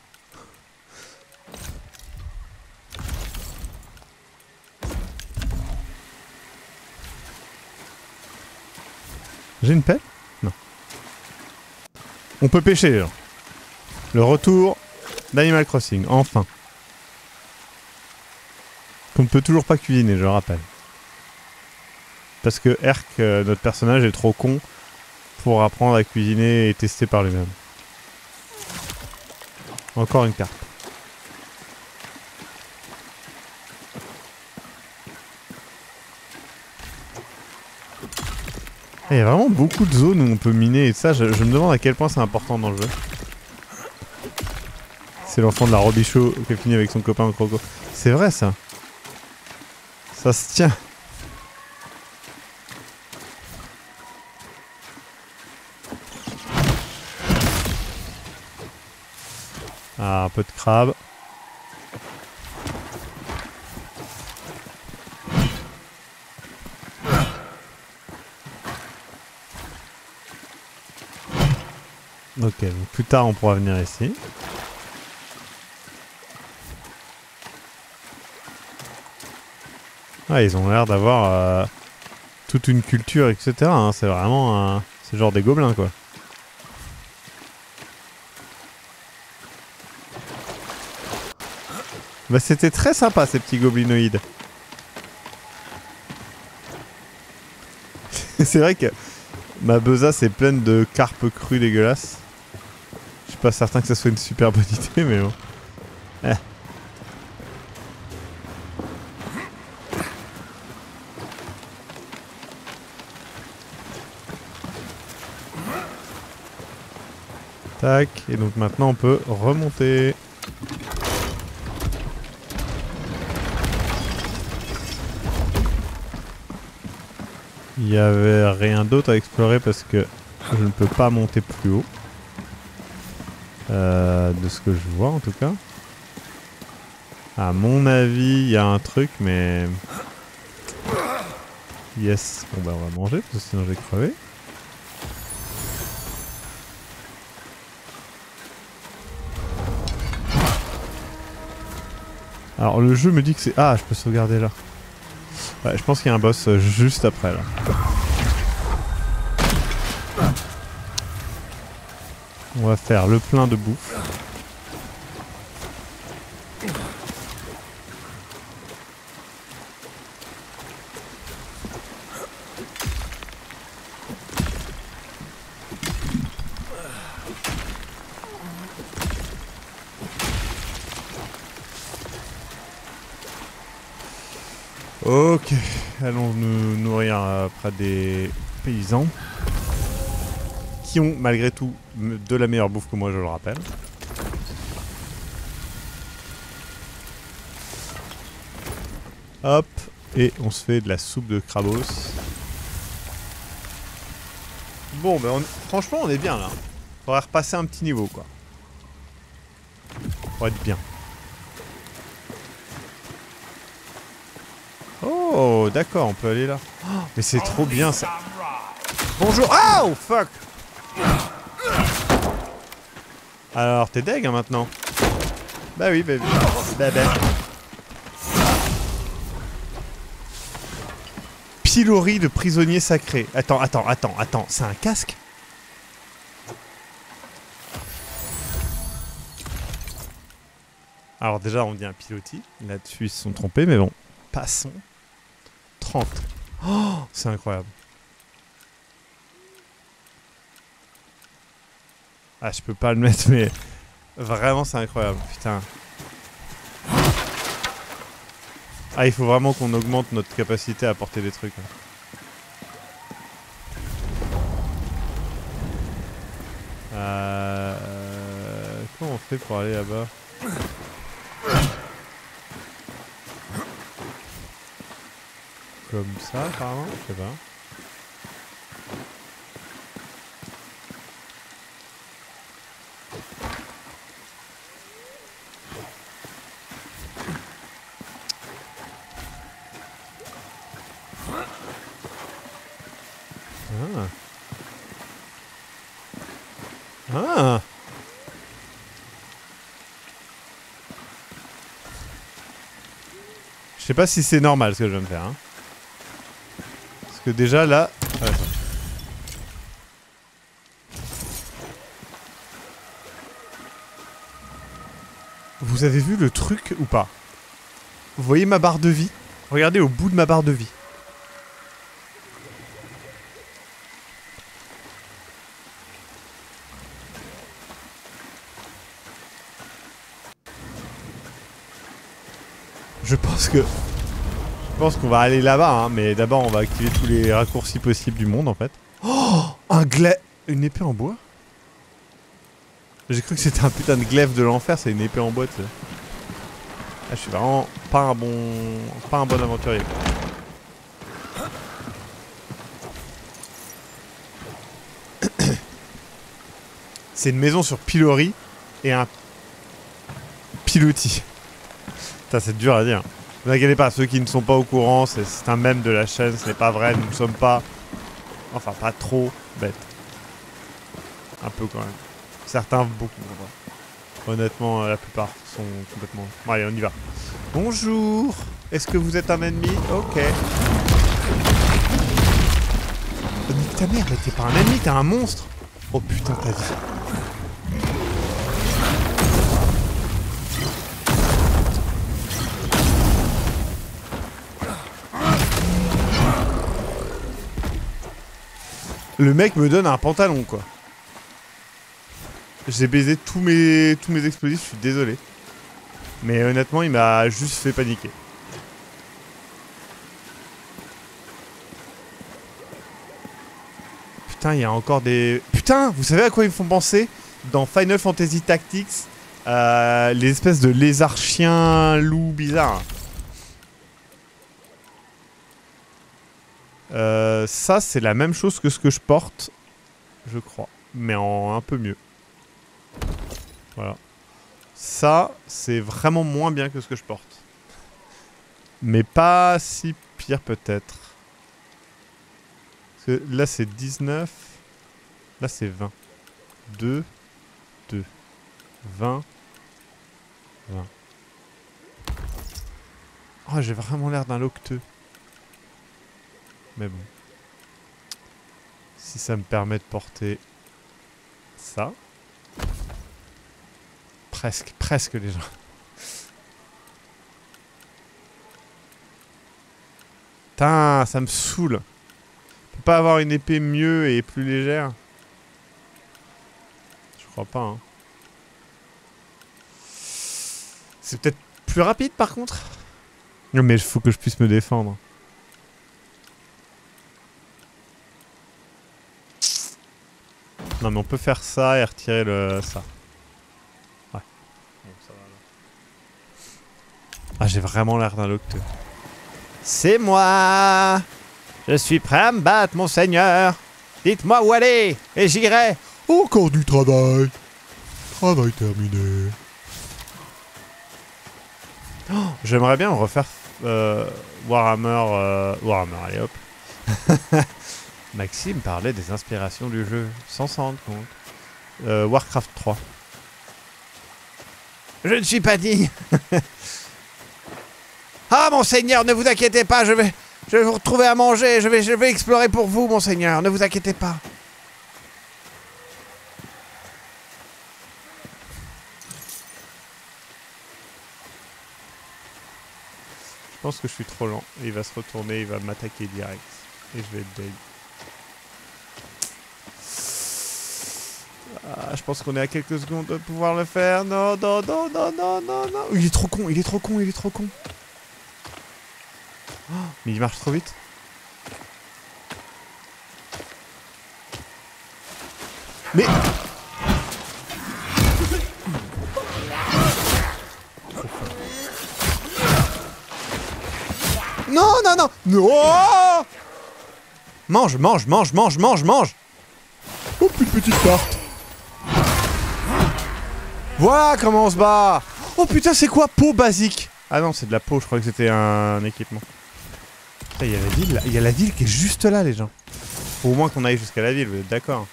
J'ai une pelle? Non. On peut pêcher, les gens. Le retour d'Animal Crossing, enfin. Qu'on ne peut toujours pas cuisiner, je le rappelle. Parce que Herc, euh, notre personnage, est trop con pour apprendre à cuisiner et tester par lui-même. Encore une carte. Il y a vraiment beaucoup de zones où on peut miner et ça, je, je me demande à quel point c'est important dans le jeu. C'est l'enfant de la Robichaud qui a fini avec son copain au croco. C'est vrai ça. Ça se tient. Ah, un peu de crabe. Ok, donc plus tard on pourra venir ici. Ah, ils ont l'air d'avoir euh, toute une culture, et cetera. Hein. C'est vraiment... Euh, c'est genre des gobelins, quoi. Bah, c'était très sympa, ces petits gobelinoïdes. C'est vrai que ma besace est pleine de carpes crues dégueulasses. Je suis pas certain que ça soit une super bonne idée, mais bon. Eh. Tac, et donc maintenant on peut remonter. Il n'y avait rien d'autre à explorer parce que je ne peux pas monter plus haut. Euh, de ce que je vois en tout cas. À mon avis, il y a un truc, mais... Yes, bon bah on va manger parce que sinon je vais crever. Alors le jeu me dit que c'est... Ah, je peux sauvegarder là. Ouais, je pense qu'il y a un boss euh, juste après là. On va faire le plein de bouffe. Ok, allons nous nourrir euh, près des paysans qui ont malgré tout de la meilleure bouffe que moi, je le rappelle. Hop, et on se fait de la soupe de crabos. Bon, ben on... franchement, on est bien là. Faudrait repasser un petit niveau, quoi. Pour être bien. Oh, d'accord, on peut aller là. Oh, mais c'est trop bien ça. Bonjour. Oh, fuck. Alors, t'es deg hein, maintenant. Bah oui, bah oui. Bah bah. Pilori de prisonnier sacré. Attends, attends, attends, attends. C'est un casque? Alors déjà, on dit un pilotis. Là-dessus, ils se sont trompés, mais bon. Passons. trente. Oh, c'est incroyable. Ah, je peux pas le mettre, mais... Vraiment, c'est incroyable. Putain. Ah, il faut vraiment qu'on augmente notre capacité à porter des trucs. Euh... Comment on fait pour aller là-bas? Comme ça, apparemment, je sais pas. Ah. Ah. Je sais pas si c'est normal ce que je viens de faire. Hein. Parce que déjà là... Ouais. Vous avez vu le truc ou pas? Vous voyez ma barre de vie? Regardez au bout de ma barre de vie. Je pense que... Je pense qu'on va aller là-bas, hein, mais d'abord on va activer tous les raccourcis possibles du monde en fait. Oh, un glaive... Une épée en bois? J'ai cru que c'était un putain de glaive de l'enfer, c'est une épée en bois, tu sais. Ah, je suis vraiment pas un bon... Pas un bon aventurier. C'est une maison sur pilori et un... pilotis. Putain, c'est dur à dire. Ne vous inquiétez pas, ceux qui ne sont pas au courant, c'est un mème de la chaîne, ce n'est pas vrai, nous ne sommes pas... Enfin, pas trop bêtes. Un peu quand même. Certains, beaucoup. Honnêtement, la plupart sont complètement... Bon, allez, on y va. Bonjour. Est-ce que vous êtes un ennemi? Ok. Oh, nique ta mère, mais t'es pas un ennemi, t'es un monstre. Oh putain, t'as dit. Le mec me donne un pantalon, quoi. J'ai baisé tous mes, tous mes explosifs, je suis désolé. Mais honnêtement, il m'a juste fait paniquer. Putain, il y a encore des... Putain, vous savez à quoi ils me font penser? Dans Final Fantasy Tactics, euh, les espèces de lézards chiens loups bizarres. Euh, ça, c'est la même chose que ce que je porte, je crois. Mais en un peu mieux. Voilà. Ça, c'est vraiment moins bien que ce que je porte. Mais pas si pire peut-être. Parce que là, c'est dix-neuf. Là, c'est vingt. deux. deux. vingt. vingt. Oh, j'ai vraiment l'air d'un locteux. Mais bon. Si ça me permet de porter ça. Presque, presque les gens. Putain, ça me saoule. On peut pas avoir une épée mieux et plus légère? Je crois pas, hein. C'est peut-être plus rapide par contre? Non mais il faut que je puisse me défendre. Non mais on peut faire ça et retirer le... ça. Ouais. Bon, ça va, là. Ah, j'ai vraiment l'air d'un locteux. C'est moi. Je suis prêt à me battre, mon seigneur. Dites-moi où aller, et j'irai. Encore du travail. Travail terminé. Oh, j'aimerais bien refaire euh, Warhammer... Euh, Warhammer, allez hop. Maxime parlait des inspirations du jeu, sans s'en rendre compte. Euh, Warcraft trois. Je ne suis pas digne. Ah, monseigneur, ne vous inquiétez pas, je vais, je vais vous retrouver à manger, je vais, je vais explorer pour vous, monseigneur, ne vous inquiétez pas. Je pense que je suis trop lent. Il va se retourner, il va m'attaquer direct. Et je vais être dead. Ah, je pense qu'on est à quelques secondes de pouvoir le faire. Non, non, non, non, non, non, non. Il est trop con, il est trop con, il est trop con. Oh, mais il marche trop vite. Mais... Non, non, non. Non. Mange, mange, mange, mange, mange, mange. Oh, plus de petite tarte. Voilà comment on se bat. Oh putain, c'est quoi peau basique? Ah non, c'est de la peau, je crois que c'était un équipement. Il y a la ville, il y a la ville qui est juste là, les gens. Faut au moins qu'on aille jusqu'à la ville, vous êtes d'accord?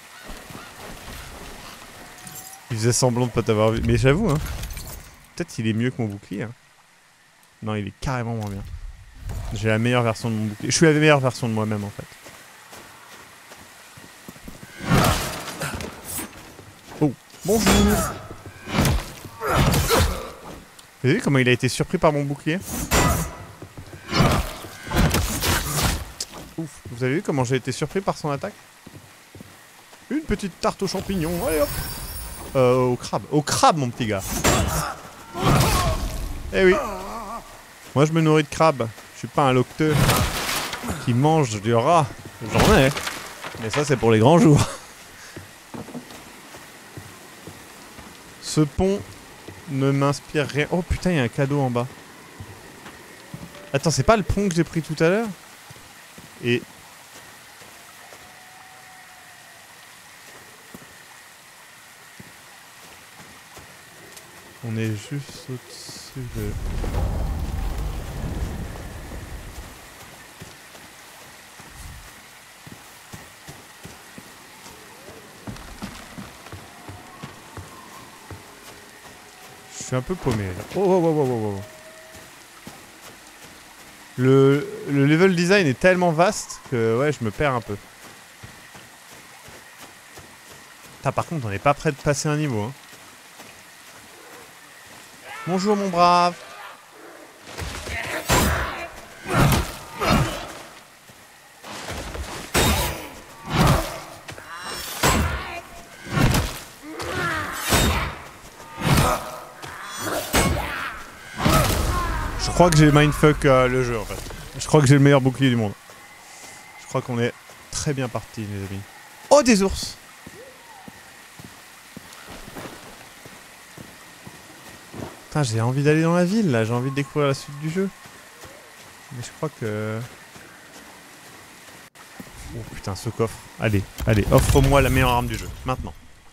Il faisait semblant de pas t'avoir vu. Mais j'avoue, hein. Peut-être qu'il est mieux que mon bouclier. Hein. Non, il est carrément moins bien. J'ai la meilleure version de mon bouclier. Je suis la meilleure version de moi-même, en fait. Oh, bonjour. Vous avez vu comment il a été surpris par mon bouclier? Ouf, vous avez vu comment j'ai été surpris par son attaque? Une petite tarte aux champignons, allez hop. Euh, au crabe. Au crabe, mon petit gars. Eh oui. Moi, je me nourris de crabe. Je suis pas un locteux qui mange du rat. J'en ai. Mais ça, c'est pour les grands jours. Ce pont ne m'inspire rien. Oh putain, il y a un cadeau en bas. Attends, c'est pas le pont que j'ai pris tout à l'heure? Et... on est juste au-dessus de... Je suis un peu paumé là. Oh, oh, oh, oh, oh, oh. Le, le level design est tellement vaste que ouais, je me perds un peu. Ah, par contre, on n'est pas prêt de passer un niveau. Hein. Bonjour, mon brave. Je crois que j'ai mindfuck euh, le jeu en fait. Je crois que j'ai le meilleur bouclier du monde. Je crois qu'on est très bien parti les amis. Oh des ours. Putain j'ai envie d'aller dans la ville là, j'ai envie de découvrir la suite du jeu. Mais je crois que... Oh putain ce coffre. Allez, allez, offre-moi la meilleure arme du jeu, maintenant.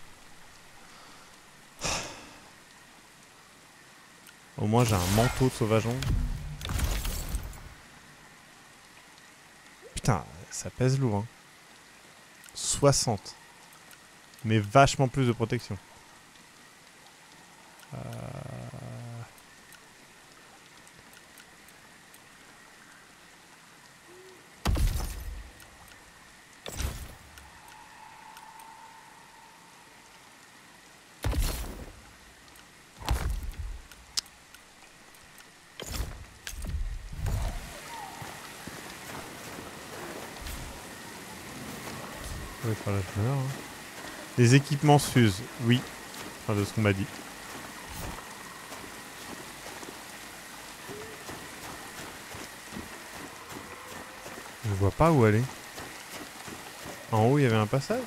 Au moins j'ai un manteau de sauvageon. Putain, ça pèse lourd hein. soixante. Mais vachement plus de protection. Euh... Là, je meurs, hein. Les équipements s'usent, oui. Enfin, de ce qu'on m'a dit. Je vois pas où aller. En haut, il y avait un passage.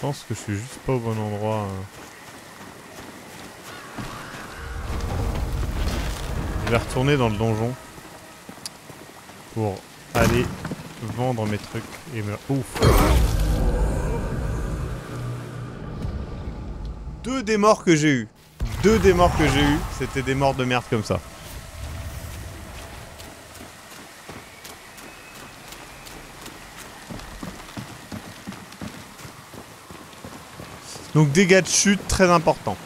pense que je suis juste pas au bon endroit. Euh. Je vais retourner dans le donjon pour aller vendre mes trucs et me... Ouf. Deux des morts que j'ai eu. Deux des morts que j'ai eu, c'était des morts de merde comme ça. Donc dégâts de chute très importants.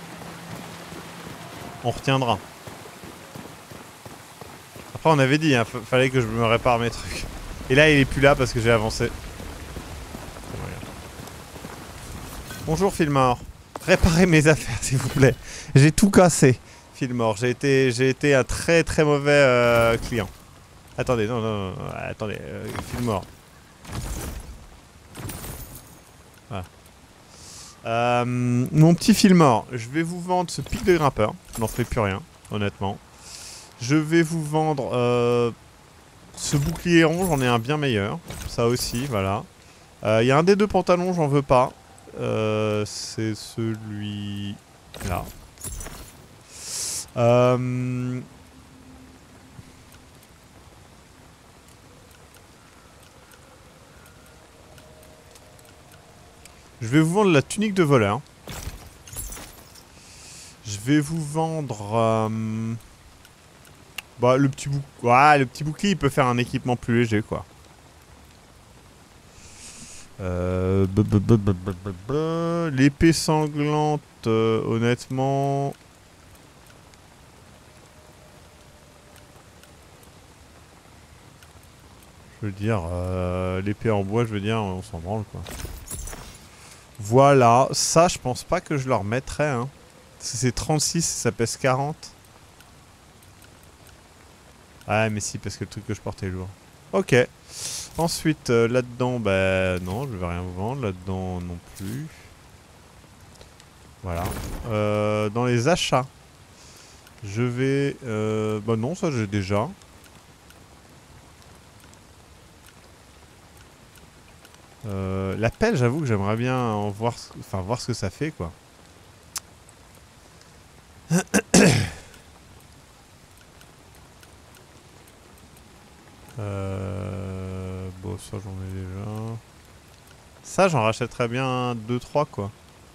On retiendra. Après on avait dit, hein, fallait que je me répare mes trucs. Et là il est plus là parce que j'ai avancé. Bonjour Filmor. Réparez mes affaires s'il vous plaît. J'ai tout cassé. Filmor, j'ai été, j'ai été un très très mauvais euh, client. Attendez, non, non, non, attendez, euh, Filmor. Voilà. Euh, mon petit Filmor, je vais vous vendre ce pic de grimpeur. Je n'en ferai plus rien, honnêtement. Je vais vous vendre euh, ce bouclier rond, j'en ai un bien meilleur. Ça aussi, voilà. Il euh, y a un des deux pantalons, j'en veux pas. Euh, c'est celui-là. Euh... Je vais vous vendre la tunique de voleur. Je vais vous vendre... Euh... Bah, le petit bouc... Ouais, le petit bouclier, il peut faire un équipement plus léger, quoi. Euh... L'épée sanglante, euh, honnêtement... Je veux dire, euh, l'épée en bois, je veux dire, on s'en branle, quoi. Voilà, ça, je pense pas que je leur mettrais, hein. C'est trente-six, ça pèse quarante. Ouais, mais si, parce que le truc que je porte est lourd. Ok. Ensuite, euh, là-dedans, bah non, je vais rien vous vendre. Là-dedans, non plus. Voilà. Euh, dans les achats, je vais... Euh, bah non, ça j'ai déjà. Euh, la pelle, j'avoue que j'aimerais bien en voir, enfin voir ce que ça fait, quoi. euh, bon, ça j'en ai déjà. Ça, j'en rachèterais bien deux trois, quoi.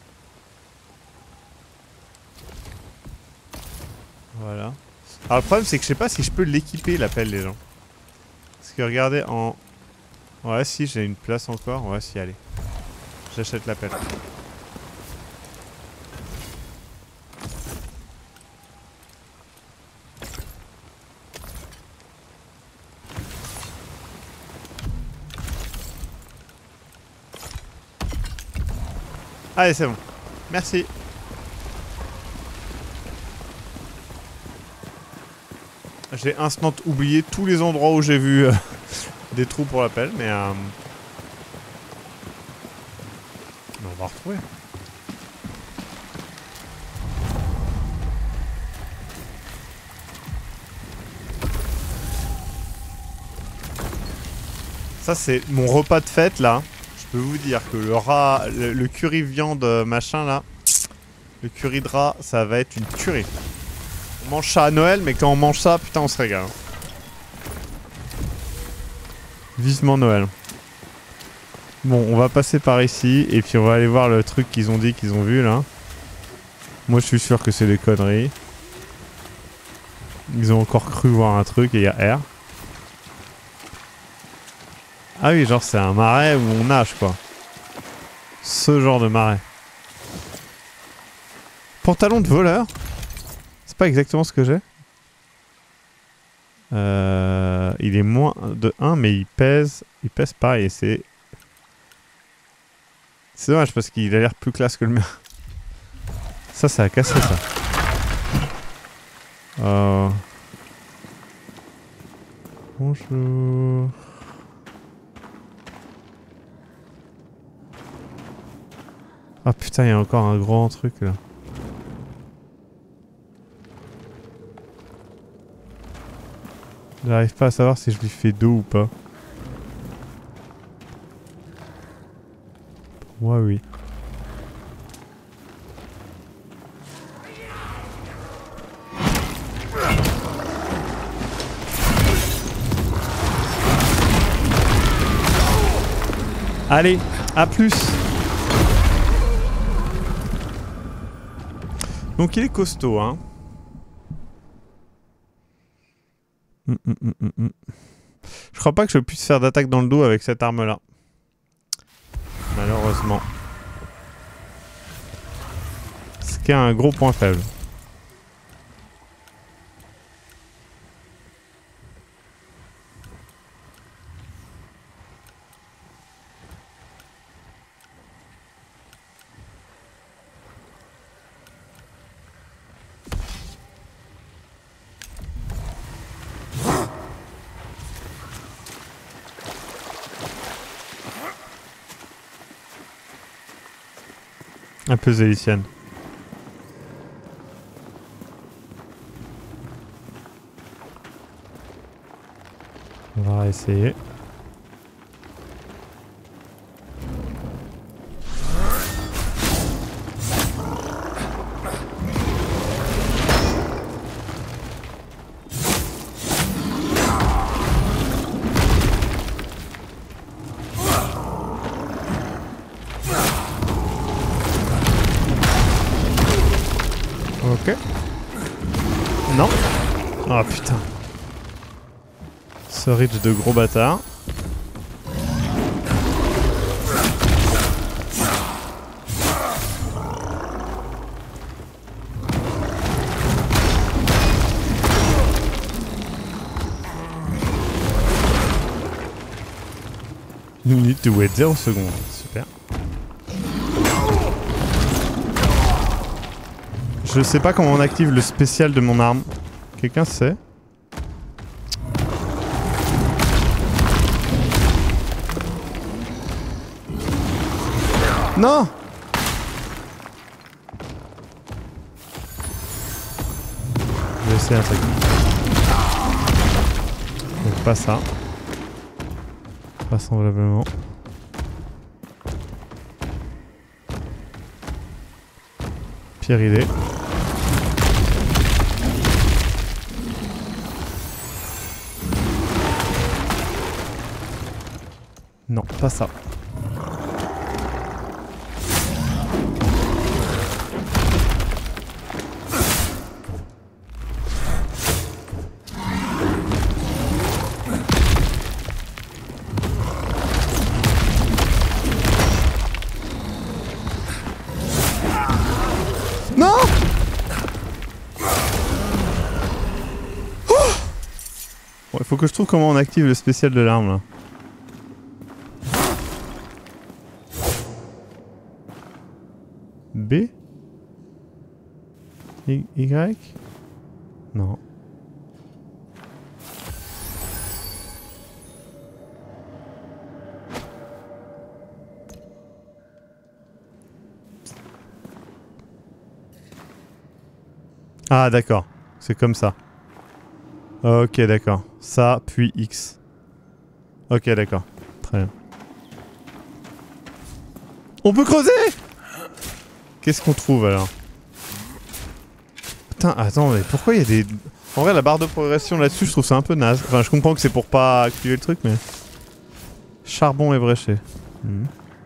Voilà. Alors le problème, c'est que je sais pas si je peux l'équiper, la pelle, les gens. Parce que regardez, en... Ouais, si, j'ai une place encore. Ouais, si, allez. J'achète la pelle. Allez, c'est bon. Merci. J'ai instant oublié tous les endroits où j'ai vu... Euh des trous pour la pelle, mais, euh... mais on va retrouver. Ça c'est mon repas de fête là. Je peux vous dire que le rat, le, le curry viande machin là, le curry de rat, ça va être une tuerie. On mange ça à Noël, mais quand on mange ça, putain on se régale. Vivement Noël. Bon, on va passer par ici et puis on va aller voir le truc qu'ils ont dit qu'ils ont vu là. Moi je suis sûr que c'est des conneries. Ils ont encore cru voir un truc et il y a R. Ah oui, genre c'est un marais où on nage, quoi. Ce genre de marais. Pantalon de voleur. C'est pas exactement ce que j'ai. Euh, il est moins de un, mais il pèse, il pèse pas et c'est... C'est dommage parce qu'il a l'air plus classe que le mien. Ça, ça a cassé ça. Euh... Bonjour. Ah putain, il y a encore un grand truc là. J'arrive pas à savoir si je lui fais dos ou pas. Ouais, oui. Allez, à plus. Donc il est costaud, hein. Mm, mm, mm, mm, mm. Je crois pas que je puisse faire d'attaque dans le dos avec cette arme-là. Malheureusement. Ce qui est un gros point faible. Un peu zélicienne. On va essayer. Ok. Non. Oh putain. Ce Ridge de gros bâtard. You need to wait zéro secondes. Super. Je sais pas comment on active le spécial de mon arme. Quelqu'un sait? Non! Je vais essayer un truc. Donc pas ça. Vraisemblablement. Pire idée. Non, pas ça. Non! Oh! Bon, il faut que je trouve comment on active le spécial de l'arme là. B? Y? Y? Non. Ah d'accord, c'est comme ça. Ok d'accord, ça puis X. Ok d'accord, très bien. On peut creuser! Qu'est-ce qu'on trouve alors? Putain, attends, mais pourquoi il y a des... En vrai, la barre de progression là-dessus, je trouve ça un peu naze. Enfin, je comprends que c'est pour pas activer le truc, mais... Charbon ébréché. Mmh.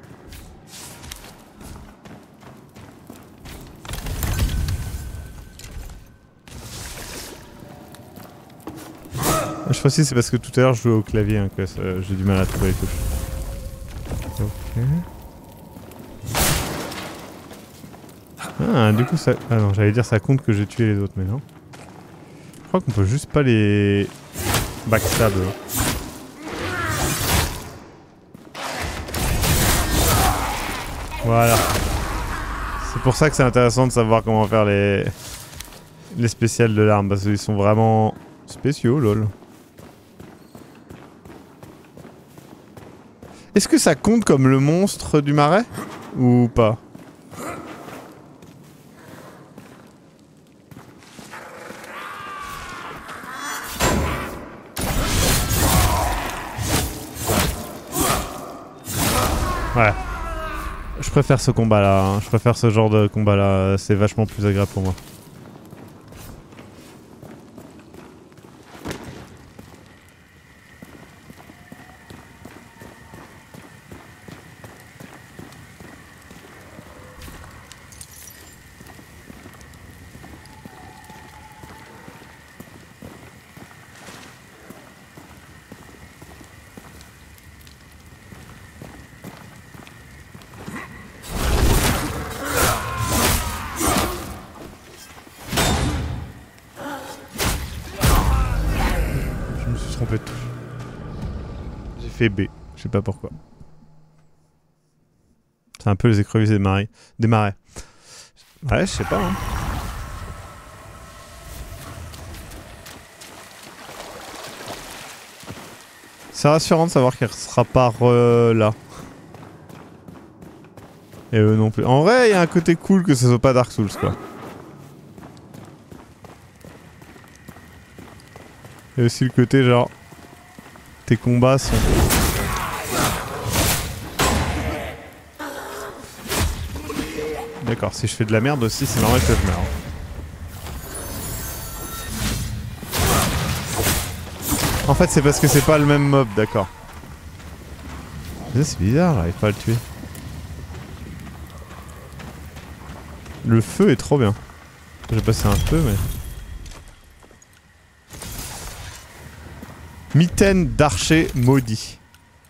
Je sais pas si c'est parce que tout à l'heure je jouais au clavier, hein, que j'ai du mal à trouver les touches. Ok... Ah, du coup ça... Ah non, j'allais dire ça compte que j'ai tué les autres, mais non. Je crois qu'on peut juste pas les... backstab. Voilà. C'est pour ça que c'est intéressant de savoir comment faire les... les spéciales de l'arme, parce qu'ils sont vraiment spéciaux, lol. Est-ce que ça compte comme le monstre du marais? Ou pas? Ouais. Je préfère ce combat là, hein. Je préfère ce genre de combat là, c'est vachement plus agréable pour moi. J'ai fait B, je sais pas pourquoi. C'est un peu les écrevisses des marais. Des marais. Ouais, je sais pas. Hein. C'est rassurant de savoir qu'elle sera pas re là. Et eux non plus. En vrai, il y a un côté cool que ce soit pas Dark Souls quoi. Et aussi le côté genre tes combats sont... D'accord, si je fais de la merde aussi, c'est normal que je meure. En fait, c'est parce que c'est pas le même mob, d'accord. C'est bizarre, j'arrive pas à le tuer. Le feu est trop bien. J'ai passé un feu, mais... Mitaine d'archer maudit.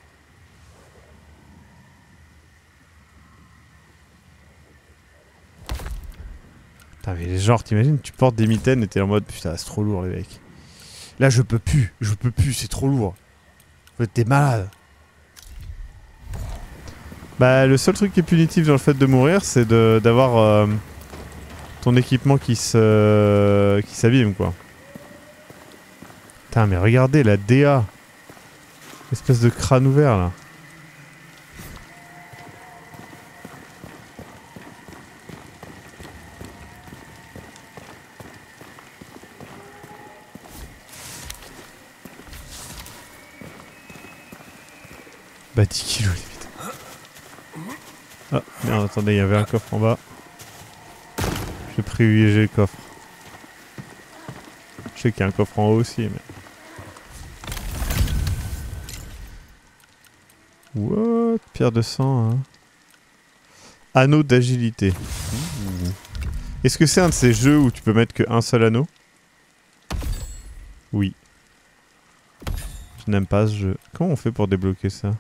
Putain mais genre t'imagines tu portes des mitaines et t'es en mode putain c'est trop lourd les mecs. Là je peux plus, je peux plus, c'est trop lourd. T'es malade. Bah le seul truc qui est punitif dans le fait de mourir c'est d'avoir euh, ton équipement qui se qui s'abîme quoi. Putain mais regardez la D A. Espèce de crâne ouvert là. Bah dix kilos limite. Ah merde attendez il y avait un coffre en bas. J'ai privilégié le coffre. Je sais qu'il y a un coffre en haut aussi mais... What? Pierre de sang, hein. Anneau d'agilité. Est-ce que c'est un de ces jeux où tu peux mettre qu'un seul anneau? Oui. Je n'aime pas ce jeu. Comment on fait pour débloquer ça?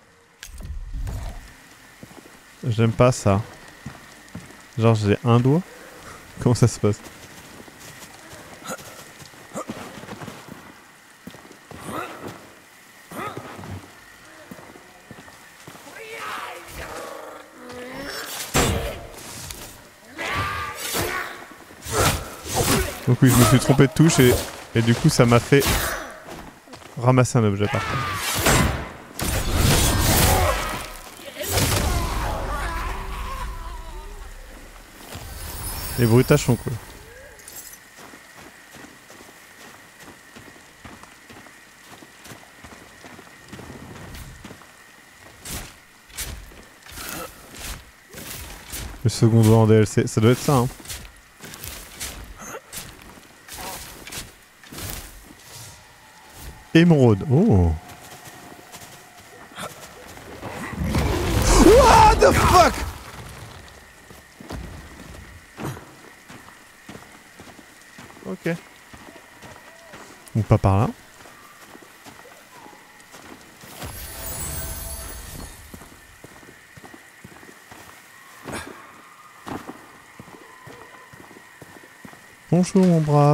J'aime pas ça. Genre j'ai un doigt? Comment ça se passe? Donc oui, je me suis trompé de touche et, et du coup ça m'a fait ramasser un objet par contre. Les bruitages sont cool. Le second doigt en D L C, ça doit être ça hein. Émeraude, oh. What the fuck? Ok. Ou pas par là. Bonjour mon brave.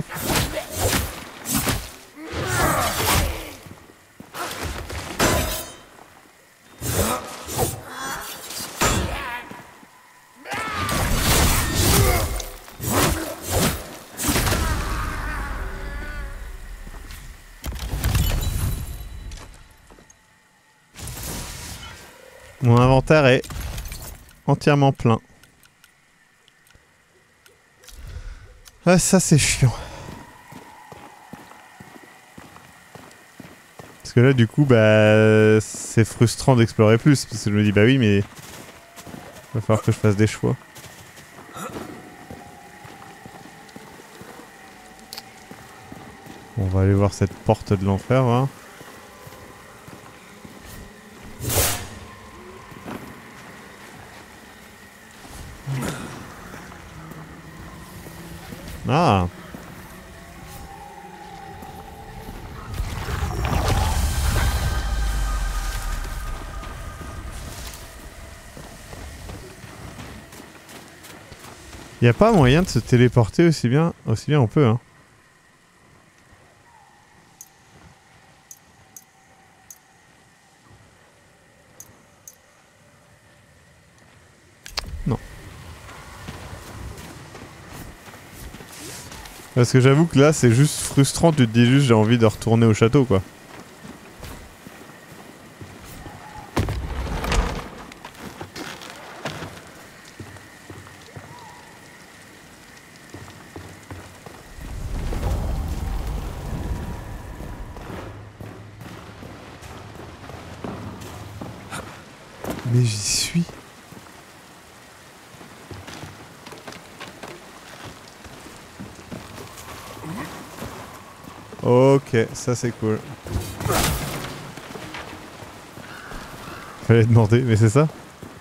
Mon inventaire est entièrement plein. Ah, ça c'est chiant. Parce que là du coup bah c'est frustrant d'explorer plus parce que je me dis bah oui mais Va falloir que je fasse des choix. On va aller voir cette porte de l'enfer, hein. Ah. Y a pas moyen de se téléporter aussi bien, aussi bien on peut, hein. Non. Parce que j'avoue que là c'est juste frustrant, tu te dis juste j'ai envie de retourner au château quoi. Mais j'y suis. Ok, ça c'est cool. Fallait demander, mais c'est ça.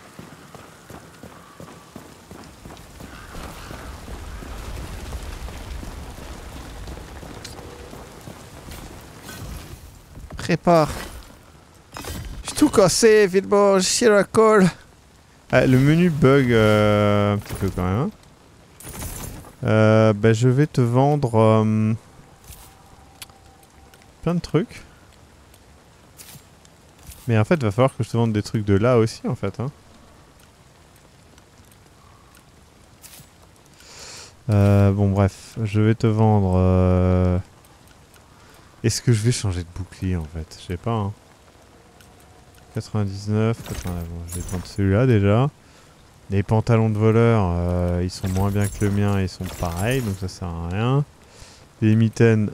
Prépare. J'ai tout cassé, Villebourg, j'ai chié la colle. Ah, le menu bug euh, un petit peu quand même. Hein. Euh, bah, je vais te vendre euh, plein de trucs. Mais en fait, va falloir que je te vende des trucs de là aussi en fait. Hein. Euh, bon bref, je vais te vendre... Euh... Est-ce que je vais changer de bouclier en fait? Je sais pas. Hein. quatre-vingt-dix-neuf, quatre-vingt-neuf, bon, je vais prendre celui-là déjà. Les pantalons de voleur, euh, ils sont moins bien que le mien, ils sont pareils, donc ça sert à rien. Les mitaines...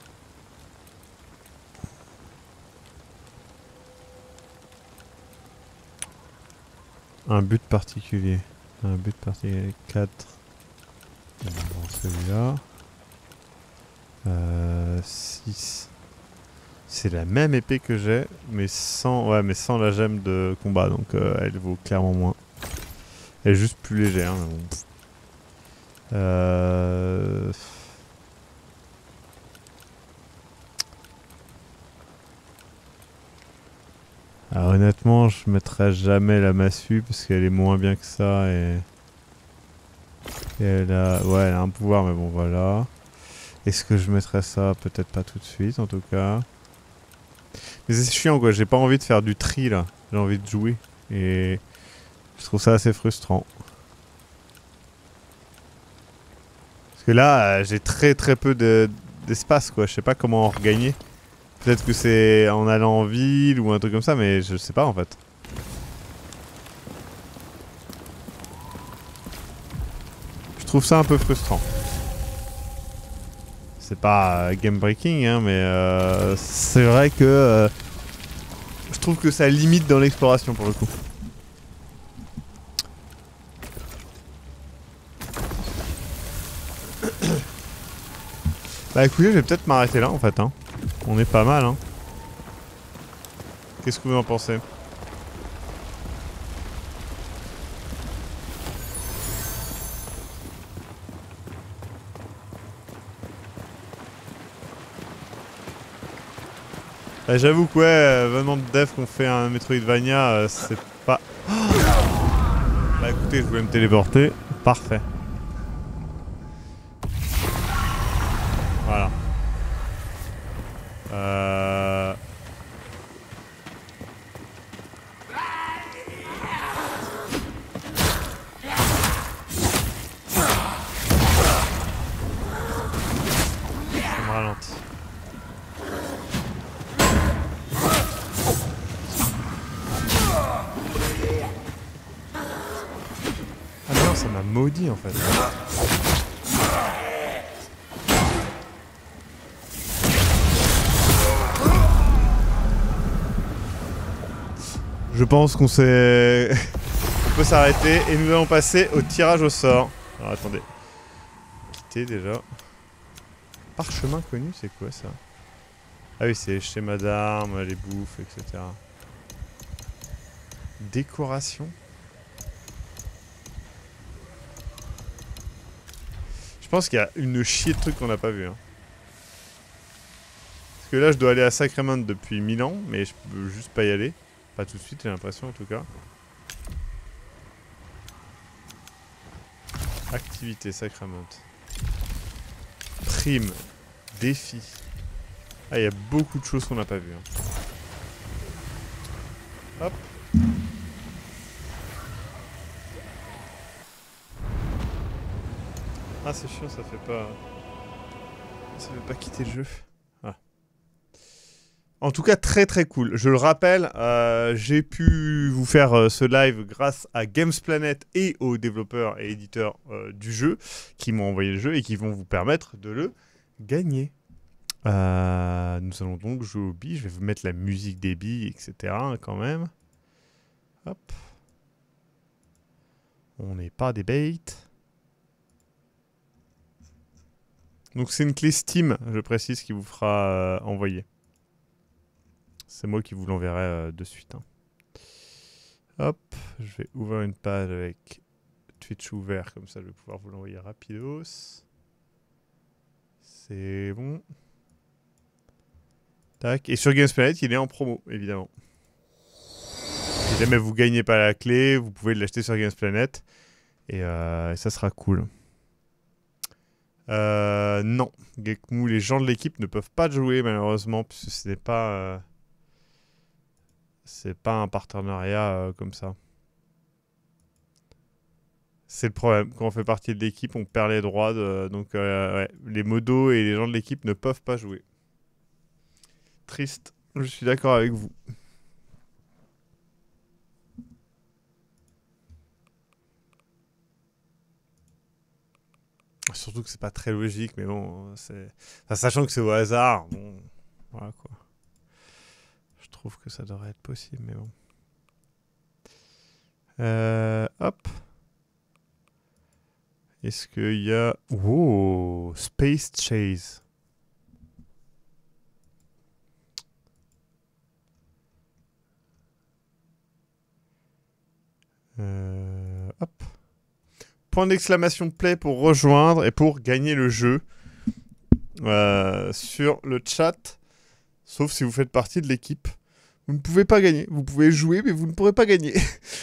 Un but particulier. Un but particulier, quatre. On va prendre celui-là. Euh, six. C'est la même épée que j'ai, mais sans, ouais, mais sans la gemme de combat, donc euh, elle vaut clairement moins. Elle est juste plus légère. Mais bon. euh... Alors honnêtement, je mettrai jamais la massue parce qu'elle est moins bien que ça et... et elle a, ouais, elle a un pouvoir, mais bon voilà. Est-ce que je mettrais ça? Peut-être pas tout de suite, en tout cas. Mais c'est chiant quoi, j'ai pas envie de faire du tri là, j'ai envie de jouer et je trouve ça assez frustrant. Parce que là, euh, j'ai très très peu d'espace quoi, je sais pas comment en regagner. Peut-être que c'est en allant en ville ou un truc comme ça, mais je sais pas en fait. Je trouve ça un peu frustrant. C'est pas euh, game breaking, hein, mais euh, c'est vrai que euh, je trouve que ça limite dans l'exploration pour le coup. Bah écoutez, je vais peut-être m'arrêter là en fait. Hein. On est pas mal. Hein. Qu'est-ce que vous en pensez ? Bah, j'avoue que ouais, euh, venant de dev qu'on fait un Metroidvania, euh, c'est pas... Oh bah écoutez, je voulais me téléporter. Parfait. Voilà. Euh... Ça me ralentit. Ça m'a maudit en fait. Je pense qu'on s'est... On peut s'arrêter et nous allons passer au tirage au sort. Alors attendez. Quitter déjà. Parchemin connu, c'est quoi ça? Ah oui, c'est les schémas d'armes, les bouffes, et cetera. Décoration. Je pense qu'il y a une chier de trucs qu'on n'a pas vu. Hein. Parce que là, je dois aller à Sacrament depuis mille ans, mais je peux juste pas y aller. Pas tout de suite, j'ai l'impression en tout cas. Activité Sacrament. Prime. Défi. Ah, il y a beaucoup de choses qu'on n'a pas vues. Hein. Hop. Ah, c'est chiant, ça fait pas... Ça fait pas quitter le jeu. Ah. En tout cas, très très cool. Je le rappelle, euh, j'ai pu vous faire euh, ce live grâce à Games Planet et aux développeurs et éditeurs euh, du jeu qui m'ont envoyé le jeu et qui vont vous permettre de le gagner. Euh, nous allons donc jouer aux billes. Je vais vous mettre la musique des billes, et cetera quand même. Hop. On n'est pas des baits. Donc c'est une clé Steam, je précise, qui vous fera euh, envoyer. C'est moi qui vous l'enverrai euh, de suite. Hein. Hop, je vais ouvrir une page avec Twitch ouvert, comme ça je vais pouvoir vous l'envoyer rapidos. C'est bon. Tac, et sur Games Planet, il est en promo, évidemment. Si jamais vous gagnez pas la clé, vous pouvez l'acheter sur Games Planet. Et, euh, et ça sera cool. Euh, non, Gekmu, les gens de l'équipe ne peuvent pas jouer malheureusement puisque ce n'est pas, euh, c'est pas un partenariat euh, comme ça. C'est le problème. Quand on fait partie de l'équipe, on perd les droits. De, donc euh, ouais, les modos et les gens de l'équipe ne peuvent pas jouer. Triste. Je suis d'accord avec vous. Surtout que c'est pas très logique, mais bon, c'est... Enfin, sachant que c'est au hasard, bon, voilà quoi. Je trouve que ça devrait être possible, mais bon. Euh, hop. Est-ce qu'il y a... Oh, Space Chase. Euh, hop. Point d'exclamation play pour rejoindre et pour gagner le jeu euh, sur le chat. Sauf si vous faites partie de l'équipe. Vous ne pouvez pas gagner. Vous pouvez jouer, mais vous ne pourrez pas gagner.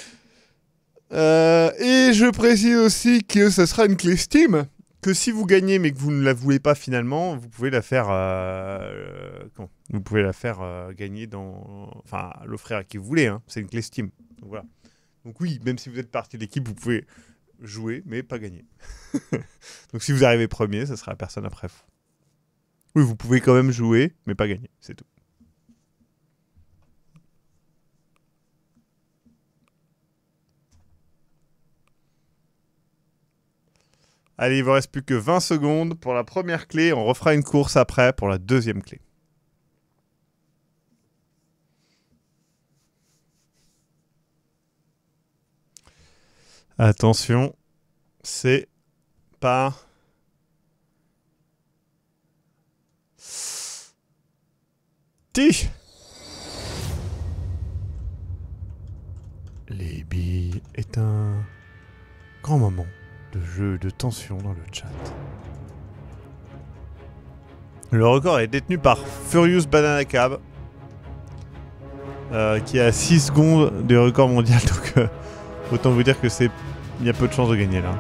euh, et je précise aussi que ça sera une clé Steam. Que si vous gagnez, mais que vous ne la voulez pas finalement, vous pouvez la faire... Euh, comment vous pouvez la faire euh, gagner dans... Enfin, l'offrir à qui vous voulez. Hein. C'est une clé Steam. Donc voilà. Donc oui, même si vous êtes partie de l'équipe, vous pouvez... jouer, mais pas gagner. Donc si vous arrivez premier, ça sera la personne après vous. Oui, vous pouvez quand même jouer, mais pas gagner, c'est tout. Allez, il vous reste plus que vingt secondes pour la première clé. On refera une course après pour la deuxième clé. Attention, c'est pas... Ti. Les billes est un grand moment de jeu de tension dans le chat. Le record est détenu par Furious Banana Cab, euh, qui a six secondes de record mondial, donc... Euh, autant vous dire que c'est... Il y a peu de chances de gagner là.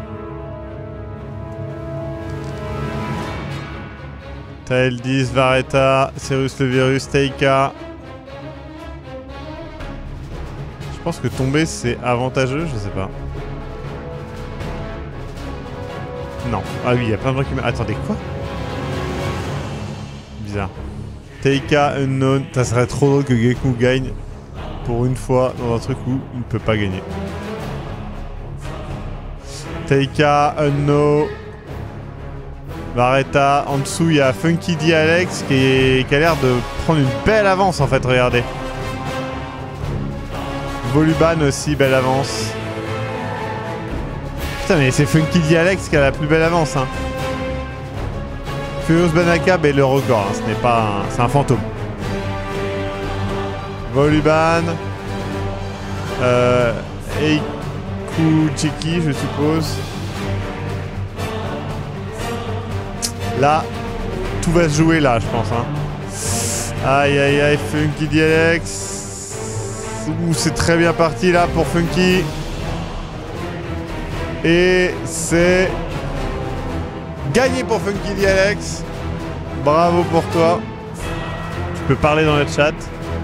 Tael dix, Vareta, Cyrus le Virus, Teika. Je pense que tomber c'est avantageux, je sais pas. Non. Ah oui, il y a plein de gens qui me... Attendez, quoi? Bizarre. Teika, Unknown. Ça serait trop drôle que Gekmu gagne pour une fois dans un truc où il ne peut pas gagner. Teika, Unknown, Vareta, en dessous il y a Funky D Alex qui, est, qui a l'air de prendre une belle avance en fait, regardez. Voluban aussi, belle avance. Putain, mais c'est Funky D. Alex qui a la plus belle avance. Hein. Furious Banakab est le record. Hein. Ce n'est pas un... C'est un fantôme. Voliban. Euh... Eiku Chiki, je suppose. Là, tout va se jouer là, je pense. Hein. Aïe aïe aïe, Funky D. Alex. Ouh, c'est très bien parti là pour Funky. Et c'est gagné pour Funky D. Alex. Bravo pour toi. Tu peux parler dans le chat.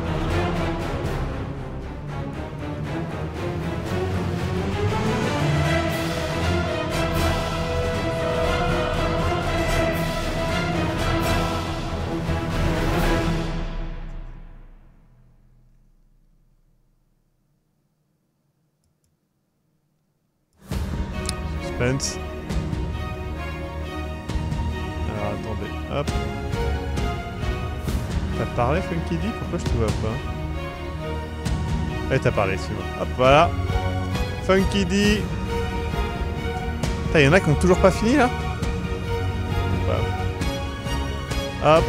Alors attendez, hop. T'as parlé Funky D? Pourquoi je te vois pas? Ouais, t'as parlé, excuse-moi. Hop, voilà. Funky D. Putain, y'en a qui ont toujours pas fini là? Wow. Hop.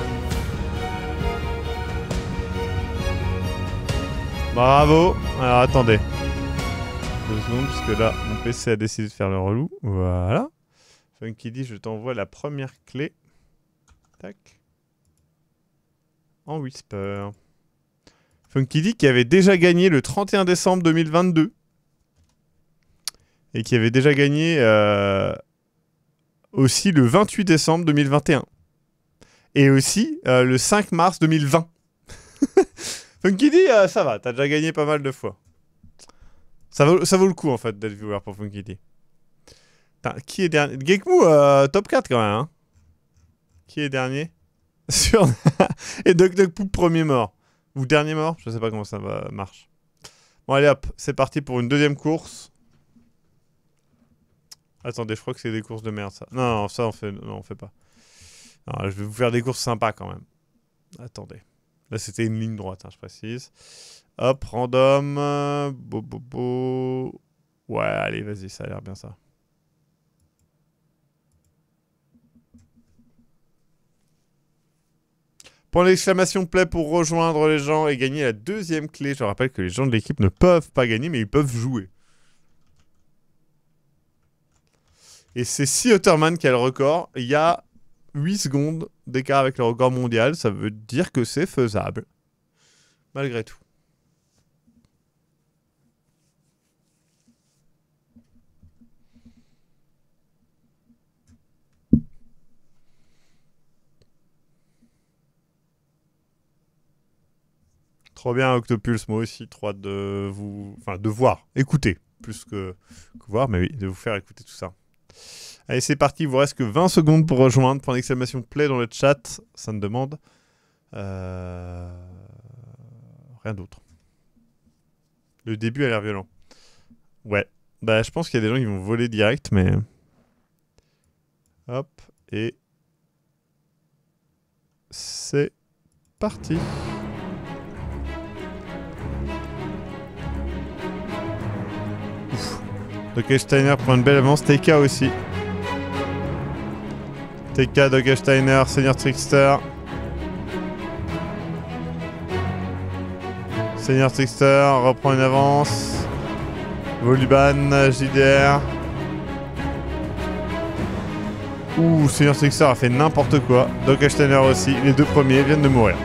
Bravo. Alors attendez. Deux secondes, parce que là, mon P C a décidé de faire le relou. Voilà. Funky D, je t'envoie la première clé. Tac. En Whisper. Funky D qui avait déjà gagné le trente et un décembre deux mille vingt-deux. Et qui avait déjà gagné euh, aussi le vingt-huit décembre deux mille vingt et un. Et aussi euh, le cinq mars deux mille vingt. Funky D, euh, ça va, t'as déjà gagné pas mal de fois. Ça vaut, ça vaut le coup en fait d'être viewer pour Funky D. Putain, qui est dernier? Gekmu, euh, top quatre quand même. Hein. Qui est dernier? Sur et Duck Duck Poop premier mort. Ou dernier mort? Je sais pas comment ça va, marche. Bon allez hop, c'est parti pour une deuxième course. Attendez, je crois que c'est des courses de merde ça. Non, non, ça on fait, non, on fait pas. Alors, je vais vous faire des courses sympas quand même. Attendez. Là c'était une ligne droite, hein, je précise. Hop, random. Euh, bo, bo, bo. Ouais, allez, vas-y, ça a l'air bien ça. Point d'exclamation play pour rejoindre les gens et gagner la deuxième clé. Je rappelle que les gens de l'équipe ne peuvent pas gagner, mais ils peuvent jouer. Et c'est Si Otterman qui a le record. Il y a huit secondes d'écart avec le record mondial. Ça veut dire que c'est faisable. Malgré tout. Trop bien Octopulse, moi aussi, trop hâte de vous... Enfin, de voir, écouter, plus que, que voir, mais oui, de vous faire écouter tout ça. Allez, c'est parti, il vous reste que vingt secondes pour rejoindre. Point d'exclamation play dans le chat, ça me demande. Euh... Rien d'autre. Le début a l'air violent. Ouais, bah je pense qu'il y a des gens qui vont voler direct, mais... Hop, et... C'est parti. Dogelsteiner prend une belle avance, T K aussi. T K, Dogelsteiner, Seigneur Trickster. Seigneur Trickster reprend une avance. Voliban, J D R. Ouh, Seigneur Trickster a fait n'importe quoi. Dogelsteiner aussi, les deux premiers viennent de mourir.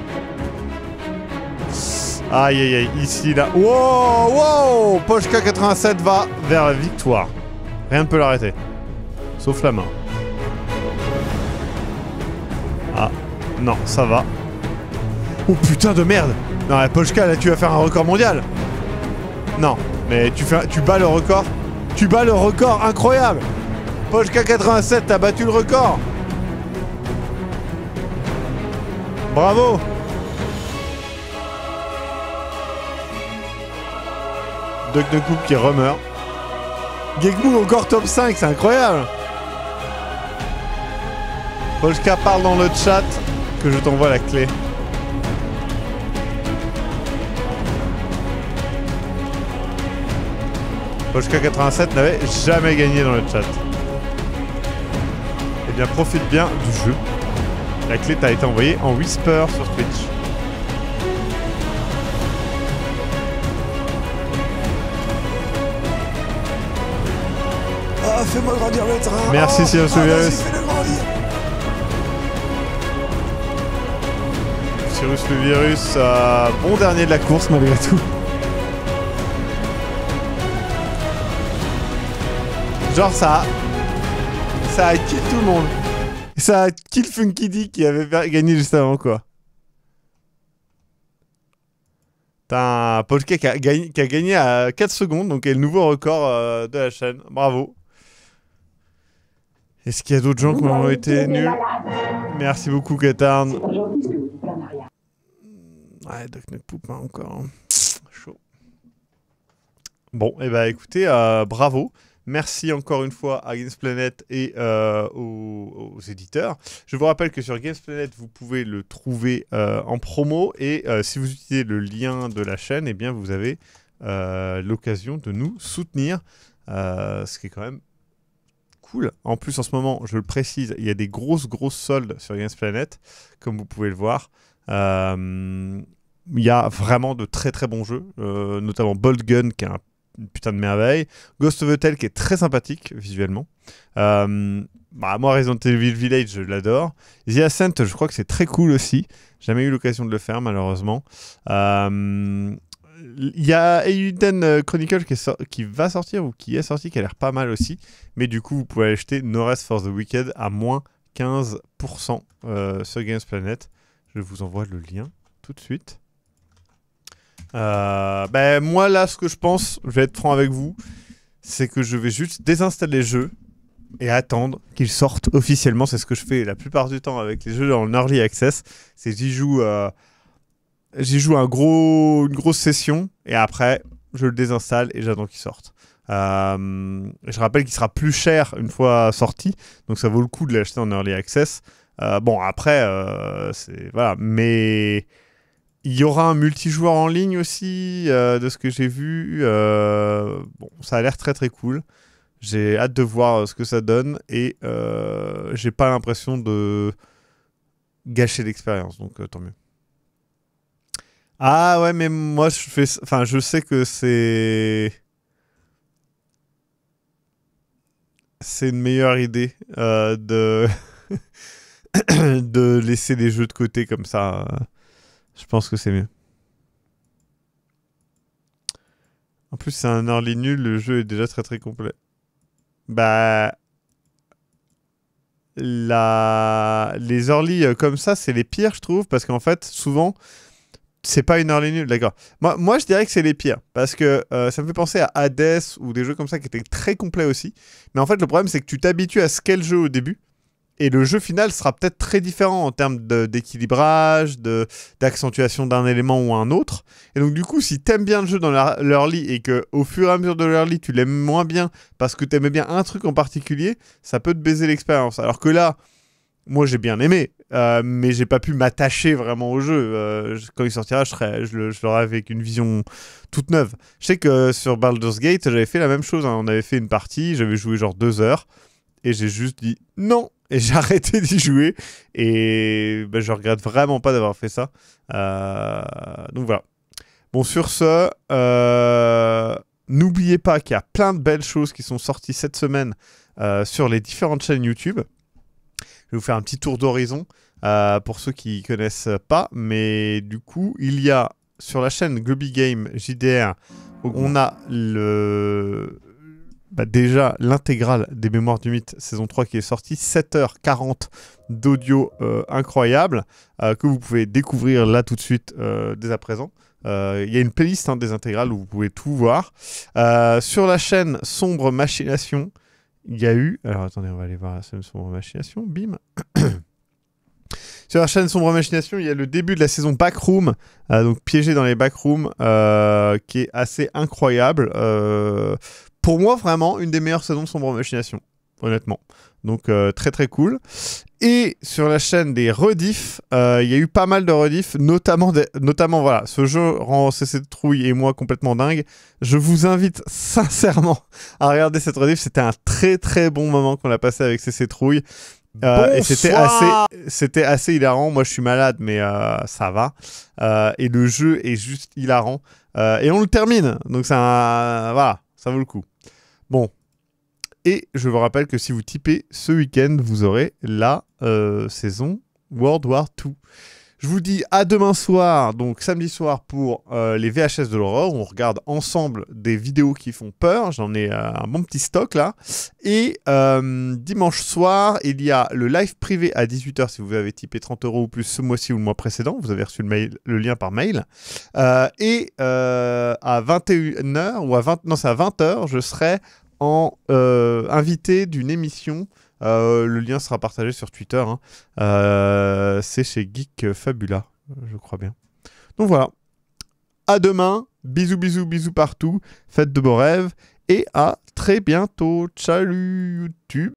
Aïe aïe aïe, ici là. Wow, wow, Pochka quatre-vingt-sept va vers la victoire. Rien ne peut l'arrêter. Sauf la main. Ah, non, ça va. Oh putain de merde. Non, Pochka, là tu vas faire un record mondial. Non, mais tu, fais, tu bats le record. Tu bats le record, incroyable. Pochka quatre-vingt-sept, t'as battu le record. Bravo. Duck de Coupe qui remeurt. Gekmu encore top cinq, c'est incroyable. Polska parle dans le chat que je t'envoie la clé. Polska quatre-vingt-sept n'avait jamais gagné dans le chat. Eh bien, profite bien du jeu. La clé t'a été envoyée en Whisper sur Twitch. Ah, fais-moi grandir le train. Merci, Cyrus le Virus. Cyrus le Virus, euh, bon dernier de la course malgré tout. Genre ça, ça a kill tout le monde. Ça a kill Funky D qui avait gagné juste avant quoi. T'as un Polka qui a gagné, qui a gagné à quatre secondes, donc est le nouveau record euh, de la chaîne. Bravo. Est-ce qu'il y a d'autres gens qui ont été nuls? Merci beaucoup, Katarn. Ouais, Doc Nuck Poupe, hein, encore. Chaud. Bon, et eh bah écoutez, euh, bravo. Merci encore une fois à Gamesplanet et euh, aux, aux éditeurs. Je vous rappelle que sur Gamesplanet, vous pouvez le trouver euh, en promo. Et euh, si vous utilisez le lien de la chaîne, eh bien, vous avez euh, l'occasion de nous soutenir. Euh, ce qui est quand même cool. En plus, en ce moment, je le précise, il y a des grosses, grosses soldes sur Gamesplanet, comme vous pouvez le voir. Euh, il y a vraiment de très, très bons jeux, euh, notamment Bolt Gun, qui est un, une putain de merveille. Ghost of a Tale, qui est très sympathique, visuellement. Euh, bah, moi, Resident Evil Village, je l'adore. The Ascent, je crois que c'est très cool aussi. Jamais eu l'occasion de le faire, malheureusement. Euh... Il y a Eiyuden Chronicle qui, so qui va sortir ou qui est sorti, qui a l'air pas mal aussi. Mais du coup, vous pouvez acheter No Rest for the Wicked à moins quinze pour cent euh, sur Gamesplanet. Je vous envoie le lien tout de suite. Euh, ben, moi, là, ce que je pense, je vais être franc avec vous, c'est que je vais juste désinstaller le jeu et attendre qu'il sorte officiellement. C'est ce que je fais la plupart du temps avec les jeux en Early Access. C'est que j'y joue... Euh, J'y joue un gros, une grosse session et après je le désinstalle et j'attends qu'il sorte. Euh, je rappelle qu'il sera plus cher une fois sorti, donc ça vaut le coup de l'acheter en Early Access. Euh, bon après, euh, c'est voilà, mais il y aura un multijoueur en ligne aussi euh, de ce que j'ai vu. Euh, bon, ça a l'air très très cool. J'ai hâte de voir ce que ça donne et euh, j'ai pas l'impression de gâcher l'expérience, donc euh, tant mieux. Ah ouais, mais moi je fais, enfin je sais que c'est c'est une meilleure idée euh, de de laisser les jeux de côté comme ça. Je pense que c'est mieux. En plus c'est un early nul, le jeu est déjà très très complet. Bah la les early comme ça c'est les pires je trouve parce qu'en fait souvent c'est pas une early nulle, d'accord. Moi, moi, je dirais que c'est les pires, parce que euh, ça me fait penser à Hades ou des jeux comme ça qui étaient très complets aussi. Mais en fait, le problème, c'est que tu t'habitues à ce qu'est le jeu au début, et le jeu final sera peut-être très différent en termes d'équilibrage, d'accentuation d'un élément ou un autre. Et donc, du coup, si t'aimes bien le jeu dans l'early et qu'au fur et à mesure de l'early, tu l'aimes moins bien parce que t'aimais bien un truc en particulier, ça peut te baiser l'expérience. Alors que là... Moi, j'ai bien aimé, euh, mais j'ai pas pu m'attacher vraiment au jeu. Euh, quand il sortira, je, serais, je, le, je l'aurai avec une vision toute neuve. Je sais que sur Baldur's Gate, j'avais fait la même chose. Hein. On avait fait une partie, j'avais joué genre deux heures, et j'ai juste dit non, et j'ai arrêté d'y jouer. Et ben, je regrette vraiment pas d'avoir fait ça. Euh, donc voilà. Bon, sur ce, euh, n'oubliez pas qu'il y a plein de belles choses qui sont sorties cette semaine euh, sur les différentes chaînes YouTube. Je vais vous faire un petit tour d'horizon euh, pour ceux qui ne connaissent pas. Mais du coup, il y a sur la chaîne Globy Game J D R, on a le... bah déjà l'intégrale des Mémoires du Mythe saison trois qui est sortie. sept heures quarante d'audio euh, incroyable euh, que vous pouvez découvrir là tout de suite euh, dès à présent. Il euh, y a une playlist hein, des intégrales où vous pouvez tout voir. Euh, sur la chaîne Sombre Machination, il y a eu... Alors attendez, on va aller voir la chaîne Sombre Machination. Bim. Sur la chaîne Sombre Machination, il y a le début de la saison Backroom, euh, donc piégé dans les Backrooms, euh, qui est assez incroyable. Euh, pour moi, vraiment, une des meilleures saisons de Sombre Machination, honnêtement. Donc euh, très très cool. Et sur la chaîne des rediffs, il euh, y a eu pas mal de rediffs, notamment, des, notamment voilà, ce jeu rend C C Trouille et moi complètement dingue. Je vous invite sincèrement à regarder cette rediff. C'était un très très bon moment qu'on a passé avec C C Trouille. Euh, et c'était assez, c'était assez hilarant. Moi je suis malade, mais euh, ça va. Euh, et le jeu est juste hilarant. Euh, et on le termine, donc ça, voilà, ça vaut le coup. Bon. Et je vous rappelle que si vous typez ce week-end, vous aurez la euh, saison World War deux. Je vous dis à demain soir, donc samedi soir, pour euh, les V H S de l'horreur. On regarde ensemble des vidéos qui font peur. J'en ai euh, un bon petit stock là. Et euh, dimanche soir, il y a le live privé à dix-huit heures si vous avez typé trente euros ou plus ce mois-ci ou le mois précédent. Vous avez reçu le, mail, le lien par mail. Euh, et euh, à vingt et une heures, ou à vingt, non, c'est à vingt heures, je serai en euh, invité d'une émission. Euh, le lien sera partagé sur Twitter. Hein. Euh, c'est chez Geek Fabula, je crois bien. Donc voilà. À demain. Bisous, bisous, bisous partout. Faites de beaux rêves. Et à très bientôt. Salut YouTube.